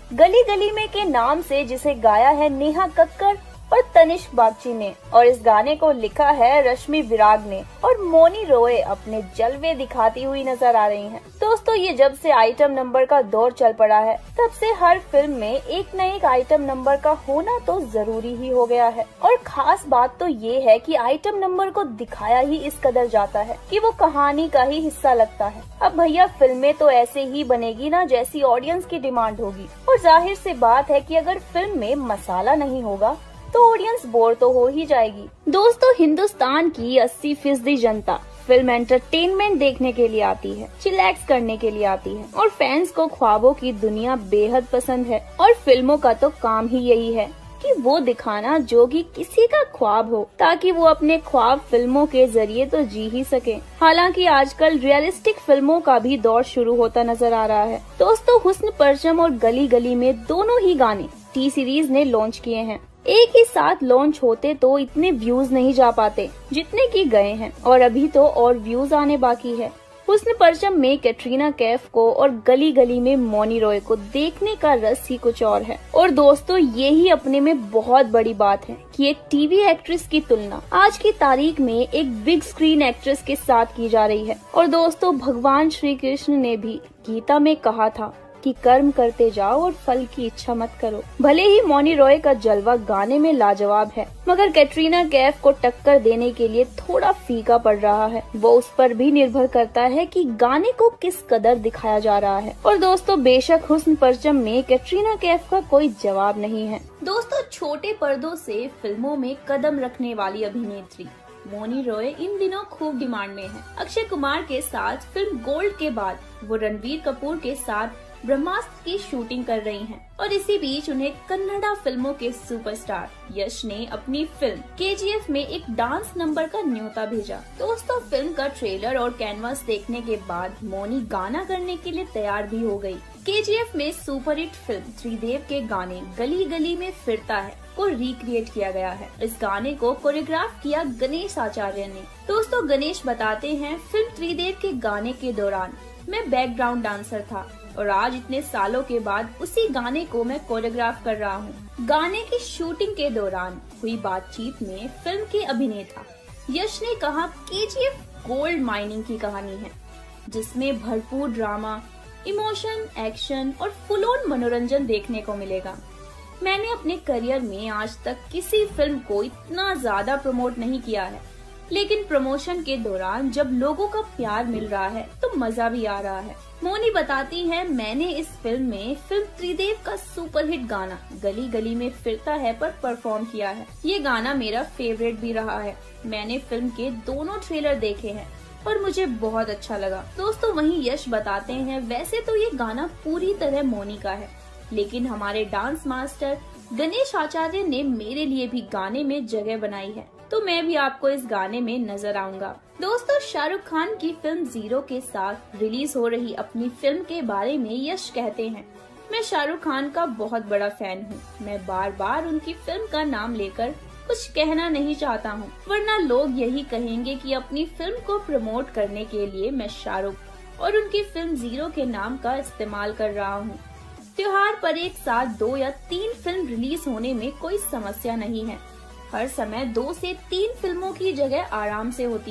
गली में के नाम से, जिसे गाया है नेहा कक्कड़ और तनिष्क बागची ने। और इस गाने को लिखा है रश्मि विराग ने और मोनी रॉय अपने जलवे दिखाती हुई नजर आ रही हैं। दोस्तों ये जब से आइटम नंबर का दौर चल पड़ा है, तब से हर फिल्म में एक न एक आइटम नंबर का होना तो जरूरी ही हो गया है। और खास बात तो ये है कि आइटम नंबर को दिखाया ही इस कदर जाता है कि वो कहानी का ही हिस्सा लगता है। अब भैया फिल्में तो ऐसे ही बनेगी ना जैसी ऑडियंस की डिमांड होगी। और जाहिर सी बात है कि अगर फिल्म में मसाला नहीं होगा तो ऑडियंस बोर तो हो ही जाएगी। दोस्तों हिंदुस्तान की 80% जनता फिल्म एंटरटेनमेंट देखने के लिए आती है, चिलैक्स करने के लिए आती है और फैंस को ख्वाबों की दुनिया बेहद पसंद है। और फिल्मों का तो काम ही यही है कि वो दिखाना जो कि किसी का ख्वाब हो, ताकि वो अपने ख्वाब फिल्मों के जरिए तो जी ही सके। हालांकि आजकल रियलिस्टिक फिल्मों का भी दौर शुरू होता नजर आ रहा है। दोस्तों हुस्न परचम और गली गली में दोनों ही गाने T सीरीज ने लॉन्च किए हैं। एक ही साथ लॉन्च होते तो इतने व्यूज नहीं जा पाते जितने की गए हैं और अभी तो और व्यूज आने बाकी है। हुस्न परचम में कैटरीना कैफ को और गली गली में मोनी रॉय को देखने का रस ही कुछ और है। और दोस्तों ये ही अपने में बहुत बड़ी बात है कि एक टीवी एक्ट्रेस की तुलना आज की तारीख में एक बिग स्क्रीन एक्ट्रेस के साथ की जा रही है। और दोस्तों भगवान श्री कृष्ण ने भी गीता में कहा था कि कर्म करते जाओ और फल की इच्छा मत करो। भले ही मोनी रॉय का जलवा गाने में लाजवाब है, मगर कैटरीना कैफ को टक्कर देने के लिए थोड़ा फीका पड़ रहा है। वो उस पर भी निर्भर करता है कि गाने को किस कदर दिखाया जा रहा है। और दोस्तों बेशक हुस्न परचम में कैटरीना कैफ का कोई जवाब नहीं है। दोस्तों छोटे पर्दों से फिल्मों में कदम रखने वाली अभिनेत्री मोनी रॉय इन दिनों खूब डिमांड में है। अक्षय कुमार के साथ फिल्म गोल्ड के बाद वो रणबीर कपूर के साथ ब्रह्मास्त्र की शूटिंग कर रही हैं। और इसी बीच उन्हें कन्नड़ा फिल्मों के सुपरस्टार यश ने अपनी फिल्म KGF में एक डांस नंबर का न्योता भेजा। दोस्तों फिल्म का ट्रेलर और कैनवास देखने के बाद मोनी गाना करने के लिए तैयार भी हो गई। KGF में सुपरहिट फिल्म त्रिदेव के गाने गली गली में फिरता है को रिक्रिएट किया गया है। इस गाने को कोरियोग्राफ किया गणेश आचार्य ने। दोस्तों गणेश बताते हैं, फिल्म त्रिदेव के गाने के दौरान मैं बैकग्राउंड डांसर था और आज इतने सालों के बाद उसी गाने को मैं कोरियोग्राफ कर रहा हूँ। गाने की शूटिंग के दौरान हुई बातचीत में फिल्म के अभिनेता यश ने कहा KGF गोल्ड माइनिंग की कहानी है, जिसमें भरपूर ड्रामा, इमोशन, एक्शन और फुल ऑन मनोरंजन देखने को मिलेगा। मैंने अपने करियर में आज तक किसी फिल्म को इतना ज्यादा प्रमोट नहीं किया है, लेकिन प्रमोशन के दौरान जब लोगों का प्यार मिल रहा है तो मजा भी आ रहा है। मोनी बताती है, मैंने इस फिल्म में फिल्म त्रिदेव का सुपरहिट गाना गली गली में फिरता है पर परफॉर्म किया है। ये गाना मेरा फेवरेट भी रहा है। मैंने फिल्म के दोनों ट्रेलर देखे हैं और मुझे बहुत अच्छा लगा। दोस्तों वहीं यश बताते हैं, वैसे तो ये गाना पूरी तरह मोनी का है, लेकिन हमारे डांस मास्टर गणेश आचार्य ने मेरे लिए भी गाने में जगह बनाई है, तो मैं भी आपको इस गाने में नजर आऊंगा। दोस्तों शाहरुख खान की फिल्म जीरो के साथ रिलीज हो रही अपनी फिल्म के बारे में यश कहते हैं, मैं शाहरुख खान का बहुत बड़ा फैन हूँ। मैं बार बार उनकी फिल्म का नाम लेकर कुछ कहना नहीं चाहता हूँ, वरना लोग यही कहेंगे कि अपनी फिल्म को प्रमोट करने के लिए मैं शाहरुख और उनकी फिल्म जीरो के नाम का इस्तेमाल कर रहा हूँ। त्योहार पर एक साथ 2 या 3 फिल्म रिलीज होने में कोई समस्या नहीं है। हर समय 2 से 3 फिल्मों की जगह आराम से होती है।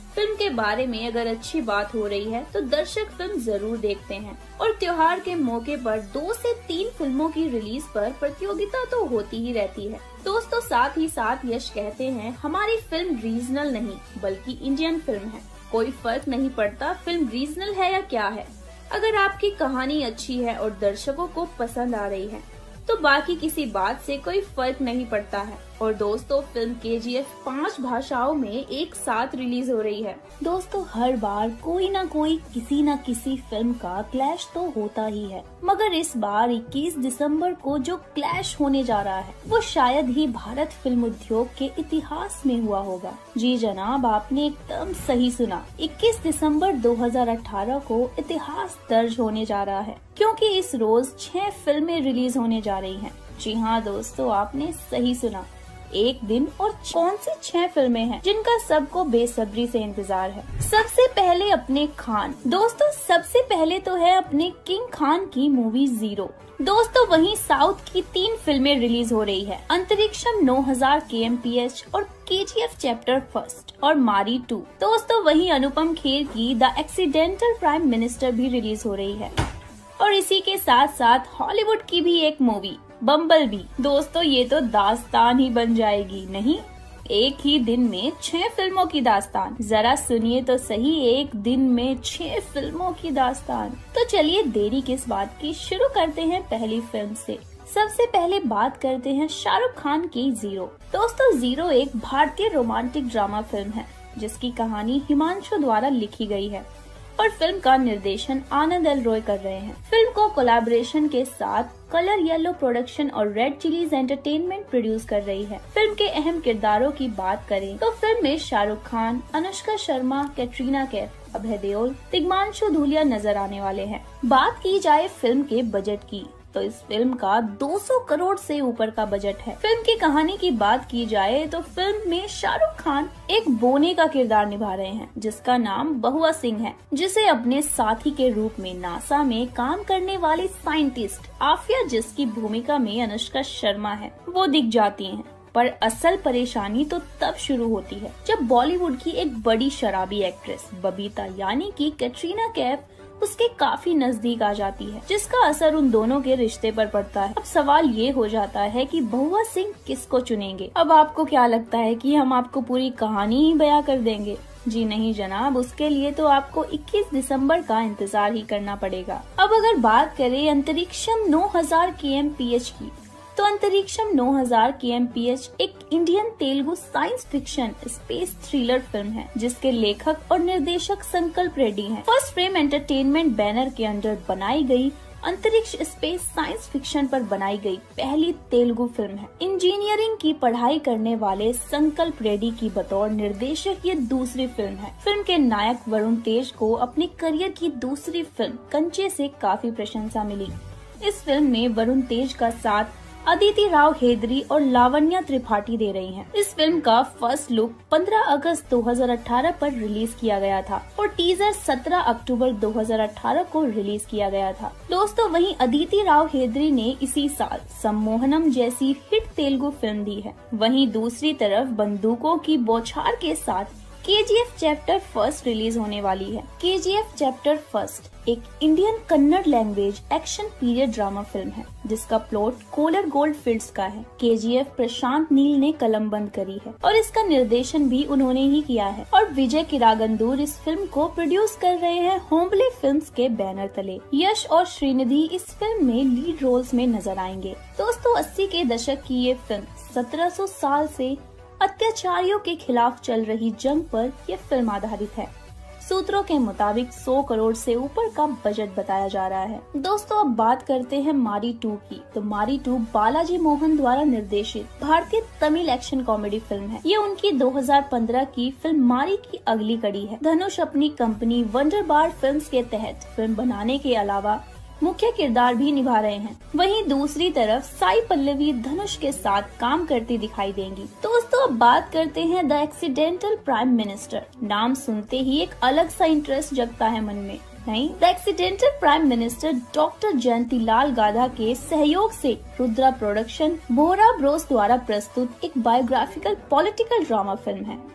फिल्म के बारे में अगर अच्छी बात हो रही है तो दर्शक फिल्म जरूर देखते हैं और त्योहार के मौके पर 2 से 3 फिल्मों की रिलीज पर प्रतियोगिता तो होती ही रहती है। दोस्तों साथ ही साथ यश कहते हैं हमारी फिल्म रीजनल नहीं बल्कि इंडियन फिल्म है, कोई फर्क नहीं पड़ता फिल्म रीजनल है या क्या है। अगर आपकी कहानी अच्छी है और दर्शकों को पसंद आ रही है तो बाकी किसी बात से कोई फर्क नहीं पड़ता है। और दोस्तों फिल्म KGF 5 भाषाओं में एक साथ रिलीज हो रही है। दोस्तों हर बार कोई ना कोई किसी न किसी फिल्म का क्लैश तो होता ही है, मगर इस बार 21 दिसंबर को जो क्लैश होने जा रहा है वो शायद ही भारत फिल्म उद्योग के इतिहास में हुआ होगा। जी जनाब, आपने एकदम सही सुना, 21 दिसंबर 2018 को इतिहास दर्ज होने जा रहा है, क्योंकि इस रोज 6 फिल्में रिलीज होने जा रही हैं। जी हाँ दोस्तों, आपने सही सुना, एक दिन और कौन सी 6 फिल्में हैं जिनका सबको बेसब्री से इंतजार है। सबसे पहले अपने खान, दोस्तों सबसे पहले तो है अपने किंग खान की मूवी 0। दोस्तों वहीं साउथ की 3 फिल्में रिलीज हो रही है, अंतरिक्षम 9000 kmph और KGF चैप्टर 1 और मारी 2। दोस्तों वहीं अनुपम खेर की द एक्सीडेंटल प्राइम मिनिस्टर भी रिलीज हो रही है और इसी के साथ साथ हॉलीवुड की भी एक मूवी बम्बल बी। दोस्तों ये तो दास्तान ही बन जाएगी, नहीं एक ही दिन में 6 फिल्मों की दास्तान। जरा सुनिए तो सही, एक दिन में 6 फिल्मों की दास्तान। तो चलिए देरी किस बात की, शुरू करते हैं पहली फिल्म से। सबसे पहले बात करते हैं शाहरुख खान की 0। दोस्तों 0 एक भारतीय रोमांटिक ड्रामा फिल्म है जिसकी कहानी हिमांशु द्वारा लिखी गई है और फिल्म का निर्देशन आनंद एल रॉय कर रहे हैं। फिल्म को कोलैबोरेशन के साथ कलर येलो प्रोडक्शन और रेड चिलीज एंटरटेनमेंट प्रोड्यूस कर रही है। फिल्म के अहम किरदारों की बात करें तो फिल्म में शाहरुख खान, अनुष्का शर्मा, कैटरीना कैफ, अभय देओल, तिग्मांशु धूलिया नजर आने वाले हैं। बात की जाए फिल्म के बजट की तो इस फिल्म का 200 करोड़ से ऊपर का बजट है। फिल्म की कहानी की बात की जाए तो फिल्म में शाहरुख खान एक बोने का किरदार निभा रहे हैं जिसका नाम बहुआ सिंह है, जिसे अपने साथी के रूप में नासा में काम करने वाली साइंटिस्ट आफिया, जिसकी भूमिका में अनुष्का शर्मा है, वो दिख जाती हैं। पर असल परेशानी तो तब शुरू होती है जब बॉलीवुड की एक बड़ी शराबी एक्ट्रेस बबीता यानी कि कैटरीना कैफ उसके काफी नजदीक आ जाती है, जिसका असर उन दोनों के रिश्ते पर पड़ता है। अब सवाल ये हो जाता है कि बहुआ सिंह किसको चुनेंगे। अब आपको क्या लगता है कि हम आपको पूरी कहानी ही बयां कर देंगे? जी नहीं जनाब, उसके लिए तो आपको 21 दिसंबर का इंतजार ही करना पड़ेगा। अब अगर बात करें अंतरिक्षम 9000 kmph की तो अंतरिक्षम 9000 kmph एक Indian Telugu science fiction space thriller film है जिसके लेखक और निर्देशक संकल्प रेड्डी हैं। फर्स्ट फ्रेम एंटरटेनमेंट बैनर के अंडर बनाई गई अंतरिक्ष स्पेस साइंस फिक्शन पर बनाई गई पहली तेलुगु फिल्म है। इंजीनियरिंग की पढ़ाई करने वाले संकल्प रेड्डी की बतौर निर्देशक ये दूसरी फिल्म है। फिल्म के नायक वरुण तेज को अपने करियर की दूसरी फिल्म कंचे से काफी प्रशंसा मिली। इस फिल्म में वरुण तेज का साथ अदिति राव हेदरी और लावण्या त्रिपाठी दे रही हैं। इस फिल्म का फर्स्ट लुक 15 अगस्त 2018 पर रिलीज किया गया था और टीजर 17 अक्टूबर 2018 को रिलीज किया गया था। दोस्तों वहीं अदिति राव हेदरी ने इसी साल सम्मोहनम जैसी हिट तेलुगु फिल्म दी है। वहीं दूसरी तरफ बंदूकों की बौछार के साथ KGF चैप्टर 1 रिलीज होने वाली है। KGF चैप्टर 1 एक Indian Kannada language action period drama film है जिसका प्लॉट कोलर गोल्ड फील्ड्स का है। KGF प्रशांत नील ने कलमबंद करी है और इसका निर्देशन भी उन्होंने ही किया है और विजय किरागंदूर इस फिल्म को प्रोड्यूस कर रहे हैं होम्बले फिल्म्स के बैनर तले। यश और श्रीनिधि इस फिल्म में लीड रोल्स में नजर आएंगे। दोस्तों 80 के दशक की ये फिल्म 1700 साल से अत्याचारियों के खिलाफ चल रही जंग पर यह फिल्म आधारित है। सूत्रों के मुताबिक 100 करोड़ से ऊपर का बजट बताया जा रहा है। दोस्तों अब बात करते हैं मारी 2 की। तो मारी 2 बालाजी मोहन द्वारा निर्देशित भारतीय तमिल एक्शन कॉमेडी फिल्म है। ये उनकी 2015 की फिल्म मारी की अगली कड़ी है। धनुष अपनी कंपनी वंडर बार फिल्म्स के तहत फिल्म बनाने के अलावा मुख्य किरदार भी निभा रहे हैं। वहीं दूसरी तरफ साई पल्लवी धनुष के साथ काम करती दिखाई देंगी। दोस्तों अब बात करते हैं द एक्सीडेंटल प्राइम मिनिस्टर। नाम सुनते ही एक अलग सा इंटरेस्ट जगता है मन में, नहीं? The accidental prime minister doctor Jayantilal Gada के सहयोग से रुद्रा प्रोडक्शन बोरा ब्रोस द्वारा प्रस्तुत एक बायोग्राफिकल पॉलिटिकल ड्रामा फिल्म है।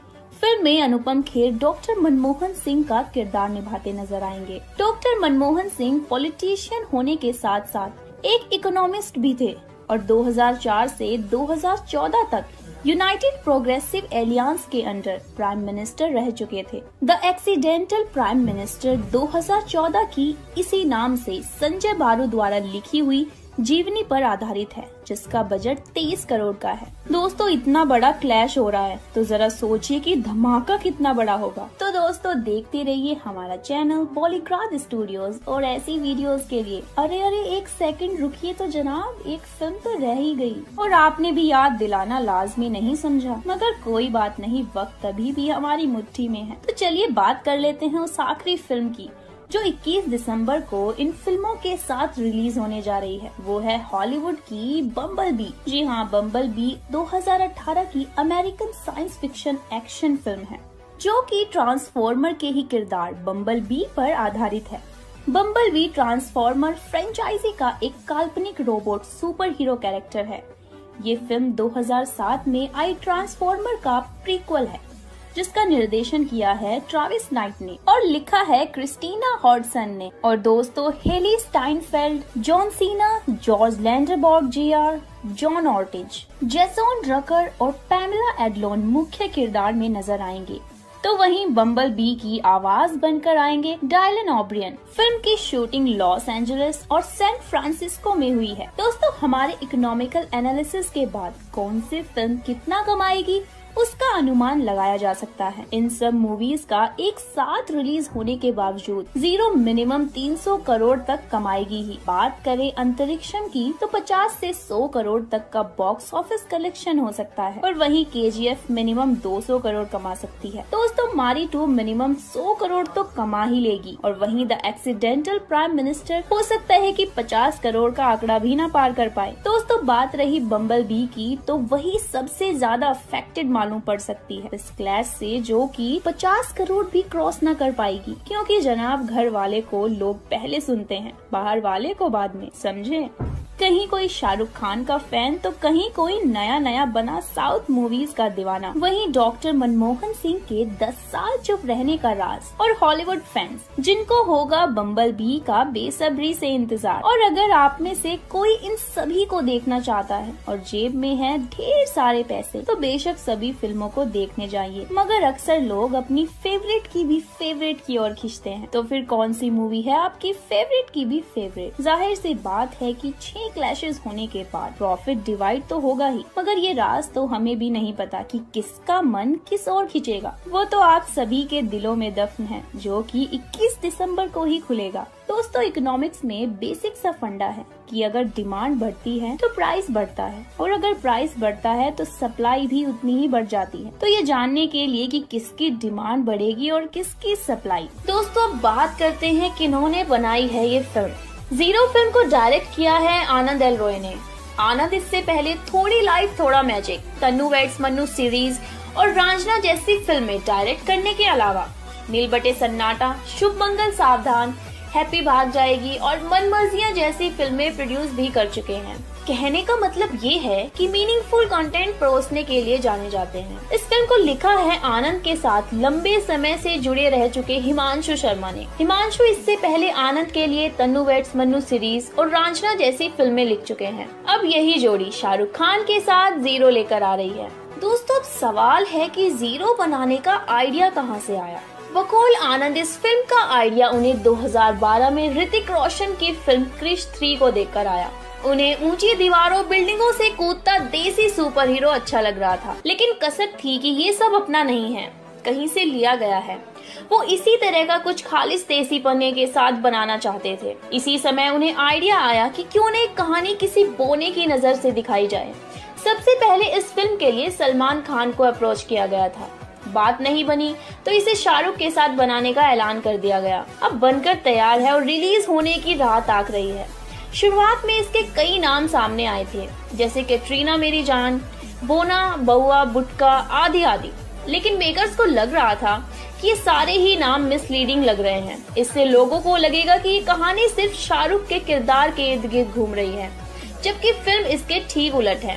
फिल्म में अनुपम खेर डॉक्टर मनमोहन सिंह का किरदार निभाते नजर आएंगे। डॉक्टर मनमोहन सिंह पॉलिटिशियन होने के साथ साथ एक इकोनॉमिस्ट भी थे और 2004 से 2014 तक यूनाइटेड प्रोग्रेसिव एलियंस के अंडर प्राइम मिनिस्टर रह चुके थे। द एक्सीडेंटल प्राइम मिनिस्टर 2014 की इसी नाम से संजय बारू द्वारा लिखी हुई जीवनी पर आधारित है, जिसका बजट 23 करोड़ का है। दोस्तों, इतना बड़ा क्लैश हो रहा है तो जरा सोचिए कि धमाका कितना बड़ा होगा। तो दोस्तों, देखते रहिए हमारा चैनल बॉलीग्राड स्टूडियोज और ऐसी वीडियोस के लिए। अरे एक सेकंड रुकिए तो जनाब, एक फिल्म तो रह ही गई और आपने भी याद दिलाना लाजमी नहीं समझा, मगर कोई बात नहीं, वक्त अभी भी हमारी मुट्ठी में है। तो चलिए बात कर लेते हैं उस आखिरी फिल्म की जो 21 दिसंबर को इन फिल्मों के साथ रिलीज होने जा रही है। वो है हॉलीवुड की बम्बल बी। जी हाँ, बम्बल बी 2018 की American science fiction action film है जो कि ट्रांसफॉर्मर के ही किरदार बम्बल बी पर आधारित है। बम्बल बी ट्रांसफॉर्मर फ्रेंचाइजी का एक काल्पनिक रोबोट सुपर हीरो कैरेक्टर है। ये फिल्म 2007 में आई ट्रांसफॉर्मर का प्रीक्वल है जिसका निर्देशन किया है ट्रेविस नाइट ने और लिखा है क्रिस्टीना हॉडसन ने। और दोस्तों, Hailee Steinfeld, John Cena, George Lendeborg Junior, John Ortiz, Jason Rucker और पैमेला एडलोन मुख्य किरदार में नजर आएंगे। तो वहीं बम्बल बी की आवाज बनकर आएंगे डायलन ओब्रियन। फिल्म की शूटिंग लॉस एंजलिस और सैन फ्रांसिस्को में हुई है। दोस्तों, हमारे इकोनॉमिकल एनालिसिस के बाद कौन सी फिल्म कितना कमाएगी उसका अनुमान लगाया जा सकता है। इन सब मूवीज का एक साथ रिलीज होने के बावजूद जीरो मिनिमम 300 करोड़ तक कमाएगी ही। बात करें अंतरिक्षम की तो 50 से 100 करोड़ तक का बॉक्स ऑफिस कलेक्शन हो सकता है और वहीं केजीएफ मिनिमम 200 करोड़ कमा सकती है। दोस्तों, मारी 2 मिनिमम 100 करोड़ तो कमा ही लेगी और वहीं द एक्सीडेंटल प्राइम मिनिस्टर हो सकता है कि 50 करोड़ का आंकड़ा भी न पार कर पाए। दोस्तों, बात रही बम्बल बी की तो वही सबसे ज्यादा अफेक्टेड मालूम पड़ सकती है इस क्लैश से, जो कि 50 करोड़ भी क्रॉस न कर पाएगी, क्योंकि जनाब घर वाले को लोग पहले सुनते हैं, बाहर वाले को बाद में, समझे। कहीं कोई शाहरुख खान का फैन तो कहीं कोई नया नया बना साउथ मूवीज का दीवाना। वहीं डॉक्टर मनमोहन सिंह के 10 साल चुप रहने का राज और हॉलीवुड फैंस जिनको होगा बम्बल बी का बेसब्री से इंतजार। और अगर आप में से कोई इन सभी को देखना चाहता है और जेब में है ढेर सारे पैसे तो बेशक सभी फिल्मों को देखने जाइए, मगर अक्सर लोग अपनी फेवरेट की भी फेवरेट की ओर खींचते हैं। तो फिर कौन सी मूवी है आपकी फेवरेट की भी फेवरेट? जाहिर सी बात है कि 6 क्लैशेस होने के बाद प्रॉफिट डिवाइड तो होगा ही, मगर ये राज तो हमें भी नहीं पता कि किसका मन किस ओर खींचेगा। वो तो आप सभी के दिलों में दफन है, जो कि 21 दिसंबर को ही खुलेगा। दोस्तों, इकोनॉमिक्स में बेसिक सा फंडा है कि अगर डिमांड बढ़ती है तो प्राइस बढ़ता है और अगर प्राइस बढ़ता है तो सप्लाई भी उतनी ही बढ़ जाती है। तो ये जानने के लिए कि किसकी डिमांड बढ़ेगी और किसकी सप्लाई, दोस्तों बात करते हैं किन्होंने बनाई है ये फिल्म। जीरो फिल्म को डायरेक्ट किया है आनंद एल रॉय ने। आनंद इससे पहले थोड़ी लाइफ थोड़ा magic, Tanu weds Manu series और रांझना जैसी फिल्में डायरेक्ट करने के अलावा नील बटे सन्नाटा, शुभ मंगल सावधान, हैप्पी भाग जाएगी और मनमर्जियां जैसी फिल्में प्रोड्यूस भी कर चुके हैं। कहने का मतलब ये है कि मीनिंगफुल कंटेंट परोसने के लिए जाने जाते हैं। इस फिल्म को लिखा है आनंद के साथ लंबे समय से जुड़े रह चुके हिमांशु शर्मा ने। हिमांशु इससे पहले आनंद के लिए तन्नू वेड्स मन्नू सीरीज और रांझना जैसी फिल्में लिख चुके हैं। अब यही जोड़ी शाहरुख खान के साथ जीरो लेकर आ रही है। दोस्तों, अब सवाल है कि जीरो बनाने का आइडिया कहाँ से आया। बकौल आनंद, इस फिल्म का आइडिया उन्हें 2012 में ऋतिक रोशन की फिल्म क्रिश 3 को देखकर आया। उन्हें ऊंची दीवारों बिल्डिंगों से कूदता देसी सुपर हीरो अच्छा लग रहा था, लेकिन कसर थी कि ये सब अपना नहीं है, कहीं से लिया गया है। वो इसी तरह का कुछ खालिस देसी पन्ने के साथ बनाना चाहते थे। इसी समय उन्हें आइडिया आया कि क्यों न एक कहानी किसी बोने की नजर से दिखाई जाए। सबसे पहले इस फिल्म के लिए सलमान खान को अप्रोच किया गया था। बात नहीं बनी तो इसे शाहरुख के साथ बनाने का ऐलान कर दिया गया। अब बनकर तैयार है और रिलीज होने की राह ताक रही है। शुरुआत में इसके कई नाम सामने आए थे, जैसे कैटरीना मेरी जान, बोना, बउआ, बुटका आदि आदि, लेकिन मेकर्स को लग रहा था कि ये सारे ही नाम मिसलीडिंग लग रहे हैं। इससे लोगों को लगेगा कि ये कहानी सिर्फ शाहरुख के किरदार के इर्द गिर्द घूम रही है, जबकि फिल्म इसके ठीक उलट है।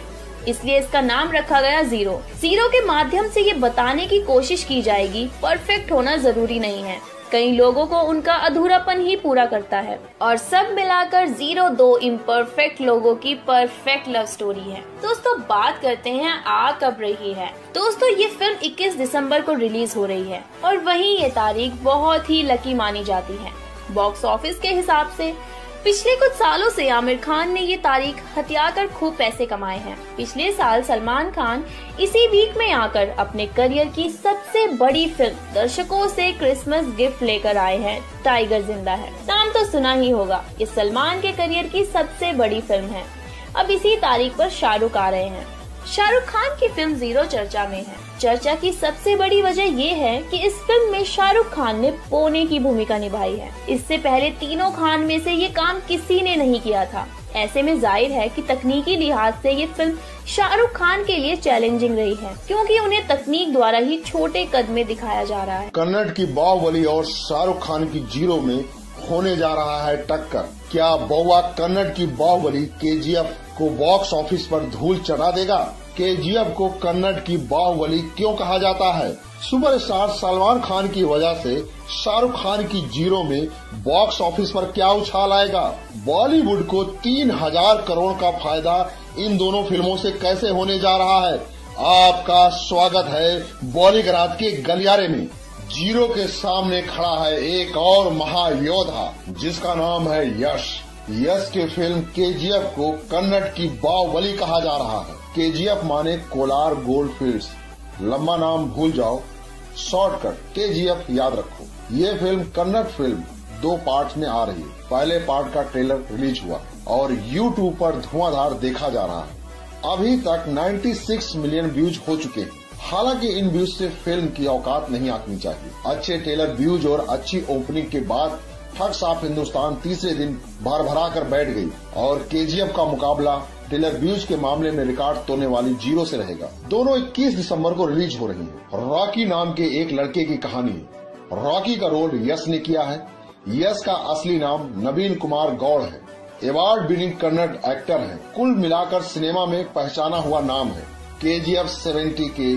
इसलिए इसका नाम रखा गया जीरो। जीरो के माध्यम से ये बताने की कोशिश की जाएगी परफेक्ट होना जरूरी नहीं है, कई लोगों को उनका अधूरापन ही पूरा करता है और सब मिलाकर जीरो 2 इम्परफेक्ट लोगों की परफेक्ट लव स्टोरी है। दोस्तों बात करते हैं आ कब रही है। दोस्तों ये फिल्म 21 दिसंबर को रिलीज हो रही है और वहीं ये तारीख बहुत ही लकी मानी जाती है। बॉक्स ऑफिस के हिसाब से पिछले कुछ सालों से आमिर खान ने ये तारीख हथियाकर खूब पैसे कमाए हैं। पिछले साल सलमान खान इसी वीक में आकर अपने करियर की सबसे बड़ी फिल्म दर्शकों से क्रिसमस गिफ्ट लेकर आए हैं, टाइगर जिंदा है। नाम तो सुना ही होगा, ये सलमान के करियर की सबसे बड़ी फिल्म है। अब इसी तारीख पर शाहरुख आ रहे हैं। शाहरुख खान की फिल्म जीरो चर्चा में है। चर्चा की सबसे बड़ी वजह ये है कि इस फिल्म में शाहरुख खान ने पोने की भूमिका निभाई है। इससे पहले तीनों खान में से ये काम किसी ने नहीं किया था। ऐसे में जाहिर है कि तकनीकी लिहाज से ये फिल्म शाहरुख खान के लिए चैलेंजिंग रही है, क्योंकि उन्हें तकनीक द्वारा ही छोटे कद में दिखाया जा रहा है। कन्नड़ की बाहुबली और शाहरुख खान की जीरो में होने जा रहा है टक्कर। क्या बउआ कन्नड़ की बाहुबली केजीएफ को बॉक्स ऑफिस पर धूल चढ़ा देगा? केजीएफ को कन्नड़ की बाहुबली क्यों कहा जाता है? सुपरस्टार सलमान खान की वजह से शाहरुख खान की जीरो में बॉक्स ऑफिस पर क्या उछाल आएगा? बॉलीवुड को 3000 करोड़ का फायदा इन दोनों फिल्मों से कैसे होने जा रहा है? आपका स्वागत है बॉलीग्राज के गलियारे में। जीरो के सामने खड़ा है एक और महायोद्धा जिसका नाम है यश। यश के फिल्म केजीएफ को कन्नड़ की बाहुबली कहा जा रहा है। केजीएफ माने कोलार गोल्ड फील्ड्स, लंबा नाम भूल जाओ, शॉर्टकट केजीएफ याद रखो। ये फिल्म कन्नड़ फिल्म 2 पार्ट में आ रही है। पहले पार्ट का ट्रेलर रिलीज हुआ और YouTube पर धुआंधार देखा जा रहा है। अभी तक 96 मिलियन व्यूज हो चुके हैं। हालांकि इन व्यूज से फिल्म की औकात नहीं आंकनी चाहिए। अच्छे ट्रेलर व्यूज और अच्छी ओपनिंग के बाद ठग साफ हिंदुस्तान तीसरे दिन भरा कर बैठ गई और केजीएफ का मुकाबला ट्रेलर व्यूज के मामले में रिकॉर्ड तोड़ने वाली जीरो से रहेगा। दोनों 21 दिसंबर को रिलीज हो रही है। रॉकी नाम के एक लड़के की कहानी है। रॉकी का रोल यश ने किया है। यश का असली नाम नवीन कुमार गौड़ है। अवार्ड विनिंग कन्नड़ एक्टर है। कुल मिलाकर सिनेमा में पहचाना हुआ नाम है। KGF 70 के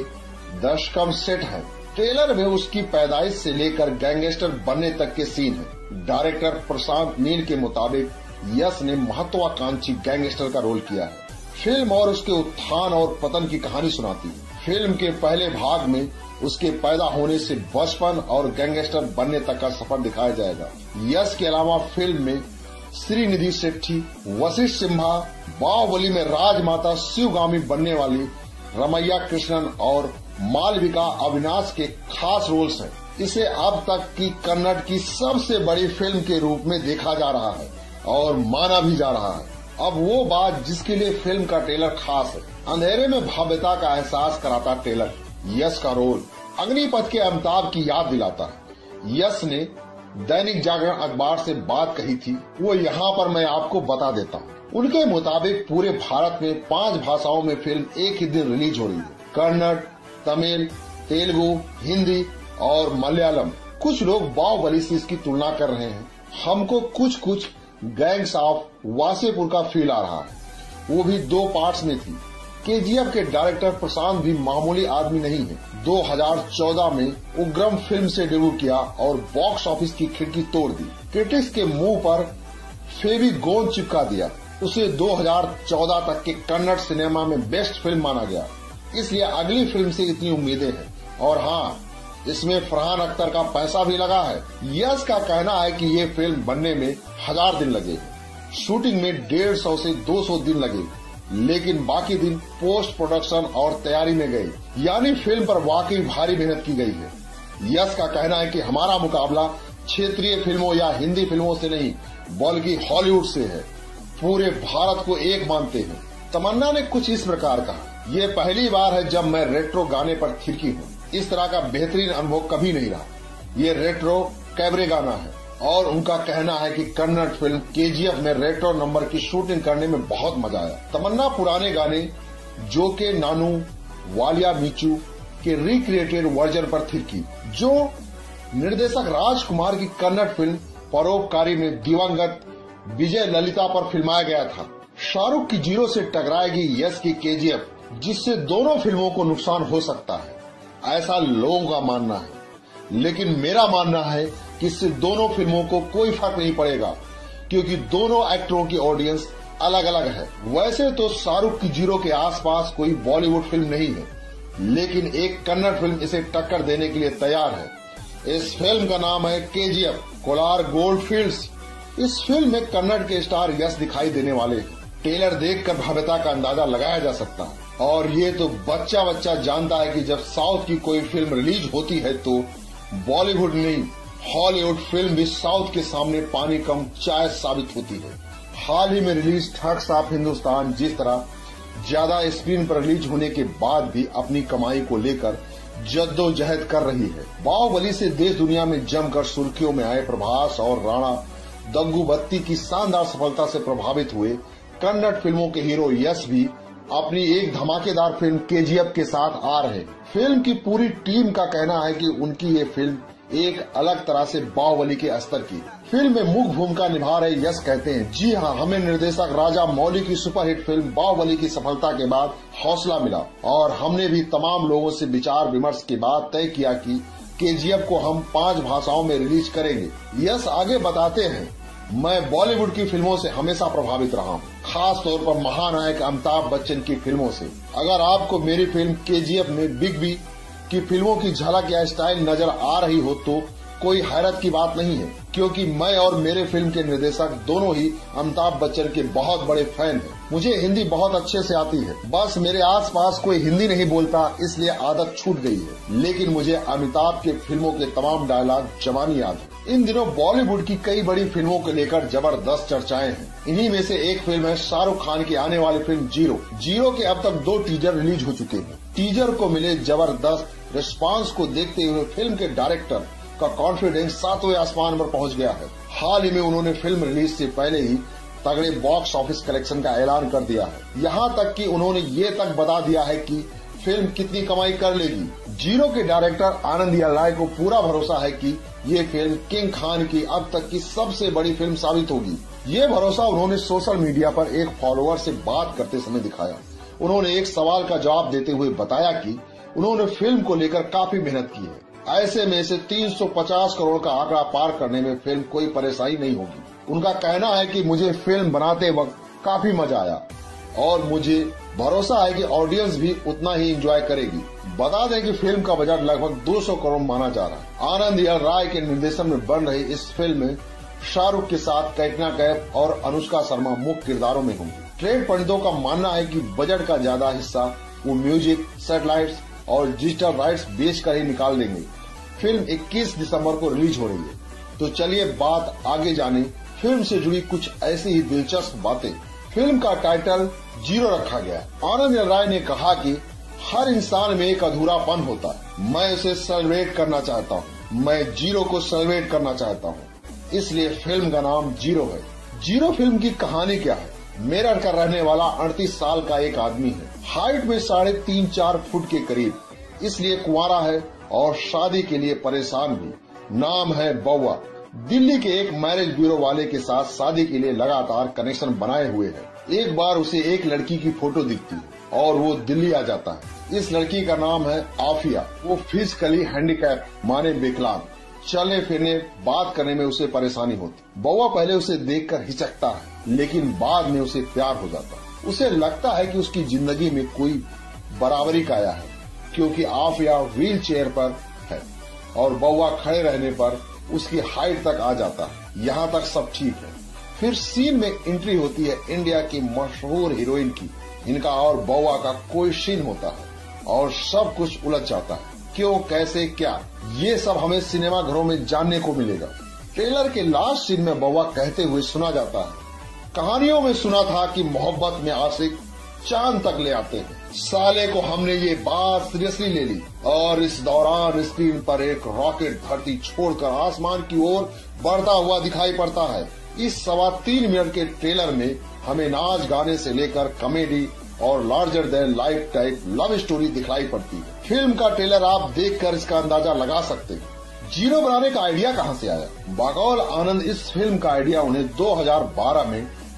दशकम सेट है। ट्रेलर में उसकी पैदाइश से लेकर गैंगस्टर बनने तक के सीन है। डायरेक्टर प्रशांत नील के मुताबिक यश ने महत्वाकांक्षी गैंगस्टर का रोल किया है। फिल्म और उसके उत्थान और पतन की कहानी सुनाती है। फिल्म के पहले भाग में उसके पैदा होने से बचपन और गैंगस्टर बनने तक का सफर दिखाया जाएगा। यश के अलावा फिल्म में श्रीनिधि शेट्टी, वशिष्ठ सिम्हा, बाहुबली में राजमाता शिवगामी बनने वाली रमैया कृष्णन और मालविका अविनाश के खास रोल्स हैं। इसे अब तक की कन्नड़ की सबसे बड़ी फिल्म के रूप में देखा जा रहा है और माना भी जा रहा है। अब वो बात जिसके लिए फिल्म का ट्रेलर खास है। अंधेरे में भव्यता का एहसास कराता ट्रेलर। यश का रोल अग्निपथ के अमिताभ की याद दिलाता है। यश ने दैनिक जागरण अखबार से बात कही थी, वो यहाँ पर मैं आपको बता देता हूँ। उनके मुताबिक पूरे भारत में 5 भाषाओं में फिल्म एक ही दिन रिलीज हो रही है। कन्नड़, तमिल, तेलुगु, हिंदी और मलयालम। कुछ लोग बाहुबली से इसकी तुलना कर रहे हैं। हमको कुछ गैंग्स ऑफ वासेपुर का फील आ रहा है। वो भी 2 पार्ट्स में थी। केजीएफ के डायरेक्टर प्रशांत भी मामूली आदमी नहीं है। 2014 में उग्रम फिल्म से डेब्यू किया और बॉक्स ऑफिस की खिड़की तोड़ दी। क्रिटिक्स के मुंह पर फेविगोंद चिपका दिया। उसे 2014 तक के कन्नड़ सिनेमा में बेस्ट फिल्म माना गया। इसलिए अगली फिल्म से इतनी उम्मीदें हैं। और हाँ, इसमें फरहान अख्तर का पैसा भी लगा है। यश का कहना है कि ये फिल्म बनने में 1000 दिन लगे। शूटिंग में 150 से 200 दिन लगे, लेकिन बाकी दिन पोस्ट प्रोडक्शन और तैयारी में गए। यानी फिल्म पर वाकई भारी मेहनत की गई है। यश का कहना है कि हमारा मुकाबला क्षेत्रीय फिल्मों या हिंदी फिल्मों से नहीं बल्कि हॉलीवुड से है। पूरे भारत को एक मानते हैं। तमन्ना ने कुछ इस प्रकार कहा, ये पहली बार है जब मैं रेट्रो गाने पर थिरकी हूँ। इस तरह का बेहतरीन अनुभव कभी नहीं रहा। ये रेट्रो कैबरे गाना है और उनका कहना है कि कन्नड़ फिल्म केजीएफ में रेट्रो नंबर की शूटिंग करने में बहुत मजा आया। तमन्ना पुराने गाने जो के नानू, वालिया मीचू के रिक्रिएटेड वर्जन पर थिरकी, जो निर्देशक राजकुमार की कन्नड़ फिल्म परोपकारी में दिवंगत विजय ललिता पर फिल्माया गया था। शाहरुख की जीरो से टकराएगी यश की केजीएफ। जिससे दोनों फिल्मों को नुकसान हो सकता है, ऐसा लोगों का मानना है। लेकिन मेरा मानना है कि इससे दोनों फिल्मों को कोई फर्क नहीं पड़ेगा, क्योंकि दोनों एक्टरों की ऑडियंस अलग अलग है। वैसे तो शाहरुख की जीरो के आसपास कोई बॉलीवुड फिल्म नहीं है, लेकिन एक कन्नड़ फिल्म इसे टक्कर देने के लिए तैयार है। इस फिल्म का नाम है KGF, कोलार गोल्डफील्ड्स। इस फिल्म में कन्नड़ के स्टार यश दिखाई देने वाले हैं। ट्रेलर देखकर भव्यता का अंदाजा लगाया जा सकता है, और ये तो बच्चा बच्चा जानता है कि जब साउथ की कोई फिल्म रिलीज होती है तो बॉलीवुड नहीं, हॉलीवुड फिल्म भी साउथ के सामने पानी कम चाय साबित होती है। हाल ही में रिलीज ठग्स ऑफ हिंदुस्तान जिस तरह ज्यादा स्क्रीन पर रिलीज होने के बाद भी अपनी कमाई को लेकर जद्दोजहद कर रही है। बाहुबली से देश दुनिया में जमकर सुर्खियों में आए प्रभास और राणा दग्गुबत्ती की शानदार सफलता से प्रभावित हुए कन्नड़ फिल्मों के हीरो यश भी अपनी एक धमाकेदार फिल्म KGF के साथ आ रहे। फिल्म की पूरी टीम का कहना है कि उनकी ये फिल्म एक अलग तरह से बाहुबली के स्तर की। फिल्म में मुख्य भूमिका निभा रहे यश कहते हैं, जी हाँ, हमें निर्देशक राजा मौली की सुपरहिट फिल्म बाहुबली की सफलता के बाद हौसला मिला, और हमने भी तमाम लोगों से विचार विमर्श के बाद तय किया कि KGF को हम 5 भाषाओं में रिलीज करेंगे। यश आगे बताते हैं, मैं बॉलीवुड की फिल्मों से हमेशा प्रभावित रहा हूँ, खास तौर पर महानायक अमिताभ बच्चन की फिल्मों से। अगर आपको मेरी फिल्म KGF में बिग बी की फिल्मों की झलक या स्टाइल नजर आ रही हो तो कोई हैरत की बात नहीं है, क्योंकि मैं और मेरे फिल्म के निर्देशक दोनों ही अमिताभ बच्चन के बहुत बड़े फैन हैं। मुझे हिंदी बहुत अच्छे से आती है, बस मेरे आसपास कोई हिंदी नहीं बोलता, इसलिए आदत छूट गई है। लेकिन मुझे अमिताभ के फिल्मों के तमाम डायलॉग जबानी याद है। इन दिनों बॉलीवुड की कई बड़ी फिल्मों को लेकर जबरदस्त चर्चाएं हैं। इन्हीं में से एक फिल्म है शाहरुख खान की आने वाली फिल्म जीरो के अब तक 2 टीजर रिलीज हो चुके हैं। टीजर को मिले जबरदस्त रिस्पांस को देखते हुए फिल्म के डायरेक्टर का कॉन्फिडेंस 7वें आसमान पर पहुंच गया है। हाल ही में उन्होंने फिल्म रिलीज से पहले ही तगड़े बॉक्स ऑफिस कलेक्शन का ऐलान कर दिया है। यहाँ तक कि उन्होंने ये तक बता दिया है कि फिल्म कितनी कमाई कर लेगी। जीरो के डायरेक्टर आनंद राय को पूरा भरोसा है कि ये फिल्म किंग खान की अब तक की सबसे बड़ी फिल्म साबित होगी। ये भरोसा उन्होंने सोशल मीडिया पर एक फॉलोअर से बात करते समय दिखाया। उन्होंने एक सवाल का जवाब देते हुए बताया कि उन्होंने फिल्म को लेकर काफी मेहनत की है। ऐसे में से 350 करोड़ का आंकड़ा पार करने में फिल्म कोई परेशानी नहीं होगी। उनका कहना है कि मुझे फिल्म बनाते वक्त काफी मजा आया और मुझे भरोसा है कि ऑडियंस भी उतना ही एंजॉय करेगी। बता दें कि फिल्म का बजट लगभग 200 करोड़ माना जा रहा है। आनंद राय के निर्देशन में बन रही इस फिल्म में शाहरुख के साथ कैटरीना कैफ और अनुष्का शर्मा मुख्य किरदारों में होंगी। ट्रेड पंडितों का मानना है कि बजट का ज्यादा हिस्सा वो म्यूजिक, सैटेलाइट्स और डिजिटल राइट्स बेचकर ही निकाल देंगे। फिल्म 21 दिसंबर को रिलीज हो रही है। तो चलिए बात आगे जाने फिल्म से जुड़ी कुछ ऐसी ही दिलचस्प बातें। फिल्म का टाइटल जीरो रखा गया। आनंद राय ने कहा कि हर इंसान में एक अधूरापन होता है, मैं उसे सेलिब्रेट करना चाहता हूँ। मैं जीरो को सेलिब्रेट करना चाहता हूँ, इसलिए फिल्म का नाम जीरो है। जीरो फिल्म की कहानी क्या है? मेरठ का रहने वाला 38 साल का एक आदमी है। हाइट में 3.5-4 फुट के करीब, इसलिए कुंवारा है और शादी के लिए परेशान भी। नाम है बउआ। दिल्ली के एक मैरिज ब्यूरो वाले के साथ शादी के लिए लगातार कनेक्शन बनाए हुए है। एक बार उसे एक लड़की की फोटो दिखती है और वो दिल्ली आ जाता है। इस लड़की का नाम है आफिया। वो फिजिकली हैंडीकैप माने विकलांग, चलने फिरने बात करने में उसे परेशानी होती। बउआ पहले उसे देखकर हिचकता है, लेकिन बाद में उसे प्यार हो जाता है। उसे लगता है कि उसकी जिंदगी में कोई बराबरी का आया है, क्योंकि आफिया व्हील चेयर पर है और बउआ खड़े रहने पर उसकी हाइट तक आ जाता है। यहाँ तक सब ठीक है। फिर सीन में एंट्री होती है इंडिया की मशहूर हीरोइन की। इनका और बउआ का कोई सीन होता है और सब कुछ उलझ जाता है। क्यों, कैसे, क्या, ये सब हमें सिनेमा घरों में जानने को मिलेगा। ट्रेलर के लास्ट सीन में बउआ कहते हुए सुना जाता है, कहानियों में सुना था कि मोहब्बत में आशिक चांद तक ले आते हैं। साले को हमने ये बात सीरियसली ले ली और इस दौरान स्क्रीन पर एक रॉकेट धरती छोड़कर आसमान की ओर बढ़ता हुआ दिखाई पड़ता है। इस 3.25 मिनट के ट्रेलर में हमें नाच गाने से लेकर कॉमेडी और larger than life type love story दिखाई पड़ती है। फिल्म का ट्रेलर आप देखकर इसका अंदाजा लगा सकते हैं। जीरो बनाने का आइडिया कहां से आया? बकौल आनंद, इस फिल्म का आइडिया उन्हें 2012 में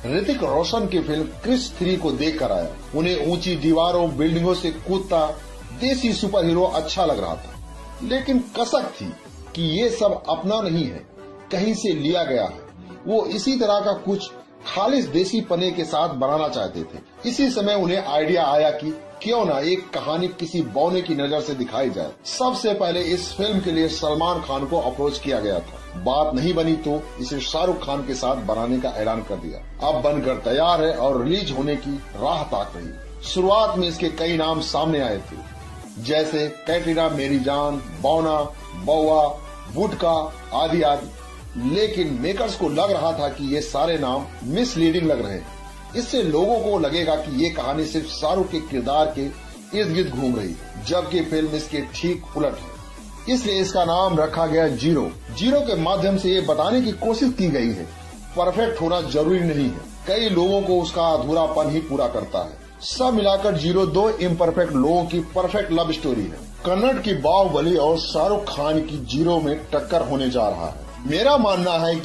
ऋतिक रोशन की फिल्म क्रिश 3 को देख कर आया। उन्हें ऊंची दीवारों, बिल्डिंगों से कूदता देसी सुपर हीरो अच्छा लग रहा था, लेकिन कसक थी कि ये सब अपना नहीं है, कहीं से लिया गया है। वो इसी तरह का कुछ खालिस देसी पने के साथ बनाना चाहते थे। इसी समय उन्हें आइडिया आया कि क्यों ना एक कहानी किसी बौने की नजर से दिखाई जाए। सबसे पहले इस फिल्म के लिए सलमान खान को अप्रोच किया गया था। बात नहीं बनी तो इसे शाहरुख खान के साथ बनाने का ऐलान कर दिया। अब बनकर तैयार है और रिलीज होने की राह ताक रही। शुरुआत में इसके कई नाम सामने आए थे, जैसे कैटरीना मेरी जान, बौना, बौआ, वुडका आदि आदि, लेकिन मेकर्स को लग रहा था कि ये सारे नाम मिसलीडिंग लग रहे हैं। इससे लोगों को लगेगा कि ये कहानी सिर्फ शाहरुख के किरदार के इर्द गिर्द घूम रही है, जबकि फिल्म इसके ठीक उलट है। इसलिए इसका नाम रखा गया जीरो। जीरो के माध्यम से ये बताने की कोशिश की गई है परफेक्ट होना जरूरी नहीं है, कई लोगों को उसका अधूरापन ही पूरा करता है। सब मिलाकर जीरो 2 इम्परफेक्ट लोगों की परफेक्ट लव स्टोरी है। कन्नड़ की बाहुबली और शाहरुख खान की जीरो में टक्कर होने जा रहा है। मेरा मानना है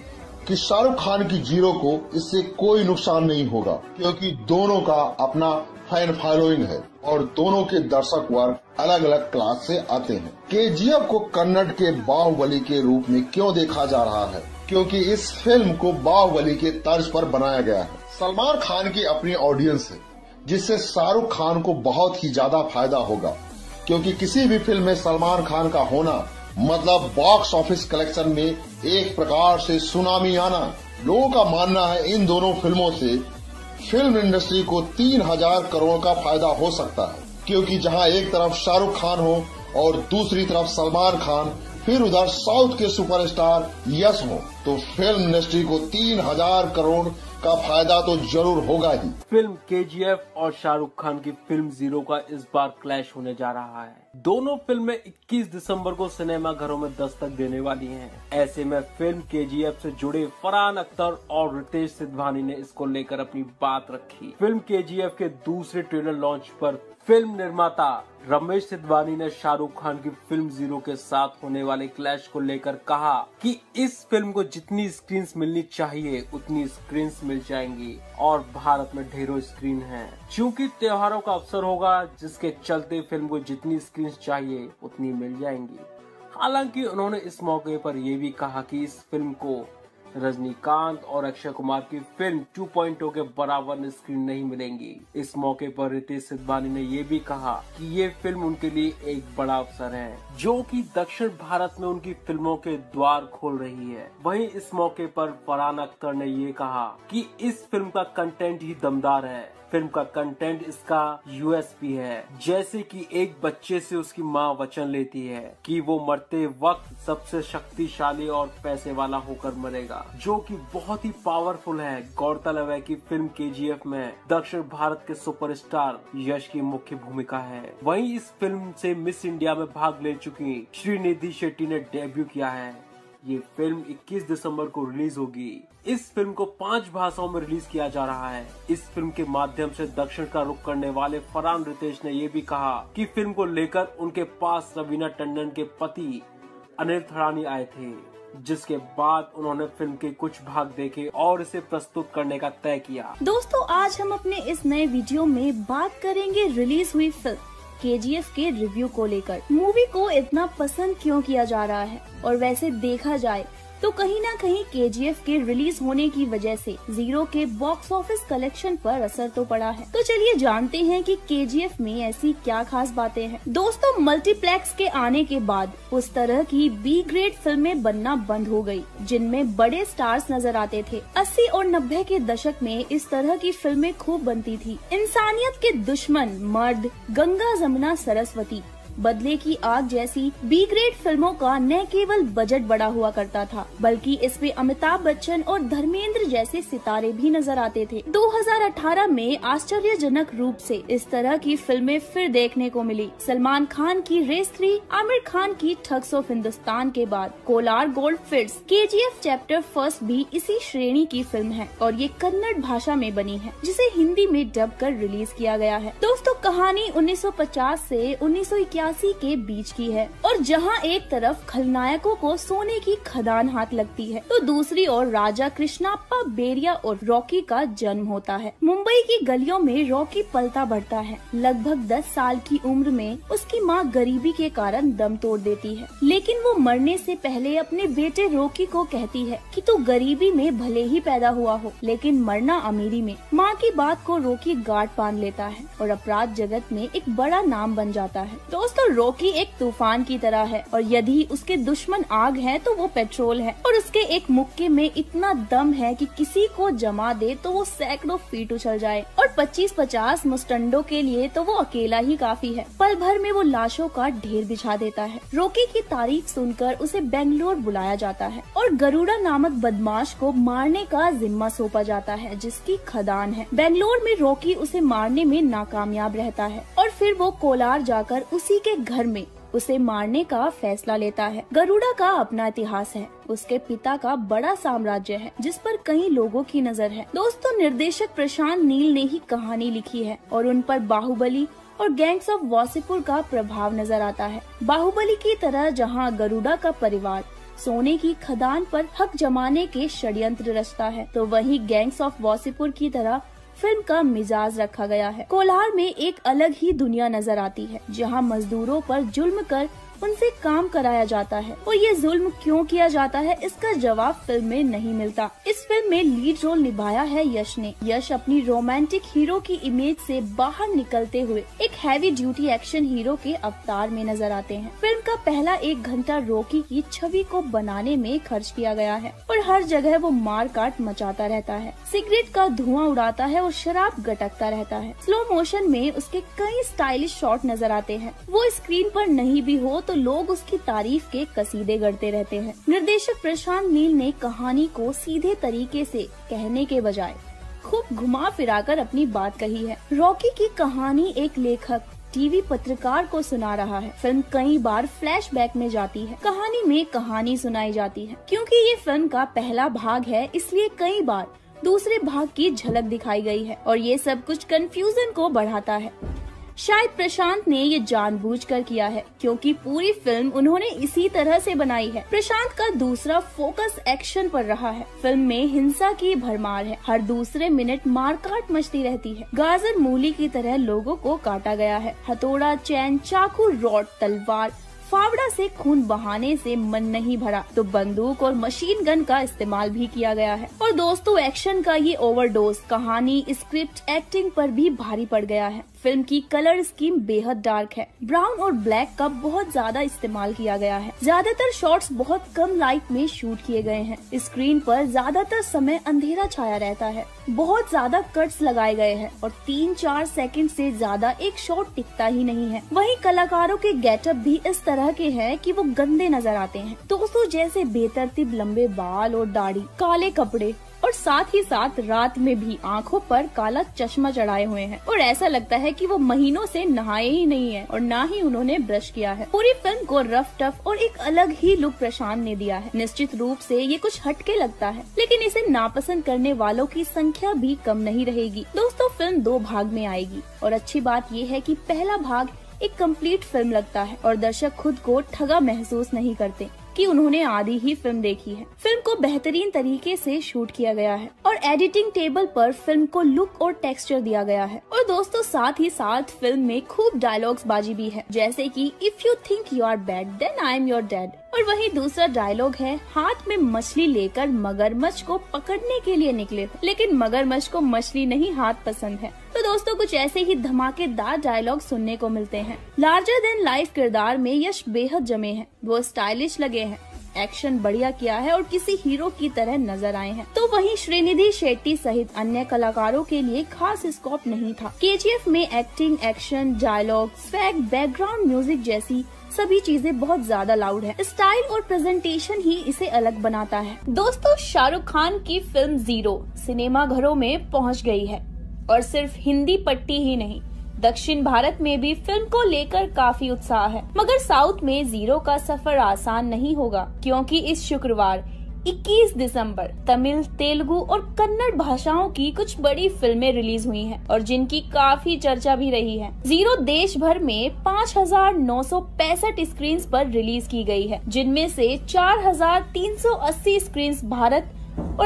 कि शाहरुख खान की जीरो को इससे कोई नुकसान नहीं होगा, क्योंकि दोनों का अपना फैन फॉलोइंग है और दोनों के दर्शक वर्ग अलग अलग क्लास से आते हैं। केजीएफ को कन्नड़ के बाहुबली के रूप में क्यों देखा जा रहा है? क्योंकि इस फिल्म को बाहुबली के तर्ज पर बनाया गया है। सलमान खान की अपनी ऑडियंस है, जिससे शाहरुख खान को बहुत ही ज्यादा फायदा होगा, क्योंकि किसी भी फिल्म में सलमान खान का होना मतलब बॉक्स ऑफिस कलेक्शन में एक प्रकार से सुनामी आना। लोगों का मानना है इन दोनों फिल्मों से फिल्म इंडस्ट्री को 3000 करोड़ का फायदा हो सकता है, क्योंकि जहां एक तरफ शाहरुख खान हो और दूसरी तरफ सलमान खान, फिर उधर साउथ के सुपरस्टार यश हो, तो फिल्म इंडस्ट्री को 3000 करोड़ का फायदा तो जरूर होगा ही। फिल्म केजीएफ और शाहरुख खान की फिल्म जीरो का इस बार क्लैश होने जा रहा है। दोनों फिल्में 21 दिसंबर को सिनेमा घरों में दस्तक देने वाली हैं। ऐसे में फिल्म केजीएफ से जुड़े फरहान अख्तर और रितेश सिद्धवानी ने इसको लेकर अपनी बात रखी। फिल्म केजीएफ के दूसरे ट्रेलर लॉन्च पर फिल्म निर्माता रमेश सिद्धवानी ने शाहरुख खान की फिल्म जीरो के साथ होने वाले क्लैश को लेकर कहा कि इस फिल्म को जितनी स्क्रीन्स मिलनी चाहिए उतनी स्क्रीन्स मिल जाएंगी और भारत में ढेरों स्क्रीन हैं। चूंकि त्योहारों का अवसर होगा, जिसके चलते फिल्म को जितनी स्क्रीन्स चाहिए उतनी मिल जाएंगी। हालांकि उन्होंने इस मौके पर यह भी कहा कि इस फिल्म को रजनीकांत और अक्षय कुमार की फिल्म 2.0 के बराबर स्क्रीन नहीं मिलेंगी। इस मौके पर रितेश सिद्धवानी ने ये भी कहा कि ये फिल्म उनके लिए एक बड़ा अवसर है, जो कि दक्षिण भारत में उनकी फिल्मों के द्वार खोल रही है। वहीं इस मौके पर फरहान अख्तर ने ये कहा कि इस फिल्म का कंटेंट ही दमदार है। फिल्म का कंटेंट इसका यूएसपी है, जैसे कि एक बच्चे से उसकी माँ वचन लेती है कि वो मरते वक्त सबसे शक्तिशाली और पैसे वाला होकर मरेगा, जो कि बहुत ही पावरफुल है। गौरतलब है कि फिल्म केजीएफ में दक्षिण भारत के सुपरस्टार यश की मुख्य भूमिका है। वहीं इस फिल्म से मिस इंडिया में भाग ले चुकी श्रीनिधि शेट्टी ने डेब्यू किया है। ये फिल्म 21 दिसंबर को रिलीज होगी। इस फिल्म को 5 भाषाओं में रिलीज किया जा रहा है। इस फिल्म के माध्यम से दक्षिण का रुख करने वाले फरहान रितेश ने ये भी कहा कि फिल्म को लेकर उनके पास रवीना टंडन के पति अनिल थरानी आए थे, जिसके बाद उन्होंने फिल्म के कुछ भाग देखे और इसे प्रस्तुत करने का तय किया। दोस्तों, आज हम अपने इस नए वीडियो में बात करेंगे रिलीज हुई फिल्म केजीएफ के रिव्यू को लेकर। मूवी को इतना पसंद क्यों किया जा रहा है, और वैसे देखा जाए तो कहीं ना कहीं केजीएफ के रिलीज होने की वजह से जीरो के बॉक्स ऑफिस कलेक्शन पर असर तो पड़ा है। तो चलिए जानते हैं कि केजीएफ में ऐसी क्या खास बातें हैं। दोस्तों, मल्टीप्लेक्स के आने के बाद उस तरह की बी ग्रेड फिल्में बनना बंद हो गई, जिनमें बड़े स्टार्स नजर आते थे। 80 और 90 के दशक में इस तरह की फिल्में खूब बनती थी। इंसानियत के दुश्मन, मर्द, गंगा जमुना सरस्वती, बदले की आग जैसी बी ग्रेड फिल्मों का न केवल बजट बड़ा हुआ करता था, बल्कि इसमें अमिताभ बच्चन और धर्मेंद्र जैसे सितारे भी नजर आते थे। 2018 में आश्चर्यजनक रूप से इस तरह की फिल्में फिर देखने को मिली। सलमान खान की रेस 3, आमिर खान की ठग्स ऑफ हिंदुस्तान के बाद Kolar gold fields, KGF chapter first भी इसी श्रेणी की फिल्म है और ये कन्नड़ भाषा में बनी है, जिसे हिंदी में डब कर रिलीज किया गया है। दोस्तों, कहानी 1950 से 1981 1981 के बीच की है और जहां एक तरफ खलनायकों को सोने की खदान हाथ लगती है तो दूसरी ओर राजा कृष्णाप्पा बेरिया और रॉकी का जन्म होता है। मुंबई की गलियों में रॉकी पलता बढ़ता है। लगभग 10 साल की उम्र में उसकी मां गरीबी के कारण दम तोड़ देती है, लेकिन वो मरने से पहले अपने बेटे रॉकी को कहती है कि तू गरीबी में भले ही पैदा हुआ हो लेकिन मरना अमीरी में। माँ की बात को रॉकी गांठ बांध लेता है और अपराध जगत में एक बड़ा नाम बन जाता है। दोस्तों, रॉकी एक तूफान की तरह है और यदि उसके दुश्मन आग है तो वो पेट्रोल है और उसके एक मुक्के में इतना दम है कि किसी को जमा दे तो वो सैकड़ों फीट उछल जाए और 25-50 मुस्टंडों के लिए तो वो अकेला ही काफी है। पल भर में वो लाशों का ढेर बिछा देता है। रॉकी की तारीफ सुनकर उसे बेंगलोर बुलाया जाता है और गरुड़ा नामक बदमाश को मारने का जिम्मा सौंपा जाता है जिसकी खदान है। बेंगलोर में रॉकी उसे मारने में नाकामयाब रहता है और फिर वो कोलार जाकर उसी के घर में उसे मारने का फैसला लेता है। गरुड़ा का अपना इतिहास है। उसके पिता का बड़ा साम्राज्य है जिस पर कई लोगों की नजर है। दोस्तों, निर्देशक प्रशांत नील ने ही कहानी लिखी है और उन पर बाहुबली और गैंग्स ऑफ वासेपुर का प्रभाव नजर आता है। बाहुबली की तरह जहां गरुड़ा का परिवार सोने की खदान पर हक जमाने के षड्यंत्र रचता है तो वहीं गैंग्स ऑफ वासेपुर की तरह फिल्म का मिजाज रखा गया है। कोलार में एक अलग ही दुनिया नजर आती है जहां मजदूरों पर जुल्म कर उनसे काम कराया जाता है और ये जुल्म क्यों किया जाता है इसका जवाब फिल्म में नहीं मिलता। इस फिल्म में लीड रोल निभाया है यश ने। यश अपनी रोमांटिक हीरो की इमेज से बाहर निकलते हुए एक हैवी ड्यूटी एक्शन हीरो के अवतार में नजर आते हैं। फिल्म का पहला 1 घंटा रॉकी की छवि को बनाने में खर्च किया गया है और हर जगह वो मार काट मचाता रहता है, सिगरेट का धुआं उड़ाता है और शराब गटकता रहता है। स्लो मोशन में उसके कई स्टाइलिश शॉट नजर आते हैं। वो स्क्रीन पर नहीं भी हो तो लोग उसकी तारीफ के कसीदे गढ़ते रहते हैं। निर्देशक प्रशांत नील ने कहानी को सीधे तरीके से कहने के बजाय खूब घुमा फिराकर अपनी बात कही है। रॉकी की कहानी एक लेखक टीवी पत्रकार को सुना रहा है। फिल्म कई बार फ्लैशबैक में जाती है, कहानी में कहानी सुनाई जाती है। क्योंकि ये फिल्म का पहला भाग है इसलिए कई बार दूसरे भाग की झलक दिखाई गई है और ये सब कुछ कंफ्यूजन को बढ़ाता है। शायद प्रशांत ने ये जानबूझकर किया है क्योंकि पूरी फिल्म उन्होंने इसी तरह से बनाई है। प्रशांत का दूसरा फोकस एक्शन पर रहा है। फिल्म में हिंसा की भरमार है, हर दूसरे मिनट मारकाट मचती रहती है। गाजर मूली की तरह लोगों को काटा गया है। हथौड़ा, चैन, चाकू, रॉड, तलवार, फावड़ा से खून बहाने से मन नहीं भरा तो बंदूक और मशीन गन का इस्तेमाल भी किया गया है। और दोस्तों, एक्शन का ये ओवरडोज कहानी, स्क्रिप्ट, एक्टिंग पर भी भारी पड़ गया है। फिल्म की कलर स्कीम बेहद डार्क है। ब्राउन और ब्लैक का बहुत ज्यादा इस्तेमाल किया गया है। ज्यादातर शॉट्स बहुत कम लाइट में शूट किए गए हैं। स्क्रीन पर ज्यादातर समय अंधेरा छाया रहता है। बहुत ज्यादा कट्स लगाए गए हैं और 3-4 सेकंड से ज्यादा एक शॉट टिकता ही नहीं है। वहीं कलाकारों के गेटअप भी इस तरह के हैं कि वो गंदे नजर आते हैं। दोस्तों, जैसे बेतरतीब लंबे बाल और दाढ़ी, काले कपड़े और साथ ही साथ रात में भी आंखों पर काला चश्मा चढ़ाए हुए हैं और ऐसा लगता है कि वो महीनों से नहाए ही नहीं है और ना ही उन्होंने ब्रश किया है। पूरी फिल्म को रफ टफ और एक अलग ही लुक प्रशांत ने दिया है। निश्चित रूप से ये कुछ हटके लगता है लेकिन इसे नापसंद करने वालों की संख्या भी कम नहीं रहेगी। दोस्तों, फिल्म 2 भाग में आएगी और अच्छी बात ये है कि पहला भाग एक कंप्लीट फिल्म लगता है और दर्शक खुद को ठगा महसूस नहीं करते कि उन्होंने आधी ही फिल्म देखी है। फिल्म को बेहतरीन तरीके से शूट किया गया है और एडिटिंग टेबल पर फिल्म को लुक और टेक्सचर दिया गया है। और दोस्तों, साथ ही साथ फिल्म में खूब डायलॉग्स बाजी भी है, जैसे कि if you think you are bad then I am your dad. और वही दूसरा डायलॉग है, हाथ में मछली लेकर मगरमच्छ को पकड़ने के लिए निकले थे, लेकिन मगरमच्छ को मछली नहीं हाथ पसंद है। तो दोस्तों, कुछ ऐसे ही धमाकेदार डायलॉग सुनने को मिलते हैं। लार्जर देन लाइफ किरदार में यश बेहद जमे हैं। वो स्टाइलिश लगे हैं, एक्शन बढ़िया किया है और किसी हीरो की तरह नजर आए हैं। तो वहीं श्रीनिधि शेट्टी सहित अन्य कलाकारों के लिए खास स्कोप नहीं था। केजीएफ में acting, action, dialogue, swag, background music जैसी सभी चीजें बहुत ज्यादा लाउड है। स्टाइल और प्रेजेंटेशन ही इसे अलग बनाता है। दोस्तों, शाहरुख खान की फिल्म जीरो सिनेमा घरों में पहुंच गई है और सिर्फ हिंदी पट्टी ही नहीं, दक्षिण भारत में भी फिल्म को लेकर काफी उत्साह है। मगर साउथ में जीरो का सफर आसान नहीं होगा क्योंकि इस शुक्रवार 21 दिसंबर तमिल, तेलुगु और कन्नड़ भाषाओं की कुछ बड़ी फिल्में रिलीज हुई हैं और जिनकी काफी चर्चा भी रही है। जीरो देश भर में 5,965 स्क्रीन पर रिलीज की गई है, जिनमें से 4,380 स्क्रीन भारत और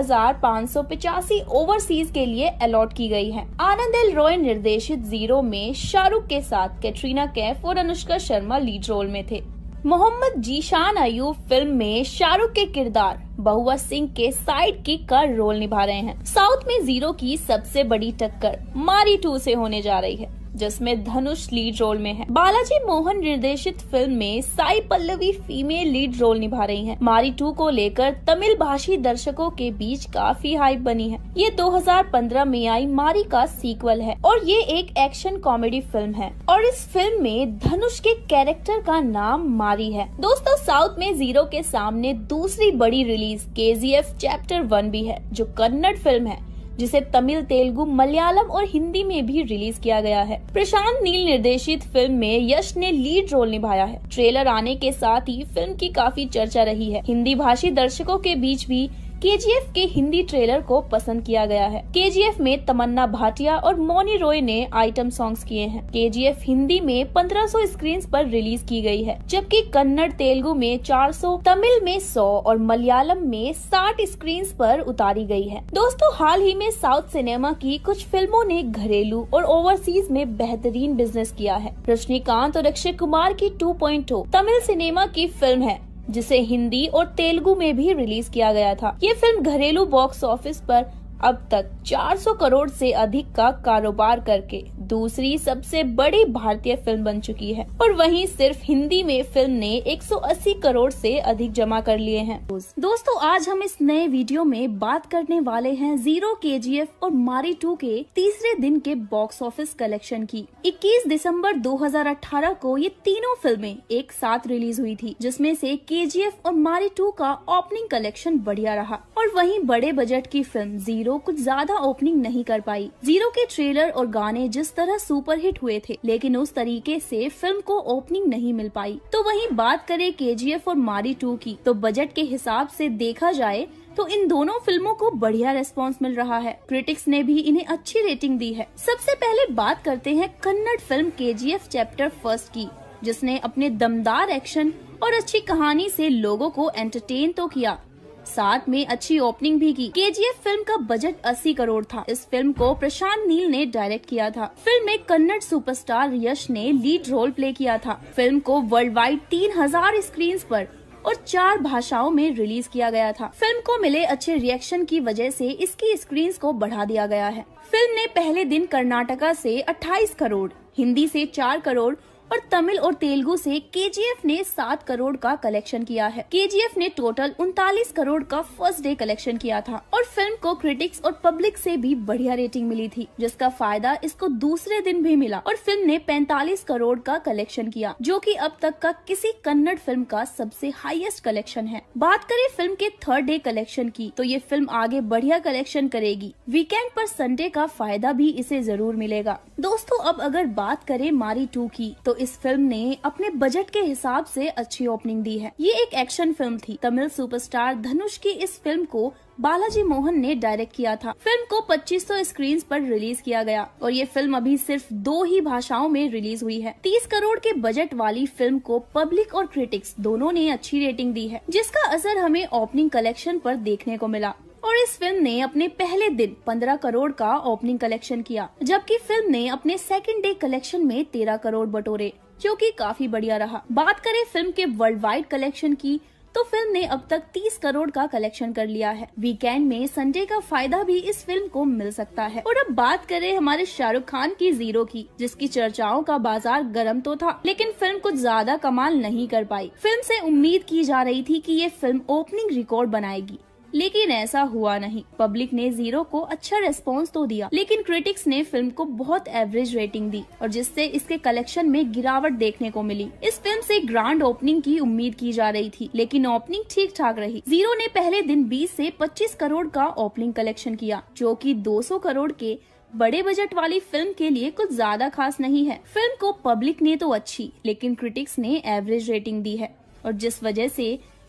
1,585 ओवरसीज के लिए अलॉट की गई है। आनंद एल रॉय निर्देशित जीरो में शाहरुख के साथ कैटरीना कैफ और अनुष्का शर्मा लीड रोल में थे। मोहम्मद जीशान अयूब फिल्म में शाहरुख के किरदार बहुआ सिंह के साइड किक का रोल निभा रहे हैं। साउथ में जीरो की सबसे बड़ी टक्कर मारी 2 से होने जा रही है, जिसमें धनुष लीड रोल में है। बालाजी मोहन निर्देशित फिल्म में Sai Pallavi female lead role निभा रही हैं। मारी 2 को लेकर तमिल भाषी दर्शकों के बीच काफी हाइप बनी है। ये 2015 में आई मारी का सीक्वल है और ये एक एक्शन कॉमेडी फिल्म है और इस फिल्म में धनुष के कैरेक्टर का नाम मारी है। दोस्तों, साउथ में जीरो के सामने दूसरी बड़ी रिलीज KGF चैप्टर 1 भी है, जो कन्नड़ फिल्म है जिसे तमिल, तेलुगु, मलयालम और हिंदी में भी रिलीज किया गया है। प्रशांत नील निर्देशित फिल्म में यश ने लीड रोल निभाया है। ट्रेलर आने के साथ ही फिल्म की काफी चर्चा रही है। हिंदी भाषी दर्शकों के बीच भी KGF के हिंदी ट्रेलर को पसंद किया गया है। KGF में तमन्ना भाटिया और मौनी रॉय ने आइटम सॉन्ग्स किए हैं। KGF हिंदी में 1500 स्क्रीन पर रिलीज की गई है, जबकि कन्नड़, तेलुगु में 400, तमिल में 100 और मलयालम में 60 स्क्रीन पर उतारी गई है। दोस्तों, हाल ही में साउथ सिनेमा की कुछ फिल्मों ने घरेलू और ओवरसीज में बेहतरीन बिजनेस किया है। रजनीकांत और अक्षय कुमार की 2.0 तमिल सिनेमा की फिल्म है, जिसे हिंदी और तेलुगु में भी रिलीज किया गया था। ये फिल्म घरेलू बॉक्स ऑफिस पर अब तक 400 करोड़ से अधिक का कारोबार करके दूसरी सबसे बड़ी भारतीय फिल्म बन चुकी है और वहीं सिर्फ हिंदी में फिल्म ने 180 करोड़ से अधिक जमा कर लिए हैं। दोस्तों, आज हम इस नए वीडियो में बात करने वाले हैं जीरो, KGF और मारी 2 के तीसरे दिन के बॉक्स ऑफिस कलेक्शन की। 21 दिसंबर 2018 को ये तीनों फिल्में एक साथ रिलीज हुई थी, जिसमें से KGF और मारी 2 का ओपनिंग कलेक्शन बढ़िया रहा और वहीं बड़े बजट की फिल्म जीरो कुछ ज्यादा ओपनिंग नहीं कर पाई। जीरो के ट्रेलर और गाने जिस तरह सुपरहिट हुए थे, लेकिन उस तरीके से फिल्म को ओपनिंग नहीं मिल पाई। तो वहीं बात करें KGF और मारी 2 की, तो बजट के हिसाब से देखा जाए तो इन दोनों फिल्मों को बढ़िया रेस्पॉन्स मिल रहा है। क्रिटिक्स ने भी इन्हें अच्छी रेटिंग दी है। सबसे पहले बात करते हैं कन्नड़ फिल्म KGF चैप्टर 1 की, जिसने अपने दमदार एक्शन और अच्छी कहानी से लोगों को एंटरटेन तो किया, साथ में अच्छी ओपनिंग भी की। KGF फिल्म का बजट 80 करोड़ था। इस फिल्म को प्रशांत नील ने डायरेक्ट किया था। फिल्म में कन्नड़ सुपरस्टार यश ने लीड रोल प्ले किया था। फिल्म को वर्ल्ड वाइड 3000 स्क्रीन पर और 4 भाषाओं में रिलीज किया गया था। फिल्म को मिले अच्छे रिएक्शन की वजह से इसकी स्क्रीन को बढ़ा दिया गया है। फिल्म ने पहले दिन कर्नाटका से 28 करोड़, हिंदी से 4 करोड़ और तमिल और तेलुगु से KGF ने 7 करोड़ का कलेक्शन किया है। KGF ने टोटल 39 करोड़ का फर्स्ट डे कलेक्शन किया था और फिल्म को क्रिटिक्स और पब्लिक से भी बढ़िया रेटिंग मिली थी, जिसका फायदा इसको दूसरे दिन भी मिला और फिल्म ने 45 करोड़ का कलेक्शन किया, जो कि अब तक का किसी कन्नड़ फिल्म का सबसे हाईएस्ट कलेक्शन है। बात करें फिल्म के थर्ड डे कलेक्शन की, तो ये फिल्म आगे बढ़िया कलेक्शन करेगी। वीकेंड पर संडे का फायदा भी इसे जरूर मिलेगा। दोस्तों, अब अगर बात करें मारी 2 की, तो इस फिल्म ने अपने बजट के हिसाब से अच्छी ओपनिंग दी है। ये एक एक्शन फिल्म थी। तमिल सुपरस्टार धनुष की इस फिल्म को बालाजी मोहन ने डायरेक्ट किया था। फिल्म को 2500 स्क्रीन पर रिलीज किया गया और ये फिल्म अभी सिर्फ 2 ही भाषाओं में रिलीज हुई है। 30 करोड़ के बजट वाली फिल्म को पब्लिक और क्रिटिक्स दोनों ने अच्छी रेटिंग दी है, जिसका असर हमें ओपनिंग कलेक्शन पर देखने को मिला और इस फिल्म ने अपने पहले दिन 15 करोड़ का ओपनिंग कलेक्शन किया, जबकि फिल्म ने अपने सेकंड डे कलेक्शन में 13 करोड़ बटोरे, जो कि काफी बढ़िया रहा। बात करें फिल्म के वर्ल्ड वाइड कलेक्शन की, तो फिल्म ने अब तक 30 करोड़ का कलेक्शन कर लिया है। वीकेंड में संडे का फायदा भी इस फिल्म को मिल सकता है। और अब बात करें हमारे शाहरुख खान की जीरो की, जिसकी चर्चाओं का बाजार गर्म तो था, लेकिन फिल्म कुछ ज्यादा कमाल नहीं कर पाई। फिल्म से उम्मीद की जा रही थी कि ये फिल्म ओपनिंग रिकॉर्ड बनाएगी, लेकिन ऐसा हुआ नहीं। पब्लिक ने जीरो को अच्छा रेस्पॉन्स तो दिया, लेकिन क्रिटिक्स ने फिल्म को बहुत एवरेज रेटिंग दी और जिससे इसके कलेक्शन में गिरावट देखने को मिली। इस फिल्म से ग्रैंड ओपनिंग की उम्मीद की जा रही थी, लेकिन ओपनिंग ठीक ठाक रही। जीरो ने पहले दिन 20 से 25 करोड़ का ओपनिंग कलेक्शन किया, जो कि 200 करोड़ के बड़े बजट वाली फिल्म के लिए कुछ ज्यादा खास नहीं है। फिल्म को पब्लिक ने तो अच्छी, लेकिन क्रिटिक्स ने एवरेज रेटिंग दी है और जिस वजह से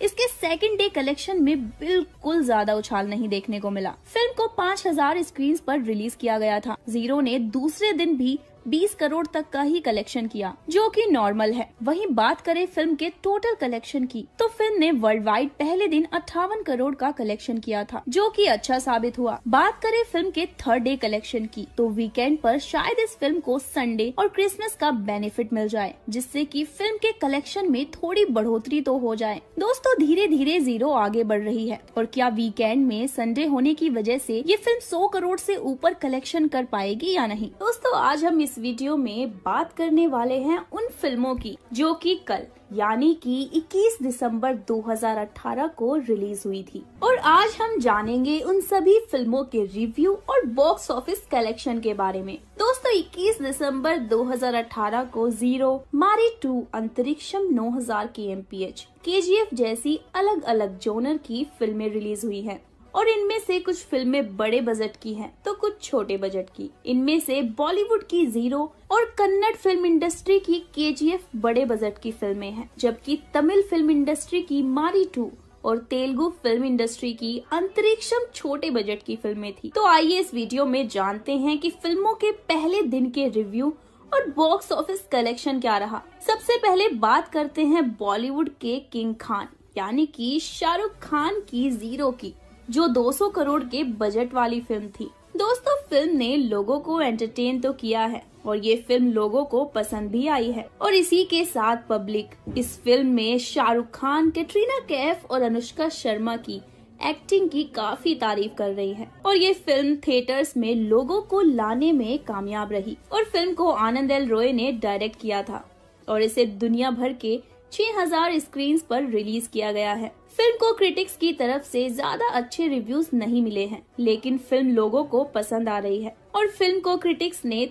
इसके सेकंड डे कलेक्शन में बिल्कुल ज्यादा उछाल नहीं देखने को मिला। फिल्म को 5000 स्क्रीन पर रिलीज किया गया था। जीरो ने दूसरे दिन भी 20 करोड़ तक का ही कलेक्शन किया, जो कि नॉर्मल है। वहीं बात करें फिल्म के टोटल कलेक्शन की, तो फिल्म ने वर्ल्ड वाइड पहले दिन 58 करोड़ का कलेक्शन किया था, जो कि अच्छा साबित हुआ। बात करें फिल्म के थर्ड डे कलेक्शन की, तो वीकेंड पर शायद इस फिल्म को संडे और क्रिसमस का बेनिफिट मिल जाए, जिससे कि फिल्म के कलेक्शन में थोड़ी बढ़ोतरी तो हो जाए। दोस्तों, धीरे धीरे जीरो आगे बढ़ रही है, और क्या वीकेंड में संडे होने की वजह से ये फिल्म 100 करोड़ से ऊपर कलेक्शन कर पाएगी या नहीं। दोस्तों, आज हम इस वीडियो में बात करने वाले हैं उन फिल्मों की जो कि कल यानी कि 21 दिसंबर 2018 को रिलीज हुई थी, और आज हम जानेंगे उन सभी फिल्मों के रिव्यू और बॉक्स ऑफिस कलेक्शन के बारे में। दोस्तों, 21 दिसंबर 2018 को जीरो, मारी 2, अंतरिक्षम 9000 kmph, KGF जैसी अलग अलग जोनर की फिल्में रिलीज हुई हैं। और इनमें से कुछ फिल्में बड़े बजट की हैं, तो कुछ छोटे बजट की। इनमें से बॉलीवुड की जीरो और कन्नड़ फिल्म इंडस्ट्री की KGF बड़े बजट की फिल्में हैं, जबकि तमिल फिल्म इंडस्ट्री की मारी 2 और तेलुगु फिल्म इंडस्ट्री की अंतरिक्षम छोटे बजट की फिल्में थी। तो आइए इस वीडियो में जानते हैं कि फिल्मों के पहले दिन के रिव्यू और बॉक्स ऑफिस कलेक्शन क्या रहा। सबसे पहले बात करते हैं बॉलीवुड के किंग खान यानी कि शाहरुख खान की जीरो की, जो 200 करोड़ के बजट वाली फिल्म थी। दोस्तों, फिल्म ने लोगों को एंटरटेन तो किया है और ये फिल्म लोगों को पसंद भी आई है, और इसी के साथ पब्लिक इस फिल्म में शाहरुख खान, कैटरीना कैफ और अनुष्का शर्मा की एक्टिंग की काफी तारीफ कर रही है। और ये फिल्म थिएटर्स में लोगों को लाने में कामयाब रही, और फिल्म को आनंद एल रॉय ने डायरेक्ट किया था, और इसे दुनिया भर के 6000 स्क्रीन पर रिलीज किया गया है। फिल्म को क्रिटिक्स की तरफ से ज्यादा अच्छे रिव्यूज नहीं मिले हैं, लेकिन फिल्म लोगों को पसंद आ रही है, और फिल्म को क्रिटिक्स ने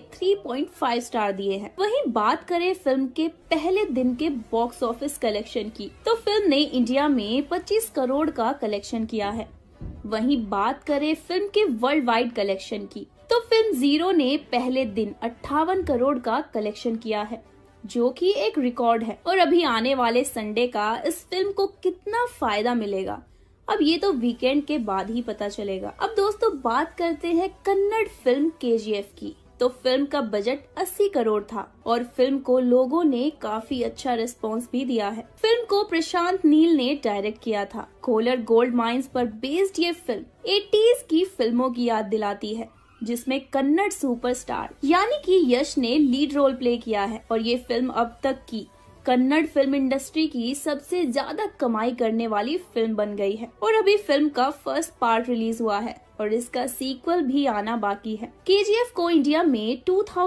3.5 स्टार दिए हैं। वहीं बात करें फिल्म के पहले दिन के बॉक्स ऑफिस कलेक्शन की, तो फिल्म ने इंडिया में 25 करोड़ का कलेक्शन किया है। वहीं बात करें फिल्म के वर्ल्ड वाइड कलेक्शन की, तो फिल्म जीरो ने पहले दिन 58 करोड़ का कलेक्शन किया है, जो कि एक रिकॉर्ड है। और अभी आने वाले संडे का इस फिल्म को कितना फायदा मिलेगा, अब ये तो वीकेंड के बाद ही पता चलेगा। अब दोस्तों, बात करते हैं कन्नड़ फिल्म KGF की, तो फिल्म का बजट 80 करोड़ था, और फिल्म को लोगों ने काफी अच्छा रिस्पांस भी दिया है। फिल्म को प्रशांत नील ने डायरेक्ट किया था। कोलर गोल्ड माइंस पर बेस्ड ये फिल्म 80s की फिल्मों की याद दिलाती है, जिसमें कन्नड़ सुपरस्टार यानी कि यश ने लीड रोल प्ले किया है, और ये फिल्म अब तक की कन्नड़ फिल्म इंडस्ट्री की सबसे ज्यादा कमाई करने वाली फिल्म बन गई है। और अभी फिल्म का फर्स्ट पार्ट रिलीज हुआ है, और इसका सीक्वल भी आना बाकी है। KGF को इंडिया में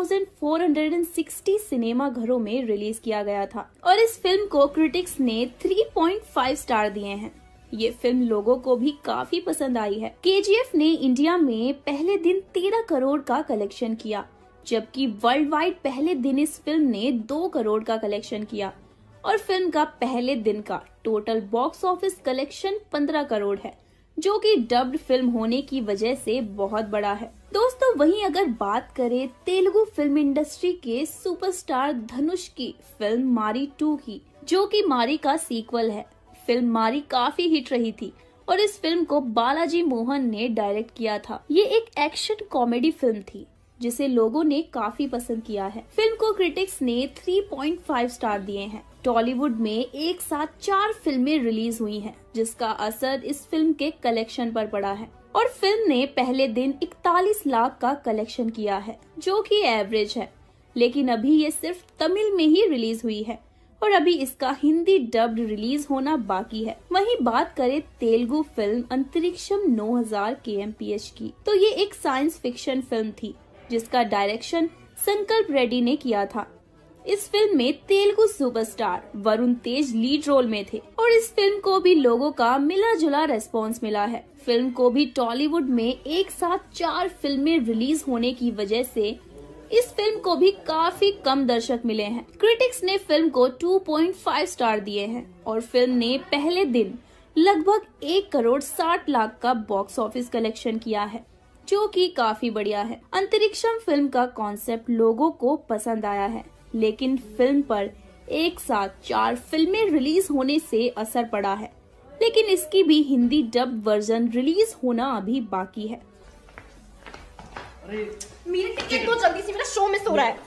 2460 सिनेमा घरों में रिलीज किया गया था, और इस फिल्म को क्रिटिक्स ने 3.5 स्टार दिए हैं। ये फिल्म लोगों को भी काफी पसंद आई है। KGF ने इंडिया में पहले दिन 13 करोड़ का कलेक्शन किया, जबकि वर्ल्ड वाइड पहले दिन इस फिल्म ने 2 करोड़ का कलेक्शन किया, और फिल्म का पहले दिन का total box office collection 15 crore है, जो कि डब्ड फिल्म होने की वजह से बहुत बड़ा है। दोस्तों, वहीं अगर बात करें तेलुगु फिल्म इंडस्ट्री के सुपरस्टार धनुष की फिल्म मारी 2 की, जो कि मारी का सीक्वल है। फिल्म मारी काफी हिट रही थी, और इस फिल्म को बालाजी मोहन ने डायरेक्ट किया था। ये एक एक्शन कॉमेडी फिल्म थी, जिसे लोगों ने काफी पसंद किया है। फिल्म को क्रिटिक्स ने 3.5 स्टार दिए हैं। टॉलीवुड में एक साथ 4 फिल्में रिलीज हुई हैं, जिसका असर इस फिल्म के कलेक्शन पर पड़ा है, और फिल्म ने पहले दिन 41 लाख का कलेक्शन किया है, जो कि एवरेज है। लेकिन अभी ये सिर्फ तमिल में ही रिलीज हुई है, और अभी इसका हिंदी डब्ड रिलीज होना बाकी है। वहीं बात करें तेलुगु फिल्म अंतरिक्षम 9000 kmph की, तो ये एक साइंस फिक्शन फिल्म थी, जिसका डायरेक्शन संकल्प रेड्डी ने किया था। इस फिल्म में Telugu superstar Varun Tej lead role में थे, और इस फिल्म को भी लोगों का मिला जुला रेस्पॉन्स मिला है। फिल्म को भी टॉलीवुड में एक साथ 4 फिल्में रिलीज होने की वजह से इस फिल्म को भी काफी कम दर्शक मिले हैं। क्रिटिक्स ने फिल्म को 2.5 स्टार दिए हैं, और फिल्म ने पहले दिन लगभग 1 करोड़ 60 लाख का बॉक्स ऑफिस कलेक्शन किया है, जो कि काफी बढ़िया है। अंतरिक्षम फिल्म का कॉन्सेप्ट लोगों को पसंद आया है, लेकिन फिल्म पर एक साथ 4 फिल्में रिलीज होने से असर पड़ा है, लेकिन इसकी भी हिंदी डब वर्जन रिलीज होना अभी बाकी है। मेरी टिकट दो जल्दी से, मेरा शो मिस हो रहा है।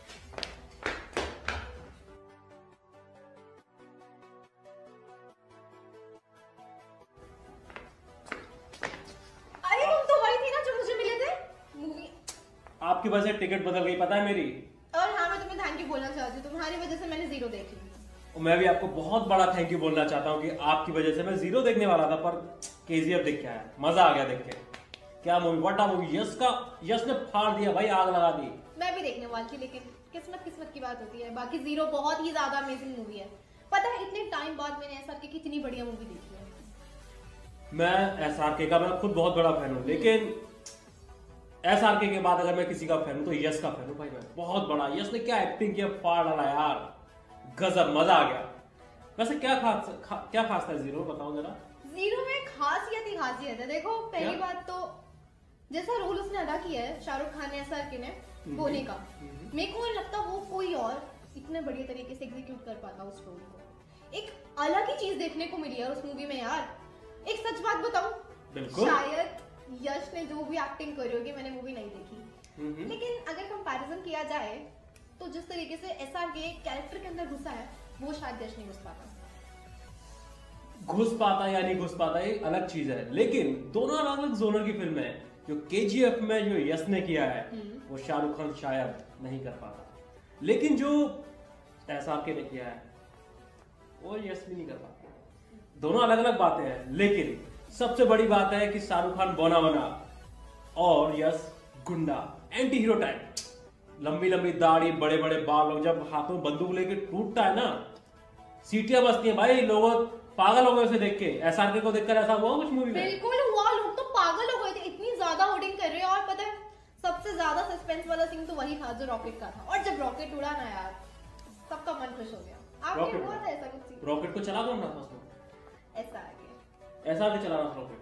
अरे तुम तो वही थी ना जो मुझे मिले थे मूवी। आपकी वजह से टिकट बदल गई, पता है मेरी। और हाँ, मैं तुम्हें थैंक यू बोलना चाहती हूँ, तुम्हारी वजह से मैंने जीरो देख ली। और मैं भी आपको बहुत बड़ा थैंक यू बोलना चाहता हूँ कि आपकी वजह से मैं जीरो देखने वाला था, पर केजीएफ देख के आया, मजा आ गया देख के। क्या movie, what a movie. Yash ने फाड़ दिया भाई, आग लगा दी। मैं भी देखने वाली थी, लेकिन किस्मत की बात होती है। बाकी जीरो बहुत ही ज्यादा अमेजिंग मूवी है। पता है इतने टाइम बाद मैंने एसआरके की इतनी बढ़िया मूवी देखी है। मैं एसआरके का मैं खुद बहुत बड़ा फैन हूँ, लेकिन एसआरके के बाद अगर मैं किसी का फैन हूँ तो यश का फैन हूँ भाई, मैं बहुत बड़ा। यश ने क्या एक्टिंग किया, फाड़ डाला यार, गजब, मजा आ गया। वैसे क्या खास था जीरो, बताओ जरा। जीरो में खासियत ही खासियत है। देखो पहली बात तो जैसा रोल उसने अदा किया है शाहरुख खान ने, एसआरके ने, बोने का, मेरे को नहीं लगता वो कोई और इतने बढ़िया तरीके से एग्जीक्यूट कर पाता उस रोल को। एक अलग ही चीज देखने को मिली है उस मूवी में यार। एक सच बात बताऊं, शायद यश ने जो भी एक्टिंग करी होगी, मैंने मूवी नहीं देखी, लेकिन अगर कंपैरिजन किया जाए तो जिस तरीके से एसआरके कैरेक्टर के अंदर घुसा है, वो शायद यश नहीं घुस पाता या नहीं घुस पाता, ये अलग चीज है। लेकिन दोनों अलग अलग जोनर की फिल्म है। जो केजीएफ में जो यश ने किया है वो शाहरुख खान शायद नहीं कर पाता, लेकिन जो एसआरके ने किया है वो यश भी नहीं कर पाता। दोनों अलग अलग बातें हैं, लेकिन सबसे बड़ी बात है कि शाहरुख खान बौना बना और यश गुंडा, एंटी हीरो टाइप, लंबी लंबी दाढ़ी, बड़े बड़े बाल, और जब हाथों में बंदूक लेके टूटता है ना, सीटियां बजती हैं भाई, लोग पागल हो गए उसे देख के। एसआरके को देखकर ऐसा हुआ कुछ मूवी में? बिल्कुल हुआ, लोग तो पागल हो गए थे, इतनी ज्यादा होर्डिंग कर रहे हैं। और पता है सबसे ज्यादा सस्पेंस वाला सीन तो वही था जो रॉकेट का था, और जब रॉकेट उड़ा ना यार, सबका मन खुश हो गया। आपने हुआ था ऐसा कुछ सीन? रॉकेट को चला कौन रहा था उसमें? एसआरके चला रहा था रॉकेट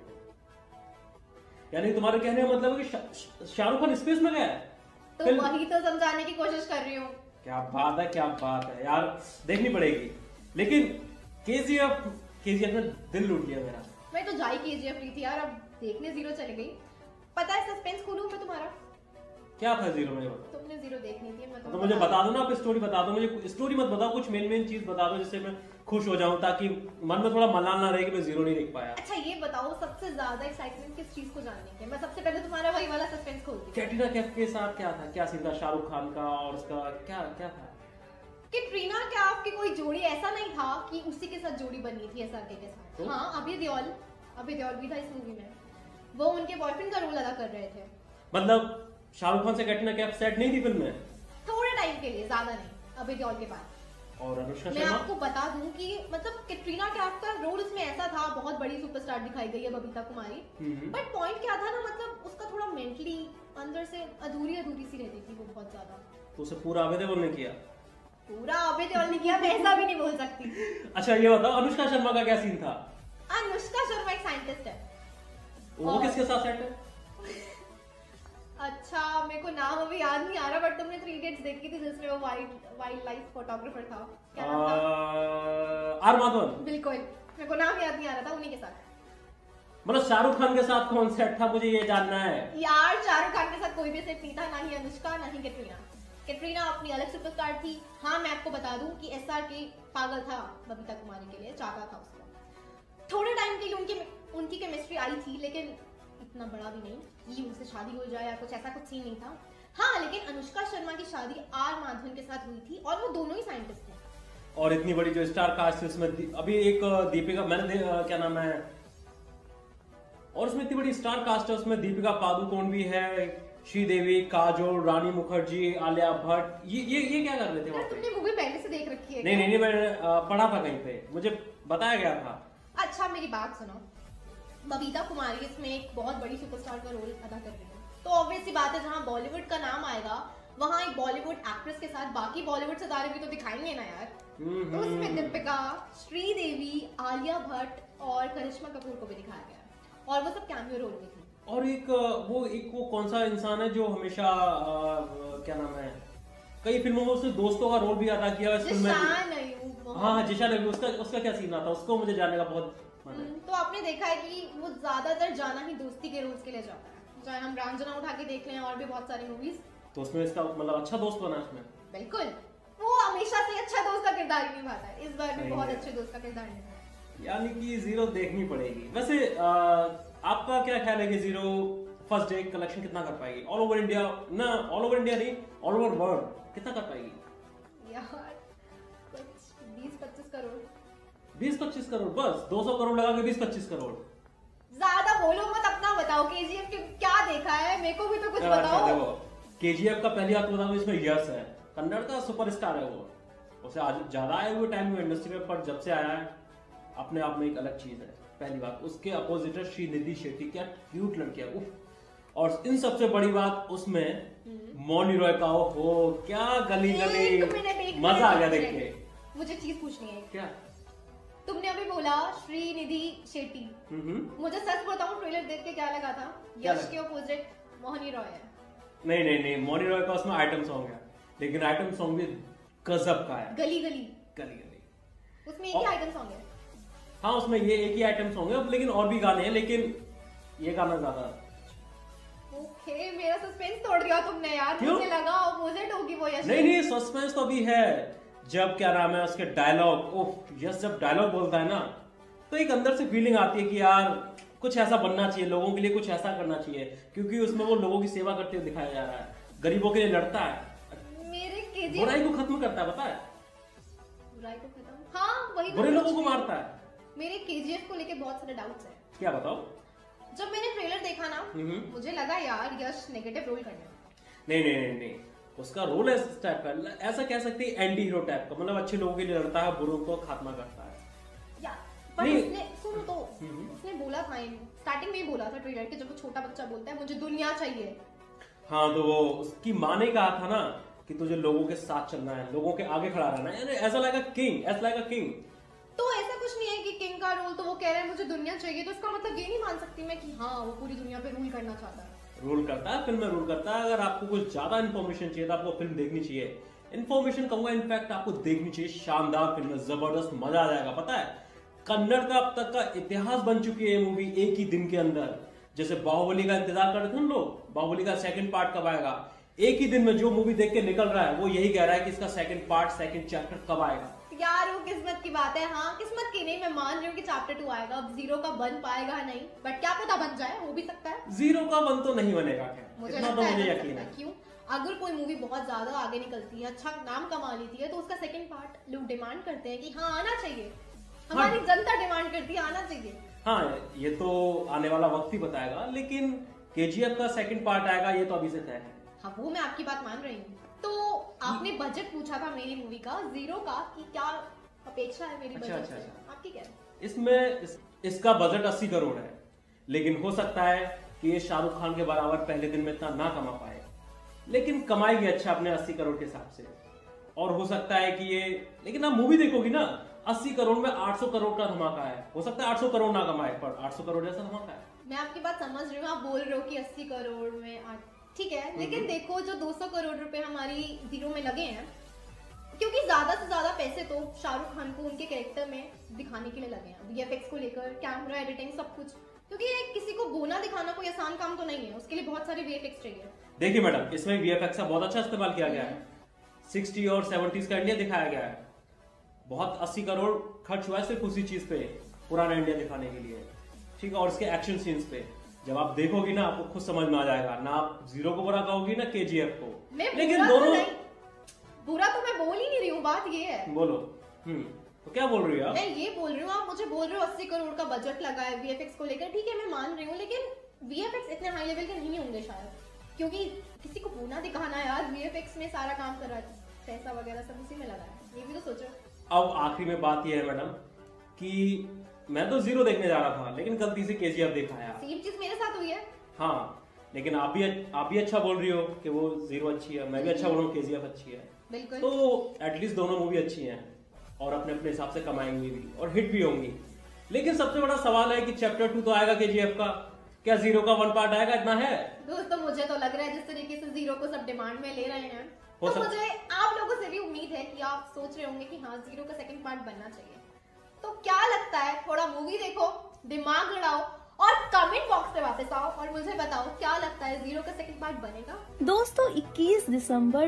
को। यानी तुम्हारे कहने का मतलब है कि शाहरुख खान स्पेस में गया है? तो वही तो समझाने की कोशिश कर रही हूँ। क्या बात है यार, देखनी पड़ेगी। लेकिन केजीएफ ने दिल लूट लिया मेरा। मैं तो जाई केजीएफ ली थी यार, अब देखने जीरो चली गई। पता है सस्पेंस खोलूं मैं तुम्हारा? क्या था जीरो में? तुमने जीरो देखनी थी, मैं तो मुझे बता दो ना, आप स्टोरी बता दो मुझे। स्टोरी मत बताओ, कुछ मेन चीज बता दो जिससे मैं खुश हो जाऊं, ताकि मन में थोड़ा मलाल ना रहे कि मैं जीरो नहीं देख पाया। अच्छा ये बताओ, सबसे ज्यादा एक्साइटमेंट किस चीज को जानने की? मैं सबसे पहले तुम्हारा वही वाला सस्पेंस खोलती हूं। कैटरीना कैफ के साथ क्या था, क्या सीन था शाहरुख खान का, और उसका क्या था? कैटरीना कैफ की कोई जोड़ी ऐसा नहीं था कि उसी के साथ जोड़ी बननी थी एसआरके के साथ। तो? हाँ, अभय देओल भी था इस मूवी में, वो उनके बॉयफ्रेंड का रोल अदा कर रहे थे। मतलब शाहरुख खान से कैटरीना कैफ सेट नहीं थी फिल्म में? थोड़े टाइम के लिए, ज्यादा नहीं, अभय देओल के बाद। और अनुष्का मैं आपको बता दूं कि मतलब कैटरीना कैफ का रोल उसमें ऐसा था, बहुत बड़ी सुपरस्टार दिखाई गई है बबीता कुमारी, बट पॉइंट क्या था ना, मतलब उसका थोड़ा मेंटली अंदर से अधूरी सी रहती थी वो बहुत ज्यादा। तो उसे पूरा अभय देओल ने किया? पूरा अभय देओल ने किया, मैं ऐसा भी नहीं बोल सकती। अच्छा ये बताओ, अनुष्का शर्मा का क्या सीन था? अनुष्का शर्मा एक साइंटिस्ट है। वो किसके साथ सेट है? अच्छा मेरे को नाम अभी याद नहीं आ रहा, बट तुमने 3 इडियट्स देखी थी जिसमें वो वाइल्ड लाइफ फोटोग्राफर था, क्या नाम था? आर माधवन। बिल्कुल, मेरे को नाम याद नहीं आ रहा था, उन्हीं के साथ। मतलब शाहरुख खान के साथ कौन सेट था, मुझे ये जानना है यार। शाहरुख खान के साथ कोई भी सेट नहीं था, ना ही अनुष्का ना ही कैटरीना। कैटरीना अपनी अलग सुपरस्टार थी। हाँ मैं आपको बता दूं कि एसआरके पागल था बबीता कुमारी के लिए, चाहता था उसको। थोड़े टाइम के लिए उनकी केमिस्ट्री आई थी, लेकिन इतना बड़ा भी नहीं कि उनसे शादी हो जाए या कुछ ऐसा कुछ सीन नहीं था। हाँ लेकिन अनुष्का शर्मा की शादी आर माधवन के साथ हुई थी, और वो दोनों ही साइंटिस्ट थे। और इतनी बड़ी जो स्टार कास्ट है उसमें अभी एक दीपिका, मैंने क्या नाम है, और उसमें इतनी बड़ी स्टार कास्ट है, उसमें दीपिका पादुकोण भी है, श्रीदेवी, काजोल, रानी मुखर्जी, आलिया भट्ट। ये क्या कर रहे थे वहाँ पे? तुमने मूवी पहले से देख रखी है? नहीं, मैंने पढ़ा था कहीं पे, मुझे बताया गया था। अच्छा मेरी बात सुनो, बबीता कुमारी इसमें एक बहुत बड़ी सुपरस्टार का रोल अदा कर रही है, तो ऑब्वियस सी बात है जहाँ बॉलीवुड का नाम आएगा वहाँ एक बॉलीवुड एक्ट्रेस के साथ बाकी बॉलीवुड सितारे भी तो दिखाएंगे ना यार। तो उसमें दीपिका, श्रीदेवी, आलिया भट्ट और करिश्मा कपूर को भी दिखाया गया, और वो सब कैमियो रोल में थी। और वो कौन सा इंसान है जो हमेशा क्या नाम है, कई फिल्मों में उसने दोस्तों का रोल भी अदा किया इस फिल्म में। हाँ जिशान अय्यूब, उसका क्या सीन आता, उसको मुझे जानने का बहुत तो आपने देखा है कि वो ज्यादातर जाना ही दोस्ती के रोल्स के लिए जाता है, चाहे हम रांझना उठा के देख लें और भी बहुत सारी मूवीज। तो उसमें इसका मतलब अच्छा दोस्त बना इसमें। बिल्कुल, वो हमेशा से अच्छा दोस्त का किरदार ही निभाता है, इस बार भी बहुत अच्छे दोस्त का किरदार निभाया। यानी कि जीरो देखनी पड़ेगी। वैसे आपका क्या ख्याल है कि जीरो फर्स्ट डे कलेक्शन कितना कर पाएगी ऑल ओवर इंडिया? ना ऑल ओवर इंडिया नहीं, ऑल ओवर वर्ल्ड कितना कर पाएगी? यार कुछ 20-25 करोड़। 20-25 करोड़ बस? 200 करोड़ लगा के 20-25 करोड़? ज्यादा बोलो मत, अपना बताओ केजीएफ के क्या देखा है, मेरे को भी तो कुछ बताओ। केजीएफ का पहली बात बताऊं, इसमें यश है, कन्नड़ का सुपरस्टार है वो। उसे आज ज्यादा आए हुए टाइम में इंडस्ट्री में, पर जब से आया है अपने आप में एक अलग चीज है। पहली बात, उसके अपोजिटर श्रीनिधि शेट्टी, क्या क्यूट लड़की है उफ। और इन सबसे बड़ी बात उसमें मौनी रॉय का, हो क्या गली गली मजा आ गया देख के। मुझे चीज पूछनी है। क्या? तुमने अभी बोला श्रीनिधि शेट्टी, मुझे सच बताऊं ट्रेलर देख के क्या लगा था, यश के अपोजिट मोहनी रॉय है। नहीं नहीं नहीं, मोहनी रॉय का उसमें आइटम सॉन्ग है, लेकिन आइटम सॉन्ग भी गजब का है। गली गली गली गली उसमें एक ही आइटम सॉन्ग है। हाँ उसमें ये एक ही आइटम सॉन्ग है, लेकिन और भी गाने हैं, लेकिन ये गाना ज्यादा। ओके, मेरा सस्पेंस तोड़ दिया तुमने यार। मुझे लगा अपोजिट होगी वो यश। नहीं नहीं, सस्पेंस तो अभी है। जब क्या नाम है उसके डायलॉग, उफ, यश जब डायलॉग बोलता है ना, तो एक अंदर से फीलिंग आती है कि यार कुछ ऐसा बनना चाहिए, लोगों के लिए कुछ ऐसा करना चाहिए, क्योंकि उसमें वो लोगों की सेवा करते हुए दिखाया जा रहा है, गरीबों के लिए लड़ता है, मेरे केजीएफ बुराई को खत्म करता है, पता है? बुराई को खत्म, हाँ वही, बुरे लोगों को मारता है। मेरे केजीएफ को लेके बहुत सारे डाउट्स हैं। क्या बताओ? जब मैंने ट्रेलर देखा ना, मुझे लगा यार यश नेगेटिव रोल करने। नहीं नहीं नहीं नहीं, उसका रोल इस टाइप का, ऐसा कह सकते हैं एंटी हीरो टाइप का, मतलब अच्छे लोगों के लिए लड़ता है, बुरों को खात्मा करता है। यार पर उसने सुनो तो, उसने बोला था स्टार्टिंग में ही बोला था ट्रेलर के, जब वो छोटा बच्चा बोलता है मुझे दुनिया चाहिए। हाँ तो वो उसकी माँ ने कहा था ना कि तुझे लोगों के साथ चलना है, लोगों के आगे खड़ा रहना है, ऐसा लाइक अ किंग, ऐसा लाइक अ किंग। तो ऐसा कुछ नहीं है कि किंग का रोल, तो वो कह रहा है मुझे दुनिया चाहिए, तो इसका मतलब ये नहीं मान सकती मैं कि हाँ वो पूरी दुनिया पे रूल करना चाहता है। रूल करता है, फिल्म में रूल करता है। अगर आपको कुछ ज्यादा इन्फॉर्मेशन चाहिए तो आपको फिल्म देखनी चाहिए। इन्फॉर्मेशन कहूंगा, इनफैक्ट आपको देखनी चाहिए। शानदार फिल्म है, जबरदस्त, मजा आ जाएगा। पता है कन्नड़ का अब तक का इतिहास बन चुकी है ये मूवी एक ही दिन के अंदर। जैसे बाहुबली का इंतजार कर रहे थे हम लोग, बाहुबली का सेकंड पार्ट कब आएगा, एक ही दिन में जो मूवी देख के निकल रहा है वो यही कह रहा है कि इसका सेकंड पार्ट, सेकंड चैप्टर कब आएगा। यार वो किस्मत की बात है। हाँ किस्मत की नहीं, मैं मान रही हूँ कि चैप्टर 2 आएगा, अब जीरो का बन पाएगा नहीं, बट क्या पता बन जाए, हो भी सकता है। जीरो का बन तो नहीं बनेगा, मुझे यकीन है। क्यों? अगर कोई मूवी बहुत ज्यादा आगे निकलती है, अच्छा नाम कमा लेती है, तो उसका सेकंड पार्ट लोग डिमांड करते हैं कि हाँ आना चाहिए, हमारी जनता डिमांड करती है आना चाहिए। हाँ ये तो आने वाला वक्त ही बताएगा, लेकिन केजीएफ का सेकंड पार्ट आएगा ये तो अभी से तय है। हाँ वो मैं आपकी बात मान रही हूँ। तो आपने बजट पूछा था मेरी मूवी का, जीरो का, कि क्या अपेक्षा है मेरी बजट से? आपकी क्या है? इसमें इसका बजट 80 करोड़ है, लेकिन हो सकता है कि ये शाहरुख खान के बराबर पहले दिन में इतना ना कमा पाए, लेकिन कमाएगी अच्छा अपने 80 करोड़ के हिसाब से। और हो सकता है कि ये, लेकिन आप मूवी देखोगी ना, 80 करोड़ में 800 करोड़ का धमाका है। हो सकता है 800 करोड़ ना कमाए, पर 800 करोड़ जैसा धमाका है। मैं आपकी बात समझ रही हूँ, आप बोल रहे हो कि 80 करोड़ में ठीक है, लेकिन देखो जो 200 करोड़ रुपए हमारी जीरो में लगे हैं, क्योंकि ज्यादा से ज्यादा पैसे तो शाहरुख खान को उनके कैरेक्टर में दिखाने के लिए लगे हैं, वीएफएक्स को लेकर, कैमरा, एडिटिंग, सब कुछ, क्योंकि किसी को बोना दिखाना कोई आसान काम तो नहीं है, उसके लिए बहुत सारे वीएफएक्स चाहिए। देखिए मैडम, इसमें वीएफएक्स का बहुत अच्छा इस्तेमाल किया गया है। 60 और 70s का इंडिया दिखाया गया है, बहुत 80 करोड़ खर्च हुआ है सिर्फ उसी चीज पे, पुराना इंडिया दिखाने के लिए, ठीक है। और इसके एक्शन सीन्स पे जब आप देखोगी ना, आपको खुद समझ में आ जाएगा ना, आप जीरो को बुरा कहोगी ना केजीएफ को, लेकिन दोनों बुरा तो मैं बोल ही नहीं रही हूँ, बात ये है। बोलो। तो क्या बोल रही हो आप? मैं ये बोल रही हूँ, आप मुझे बोल रहे हो 80 करोड़ का बजट लगा है वीएफएक्स को लेकर, ठीक है मैं मान रही हूँ, लेकिन वीएफएक्स इतने हाई लेवल के नहीं होंगे शायद, क्योंकि किसी को बोना दिखाना यार, वीएफएक्स में सारा काम कर रहा है, पैसा वगैरह सब उसी में लगा है, ये भी तो सोचो। अब आखिरी में बात ये है मैडम कि मैं तो जीरो देखने जा रहा था, लेकिन गलती से केजीएफ देखा है। सेम चीज मेरे साथ हुई है। हाँ लेकिन आप भी अच्छा बोल रही हो कि वो जीरो अच्छी है, मैं भी अच्छा बोल रहा हूँ केजीएफ अच्छी है, बिल्कुल। तो एटलीस्ट दोनों मूवी अच्छी हैं और अपने अपने हिसाब से कमाएंगी भी और हिट भी होंगी। लेकिन सबसे बड़ा सवाल है कि चैप्टर 2 तो आएगा केजीएफ का, क्या जीरो का 1 पार्ट आएगा? इतना है दोस्तों, मुझे तो लग रहा है जिस तरीके से जीरो को सब डिमांड में ले रहे हैं, तो मुझे आप लोगों से भी उम्मीद है कि आप सोच रहे होंगे कि हाँ जीरो का सेकंड पार्ट बनना चाहिए। तो क्या लगता है, थोड़ा मूवी देखो, दिमाग लड़ाओ और कमेंट बॉक्स पे वापस आओ और मुझे बताओ क्या लगता है जीरो का सेकंड पार्ट बनेगा। दोस्तों 21 दिसंबर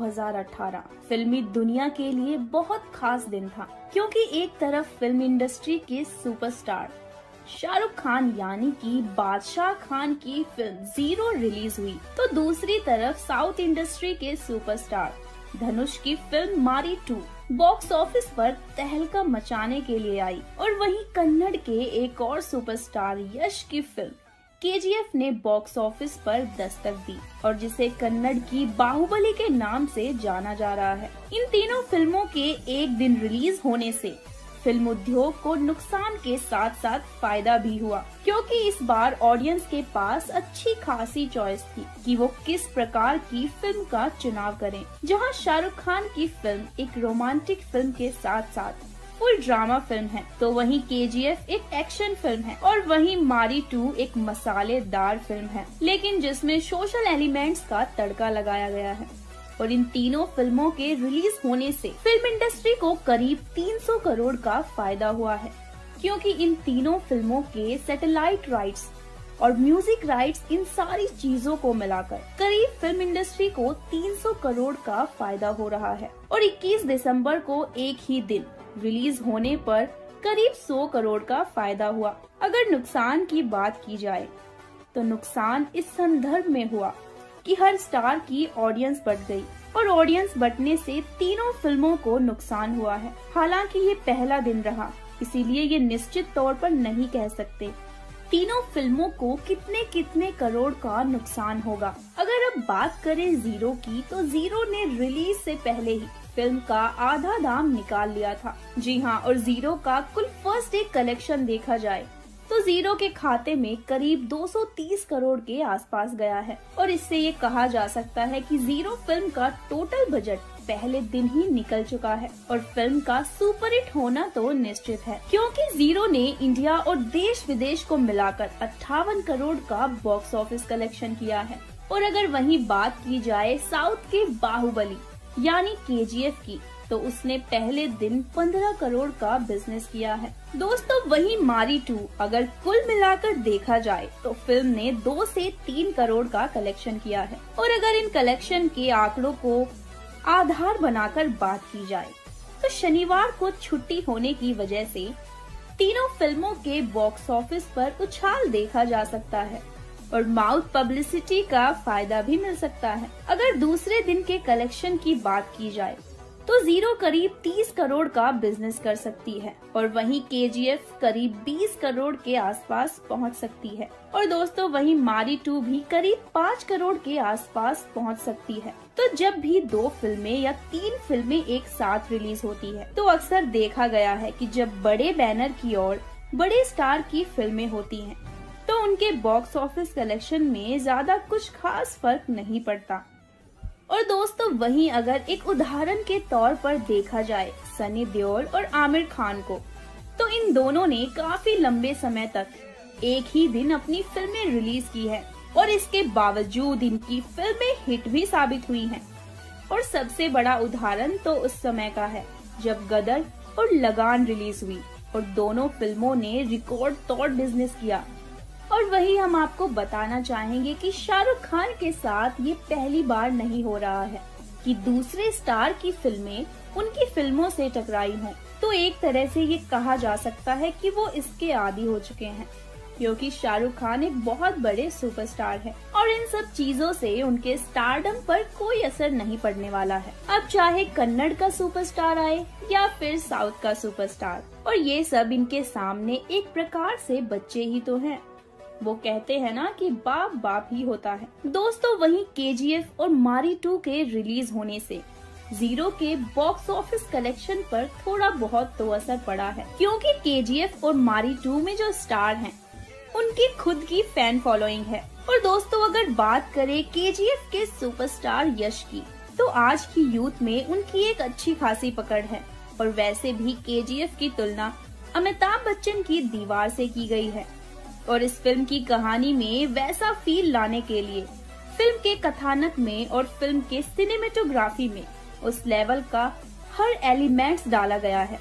2018 फिल्मी दुनिया के लिए बहुत खास दिन था, क्योंकि एक तरफ फिल्म इंडस्ट्री के सुपरस्टार शाहरुख खान यानी कि बादशाह खान की फिल्म जीरो रिलीज हुई, तो दूसरी तरफ साउथ इंडस्ट्री के सुपरस्टार धनुष की फिल्म मारी 2 बॉक्स ऑफिस पर तहलका मचाने के लिए आई। और वहीं कन्नड़ के एक और सुपरस्टार यश की फिल्म केजीएफ ने बॉक्स ऑफिस पर दस्तक दी और जिसे कन्नड़ की बाहुबली के नाम से जाना जा रहा है। इन तीनों फिल्मों के एक दिन रिलीज होने से फिल्म उद्योग को नुकसान के साथ साथ फायदा भी हुआ, क्योंकि इस बार ऑडियंस के पास अच्छी खासी चॉइस थी कि वो किस प्रकार की फिल्म का चुनाव करें। जहां शाहरुख खान की फिल्म एक रोमांटिक फिल्म के साथ साथ फुल ड्रामा फिल्म है, तो वहीं केजीएफ एक एक्शन फिल्म है और वहीं मारी 2 एक मसालेदार फिल्म है, लेकिन जिसमें सोशल एलिमेंट्स का तड़का लगाया गया है। और इन तीनों फिल्मों के रिलीज होने से फिल्म इंडस्ट्री को करीब 300 करोड़ का फायदा हुआ है, क्योंकि इन तीनों फिल्मों के सैटेलाइट राइट्स और म्यूजिक राइट्स, इन सारी चीजों को मिलाकर करीब फिल्म इंडस्ट्री को 300 करोड़ का फायदा हो रहा है। और 21 दिसंबर को एक ही दिन रिलीज होने पर करीब 100 करोड़ का फायदा हुआ। अगर नुकसान की बात की जाए तो नुकसान इस संदर्भ में हुआ कि हर स्टार की ऑडियंस बढ़ गई और ऑडियंस बढ़ने से तीनों फिल्मों को नुकसान हुआ है। हालांकि ये पहला दिन रहा, इसीलिए ये निश्चित तौर पर नहीं कह सकते तीनों फिल्मों को कितने कितने करोड़ का नुकसान होगा। अगर अब बात करें जीरो की, तो जीरो ने रिलीज से पहले ही फिल्म का आधा दाम निकाल लिया था। जी हाँ, और जीरो का कुल फर्स्ट डे कलेक्शन देखा जाए तो जीरो के खाते में करीब 230 करोड़ के आसपास गया है। और इससे ये कहा जा सकता है कि जीरो फिल्म का टोटल बजट पहले दिन ही निकल चुका है और फिल्म का सुपरहिट होना तो निश्चित है, क्योंकि जीरो ने इंडिया और देश विदेश को मिलाकर 58 करोड़ का बॉक्स ऑफिस कलेक्शन किया है। और अगर वहीं बात की जाए साउथ के बाहुबली यानी केजीएफ की, तो उसने पहले दिन 15 करोड़ का बिजनेस किया है। दोस्तों वहीं मारी 2 अगर कुल मिलाकर देखा जाए तो फिल्म ने 2 से 3 करोड़ का कलेक्शन किया है। और अगर इन कलेक्शन के आंकड़ों को आधार बनाकर बात की जाए तो शनिवार को छुट्टी होने की वजह से तीनों फिल्मों के बॉक्स ऑफिस पर उछाल देखा जा सकता है और माउथ पब्लिसिटी का फायदा भी मिल सकता है। अगर दूसरे दिन के कलेक्शन की बात की जाए तो जीरो करीब 30 करोड़ का बिजनेस कर सकती है और वहीं केजीएफ करीब 20 करोड़ के आसपास पहुंच सकती है। और दोस्तों वहीं मारी 2 भी करीब 5 करोड़ के आसपास पहुंच सकती है। तो जब भी 2 फिल्में या 3 फिल्में एक साथ रिलीज होती है तो अक्सर देखा गया है कि जब बड़े बैनर की और बड़े स्टार की फिल्में होती हैं तो उनके बॉक्स ऑफिस कलेक्शन में ज्यादा कुछ खास फर्क नहीं पड़ता। और दोस्तों वहीं अगर एक उदाहरण के तौर पर देखा जाए सनी देओल और आमिर खान को, तो इन दोनों ने काफी लंबे समय तक एक ही दिन अपनी फिल्में रिलीज की है और इसके बावजूद इनकी फिल्में हिट भी साबित हुई हैं। और सबसे बड़ा उदाहरण तो उस समय का है जब गदर और लगान रिलीज हुई और दोनों फिल्मों ने रिकॉर्ड तोड़ बिजनेस किया। और वही हम आपको बताना चाहेंगे कि शाहरुख खान के साथ ये पहली बार नहीं हो रहा है कि दूसरे स्टार की फिल्में उनकी फिल्मों से टकराई हों। तो एक तरह से ये कहा जा सकता है कि वो इसके आदी हो चुके हैं, क्योंकि शाहरुख खान एक बहुत बड़े सुपरस्टार है और इन सब चीजों से उनके स्टारडम पर कोई असर नहीं पड़ने वाला है। अब चाहे कन्नड़ का सुपरस्टार आए या फिर साउथ का सुपरस्टार, और ये सब इनके सामने एक प्रकार से बच्चे ही तो हैं। वो कहते हैं ना कि बाप बाप ही होता है। दोस्तों वहीं केजीएफ और मारी 2 के रिलीज होने से जीरो के बॉक्स ऑफिस कलेक्शन पर थोड़ा बहुत तो असर पड़ा है, क्योंकि केजीएफ और मारी 2 में जो स्टार हैं उनकी खुद की फैन फॉलोइंग है। और दोस्तों अगर बात करें केजीएफ के सुपरस्टार यश की, तो आज की यूथ में उनकी एक अच्छी खासी पकड़ है। और वैसे भी केजीएफ की तुलना अमिताभ बच्चन की दीवार से की गई है और इस फिल्म की कहानी में वैसा फील लाने के लिए फिल्म के कथानक में और फिल्म के सिनेमेटोग्राफी में उस लेवल का हर एलिमेंट्स डाला गया है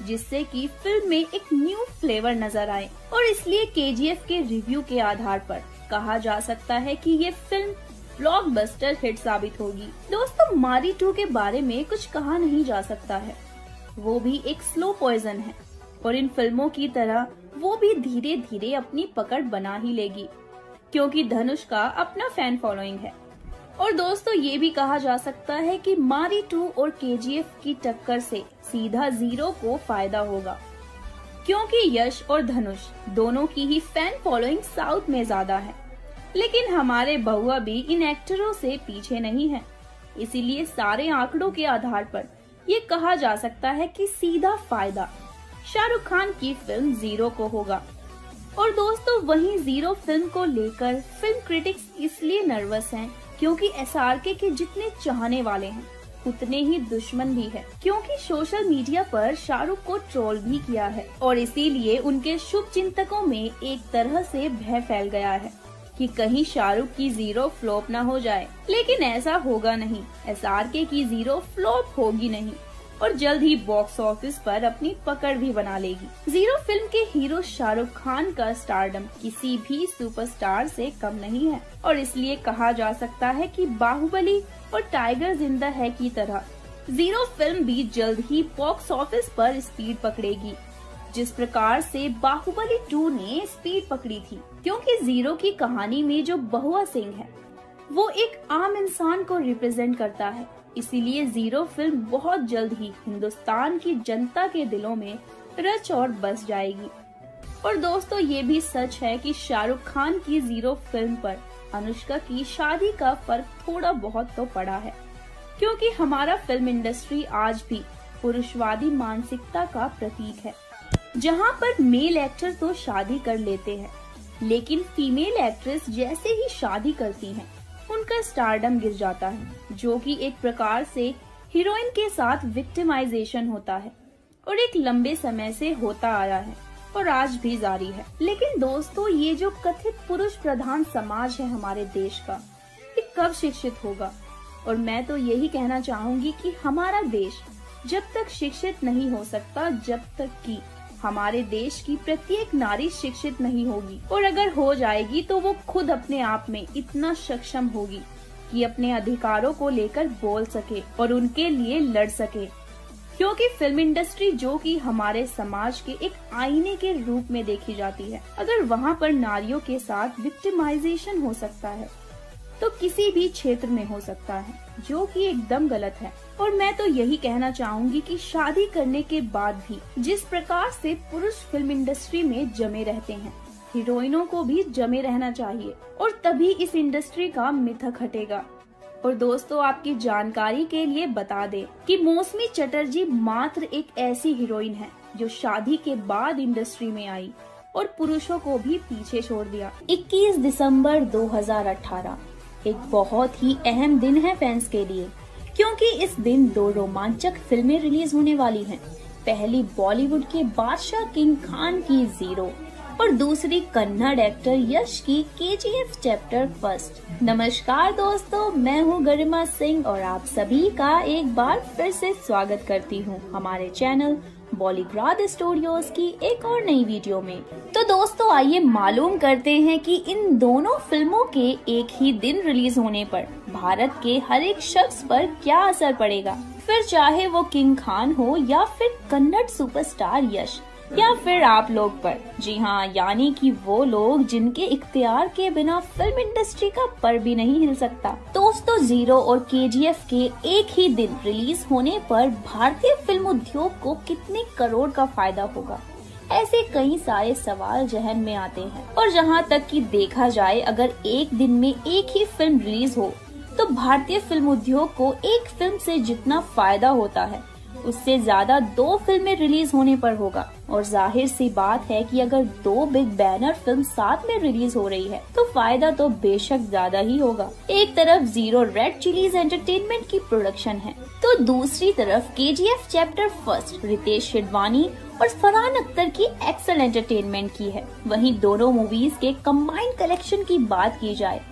जिससे कि फिल्म में एक न्यू फ्लेवर नजर आए, और इसलिए केजीएफ के रिव्यू के आधार पर कहा जा सकता है कि ये फिल्म ब्लॉकबस्टर हिट साबित होगी। दोस्तों, मारी 2 के बारे में कुछ कहा नहीं जा सकता है। वो भी एक स्लो पॉइजन है और इन फिल्मों की तरह वो भी धीरे धीरे अपनी पकड़ बना ही लेगी, क्योंकि धनुष का अपना फैन फॉलोइंग है। और दोस्तों, ये भी कहा जा सकता है कि मारी 2 और केजीएफ की टक्कर से सीधा जीरो को फायदा होगा, क्योंकि यश और धनुष दोनों की ही फैन फॉलोइंग साउथ में ज्यादा है। लेकिन हमारे बहुआ भी इन एक्टरों से पीछे नहीं है, इसीलिए सारे आंकड़ों के आधार पर ये कहा जा सकता है कि सीधा फायदा शाहरुख खान की फिल्म जीरो को होगा। और दोस्तों, वहीं जीरो फिल्म को लेकर फिल्म क्रिटिक्स इसलिए नर्वस हैं क्योंकि एसआरके के जितने चाहने वाले हैं उतने ही दुश्मन भी है, क्योंकि सोशल मीडिया पर शाहरुख को ट्रोल भी किया है और इसीलिए उनके शुभ चिंतकों में एक तरह से भय फैल गया है कि कहीं शाहरुख की जीरो फ्लॉप न हो जाए। लेकिन ऐसा होगा नहीं, एसआरके की जीरो फ्लॉप होगी नहीं और जल्द ही बॉक्स ऑफिस पर अपनी पकड़ भी बना लेगी। जीरो फिल्म के हीरो शाहरुख खान का स्टारडम किसी भी सुपरस्टार से कम नहीं है और इसलिए कहा जा सकता है कि बाहुबली और टाइगर जिंदा है की तरह जीरो फिल्म भी जल्द ही बॉक्स ऑफिस पर स्पीड पकड़ेगी, जिस प्रकार से बाहुबली 2 ने स्पीड पकड़ी थी। क्योंकि जीरो की कहानी में जो बहुआ सिंह है वो एक आम इंसान को रिप्रेजेंट करता है, इसीलिए जीरो फिल्म बहुत जल्द ही हिंदुस्तान की जनता के दिलों में रच और बस जाएगी। और दोस्तों, ये भी सच है कि शाहरुख खान की जीरो फिल्म पर अनुष्का की शादी का फर्क थोड़ा बहुत तो पड़ा है, क्योंकि हमारा फिल्म इंडस्ट्री आज भी पुरुषवादी मानसिकता का प्रतीक है, जहां पर मेल एक्टर तो शादी कर लेते हैं लेकिन फीमेल एक्ट्रेस जैसे ही शादी करती हैं उनका स्टारडम गिर जाता है, जो कि एक प्रकार से हीरोइन के साथ विक्टिमाइजेशन होता है और एक लंबे समय से होता आया है और आज भी जारी है। लेकिन दोस्तों, ये जो कथित पुरुष प्रधान समाज है हमारे देश का, ये कब शिक्षित होगा? और मैं तो यही कहना चाहूंगी कि हमारा देश जब तक शिक्षित नहीं हो सकता जब तक कि हमारे देश की प्रत्येक नारी शिक्षित नहीं होगी, और अगर हो जाएगी तो वो खुद अपने आप में इतना सक्षम होगी कि अपने अधिकारों को लेकर बोल सके और उनके लिए लड़ सके। क्योंकि फिल्म इंडस्ट्री, जो कि हमारे समाज के एक आईने के रूप में देखी जाती है, अगर वहाँ पर नारियों के साथ विक्टिमाइजेशन हो सकता है तो किसी भी क्षेत्र में हो सकता है, जो कि एकदम गलत है। और मैं तो यही कहना चाहूंगी कि शादी करने के बाद भी जिस प्रकार से पुरुष फिल्म इंडस्ट्री में जमे रहते हैं, हीरोइनों को भी जमे रहना चाहिए और तभी इस इंडस्ट्री का मिथक हटेगा। और दोस्तों, आपकी जानकारी के लिए बता दें कि मौसमी चटर्जी मात्र एक ऐसी हीरोइन है जो शादी के बाद इंडस्ट्री में आई और पुरुषों को भी पीछे छोड़ दिया। 21 दिसंबर 2018 एक बहुत ही अहम दिन है फैंस के लिए, क्योंकि इस दिन 2 रोमांचक फिल्में रिलीज होने वाली हैं। पहली बॉलीवुड के बादशाह किंग खान की जीरो और दूसरी कन्नड़ एक्टर यश की केजीएफ चैप्टर 1। नमस्कार दोस्तों, मैं हूँ गरिमा सिंह और आप सभी का एक बार फिर से स्वागत करती हूँ हमारे चैनल बॉलीग्राद स्टूडियोज की एक और नई वीडियो में। तो दोस्तों, आइए मालूम करते हैं कि इन दोनों फिल्मों के एक ही दिन रिलीज होने पर भारत के हर एक शख्स पर क्या असर पड़ेगा, फिर चाहे वो किंग खान हो या फिर कन्नड़ सुपरस्टार यश या फिर आप लोग पर। जी हाँ, यानी कि वो लोग जिनके इख्तियार के बिना फिल्म इंडस्ट्री का पर भी नहीं हिल सकता। दोस्तों, जीरो और केजीएफ के एक ही दिन रिलीज होने पर भारतीय फिल्म उद्योग को कितने करोड़ का फायदा होगा, ऐसे कई सारे सवाल जहन में आते हैं। और जहाँ तक कि देखा जाए, अगर एक दिन में एक ही फिल्म रिलीज हो तो भारतीय फिल्म उद्योग को एक फिल्म से जितना फायदा होता है उससे ज्यादा 2 फिल्में रिलीज होने पर होगा। और जाहिर सी बात है कि अगर 2 बिग बैनर फिल्म साथ में रिलीज हो रही है तो फायदा तो बेशक ज्यादा ही होगा। एक तरफ जीरो रेड चिलीज एंटरटेनमेंट की प्रोडक्शन है तो दूसरी तरफ केजीएफ चैप्टर 1 रितेश शिडवानी और फरहान अख्तर की एक्सेल एंटरटेनमेंट की है। वहीं दोनों मूवीज के कंबाइंड कलेक्शन की बात की जाए तो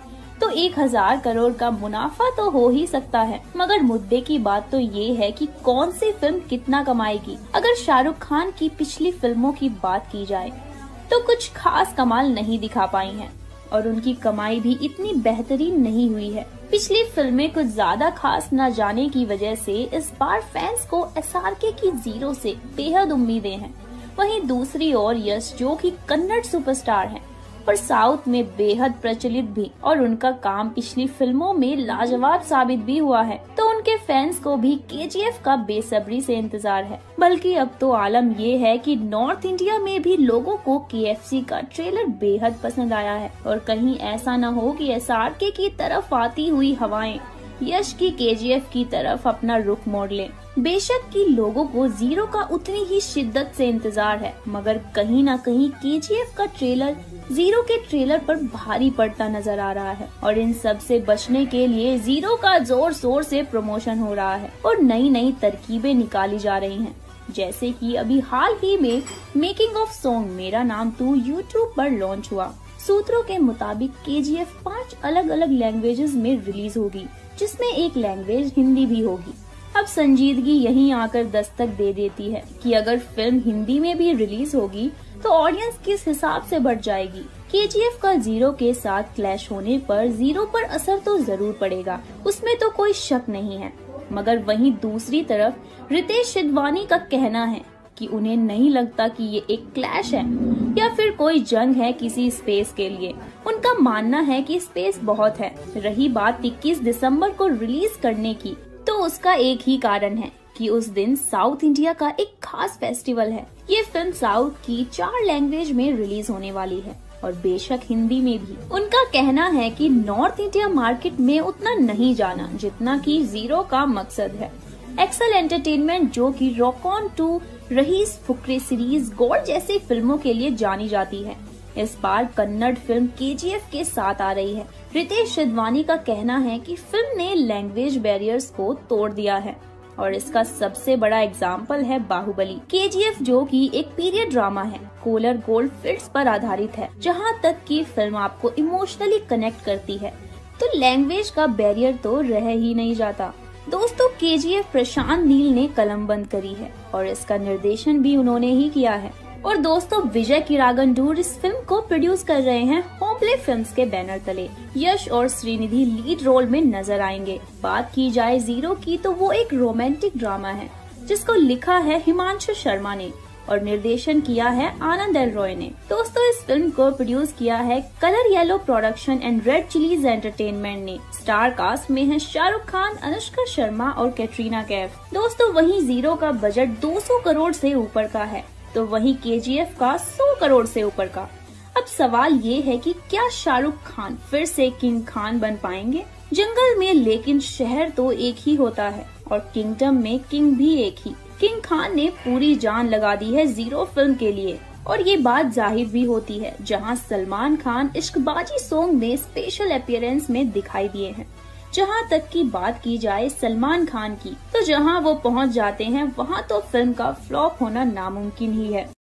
1000 करोड़ का मुनाफा तो हो ही सकता है, मगर मुद्दे की बात तो ये है कि कौन सी फिल्म कितना कमाएगी। अगर शाहरुख खान की पिछली फिल्मों की बात की जाए तो कुछ खास कमाल नहीं दिखा पाई हैं और उनकी कमाई भी इतनी बेहतरीन नहीं हुई है। पिछली फिल्में कुछ ज्यादा खास न जाने की वजह से इस बार फैंस को SRK की 0 से बेहद उम्मीदें हैं। वहीं दूसरी ओर यश, जो कि कन्नड़ सुपरस्टार हैं और साउथ में बेहद प्रचलित भी, और उनका काम पिछली फिल्मों में लाजवाब साबित भी हुआ है, तो उनके फैंस को भी KGF का बेसब्री से इंतजार है। बल्कि अब तो आलम ये है कि नॉर्थ इंडिया में भी लोगों को KFC का ट्रेलर बेहद पसंद आया है और कहीं ऐसा न हो कि SRK की तरफ आती हुई हवाएं यश की KGF की तरफ अपना रुख मोड़ लें। बेशक कि लोगों को 0 का उतनी ही शिद्दत से इंतजार है, मगर कहीं न कहीं KGF का ट्रेलर 0 के ट्रेलर पर भारी पड़ता नजर आ रहा है और इन सब से बचने के लिए 0 का जोर शोर से प्रमोशन हो रहा है और नई नई तरकीबें निकाली जा रही हैं। जैसे कि अभी हाल ही में मेकिंग ऑफ सॉन्ग मेरा नाम तू YouTube पर लॉन्च हुआ। सूत्रों के मुताबिक KGF 5 अलग अलग लैंग्वेजेस में रिलीज होगी, जिसमें एक लैंग्वेज हिंदी भी होगी। अब संजीदगी यहीं आकर दस्तक दे देती है कि अगर फिल्म हिंदी में भी रिलीज होगी तो ऑडियंस किस हिसाब से बढ़ जाएगी। KGF का 0 के साथ क्लैश होने पर 0 पर असर तो जरूर पड़ेगा, उसमें तो कोई शक नहीं है। मगर वहीं दूसरी तरफ रितेश सिधवानी का कहना है कि उन्हें नहीं लगता कि ये एक क्लैश है या फिर कोई जंग है किसी स्पेस के लिए। उनका मानना है कि स्पेस बहुत है। रही बात 21 दिसंबर को रिलीज करने की, तो उसका एक ही कारण है कि उस दिन साउथ इंडिया का एक खास फेस्टिवल है। ये फिल्म साउथ की 4 लैंग्वेज में रिलीज होने वाली है और बेशक हिंदी में भी। उनका कहना है कि नॉर्थ इंडिया मार्केट में उतना नहीं जाना जितना कि 0 का मकसद है। एक्सेल एंटरटेनमेंट, जो कि Rock On 2, Raees, Fukrey series, Gold जैसी फिल्मों के लिए जानी जाती है, इस बार कन्नड़ फिल्म KGF के साथ आ रही है। रितेश सिधवानी का कहना है कि फिल्म ने लैंग्वेज बैरियर्स को तोड़ दिया है और इसका सबसे बड़ा एग्जाम्पल है बाहुबली। KGF, जो कि एक पीरियड ड्रामा है, कोलर गोल्ड फील्ड्स पर आधारित है। जहां तक की फिल्म आपको इमोशनली कनेक्ट करती है तो लैंग्वेज का बैरियर तो रह ही नहीं जाता। दोस्तों, KGF प्रशांत नील ने कलम बंद करी है और इसका निर्देशन भी उन्होंने ही किया है। और दोस्तों, विजय किरागंडूर इस फिल्म को प्रोड्यूस कर रहे हैं होम प्ले फिल्म्स के बैनर तले। यश और श्रीनिधि लीड रोल में नजर आएंगे। बात की जाए 0 की, तो वो एक रोमांटिक ड्रामा है जिसको लिखा है हिमांशु शर्मा ने और निर्देशन किया है आनंद एल रॉय ने। दोस्तों, इस फिल्म को प्रोड्यूस किया है Colour Yellow Production and Red Chillies Entertainment ने। स्टार कास्ट में है शाहरुख खान, अनुष्का शर्मा और कैटरीना कैफ। दोस्तों, वहीं 0 का बजट 200 करोड़ से ऊपर का है, तो वहीं KGF का 100 करोड़ से ऊपर का। अब सवाल ये है कि क्या शाहरुख खान फिर से किंग खान बन पाएंगे? जंगल में लेकिन शहर तो एक ही होता है और किंगडम में किंग भी एक ही। किंग खान ने पूरी जान लगा दी है 0 फिल्म के लिए और ये बात जाहिर भी होती है, जहां सलमान खान इश्कबाजी सॉन्ग में स्पेशल अपीयरेंस में दिखाई दिए हैं। जहां तक की बात की जाए सलमान खान की, तो जहां वो पहुंच जाते हैं वहां तो फिल्म का फ्लॉप होना नामुमकिन ही है।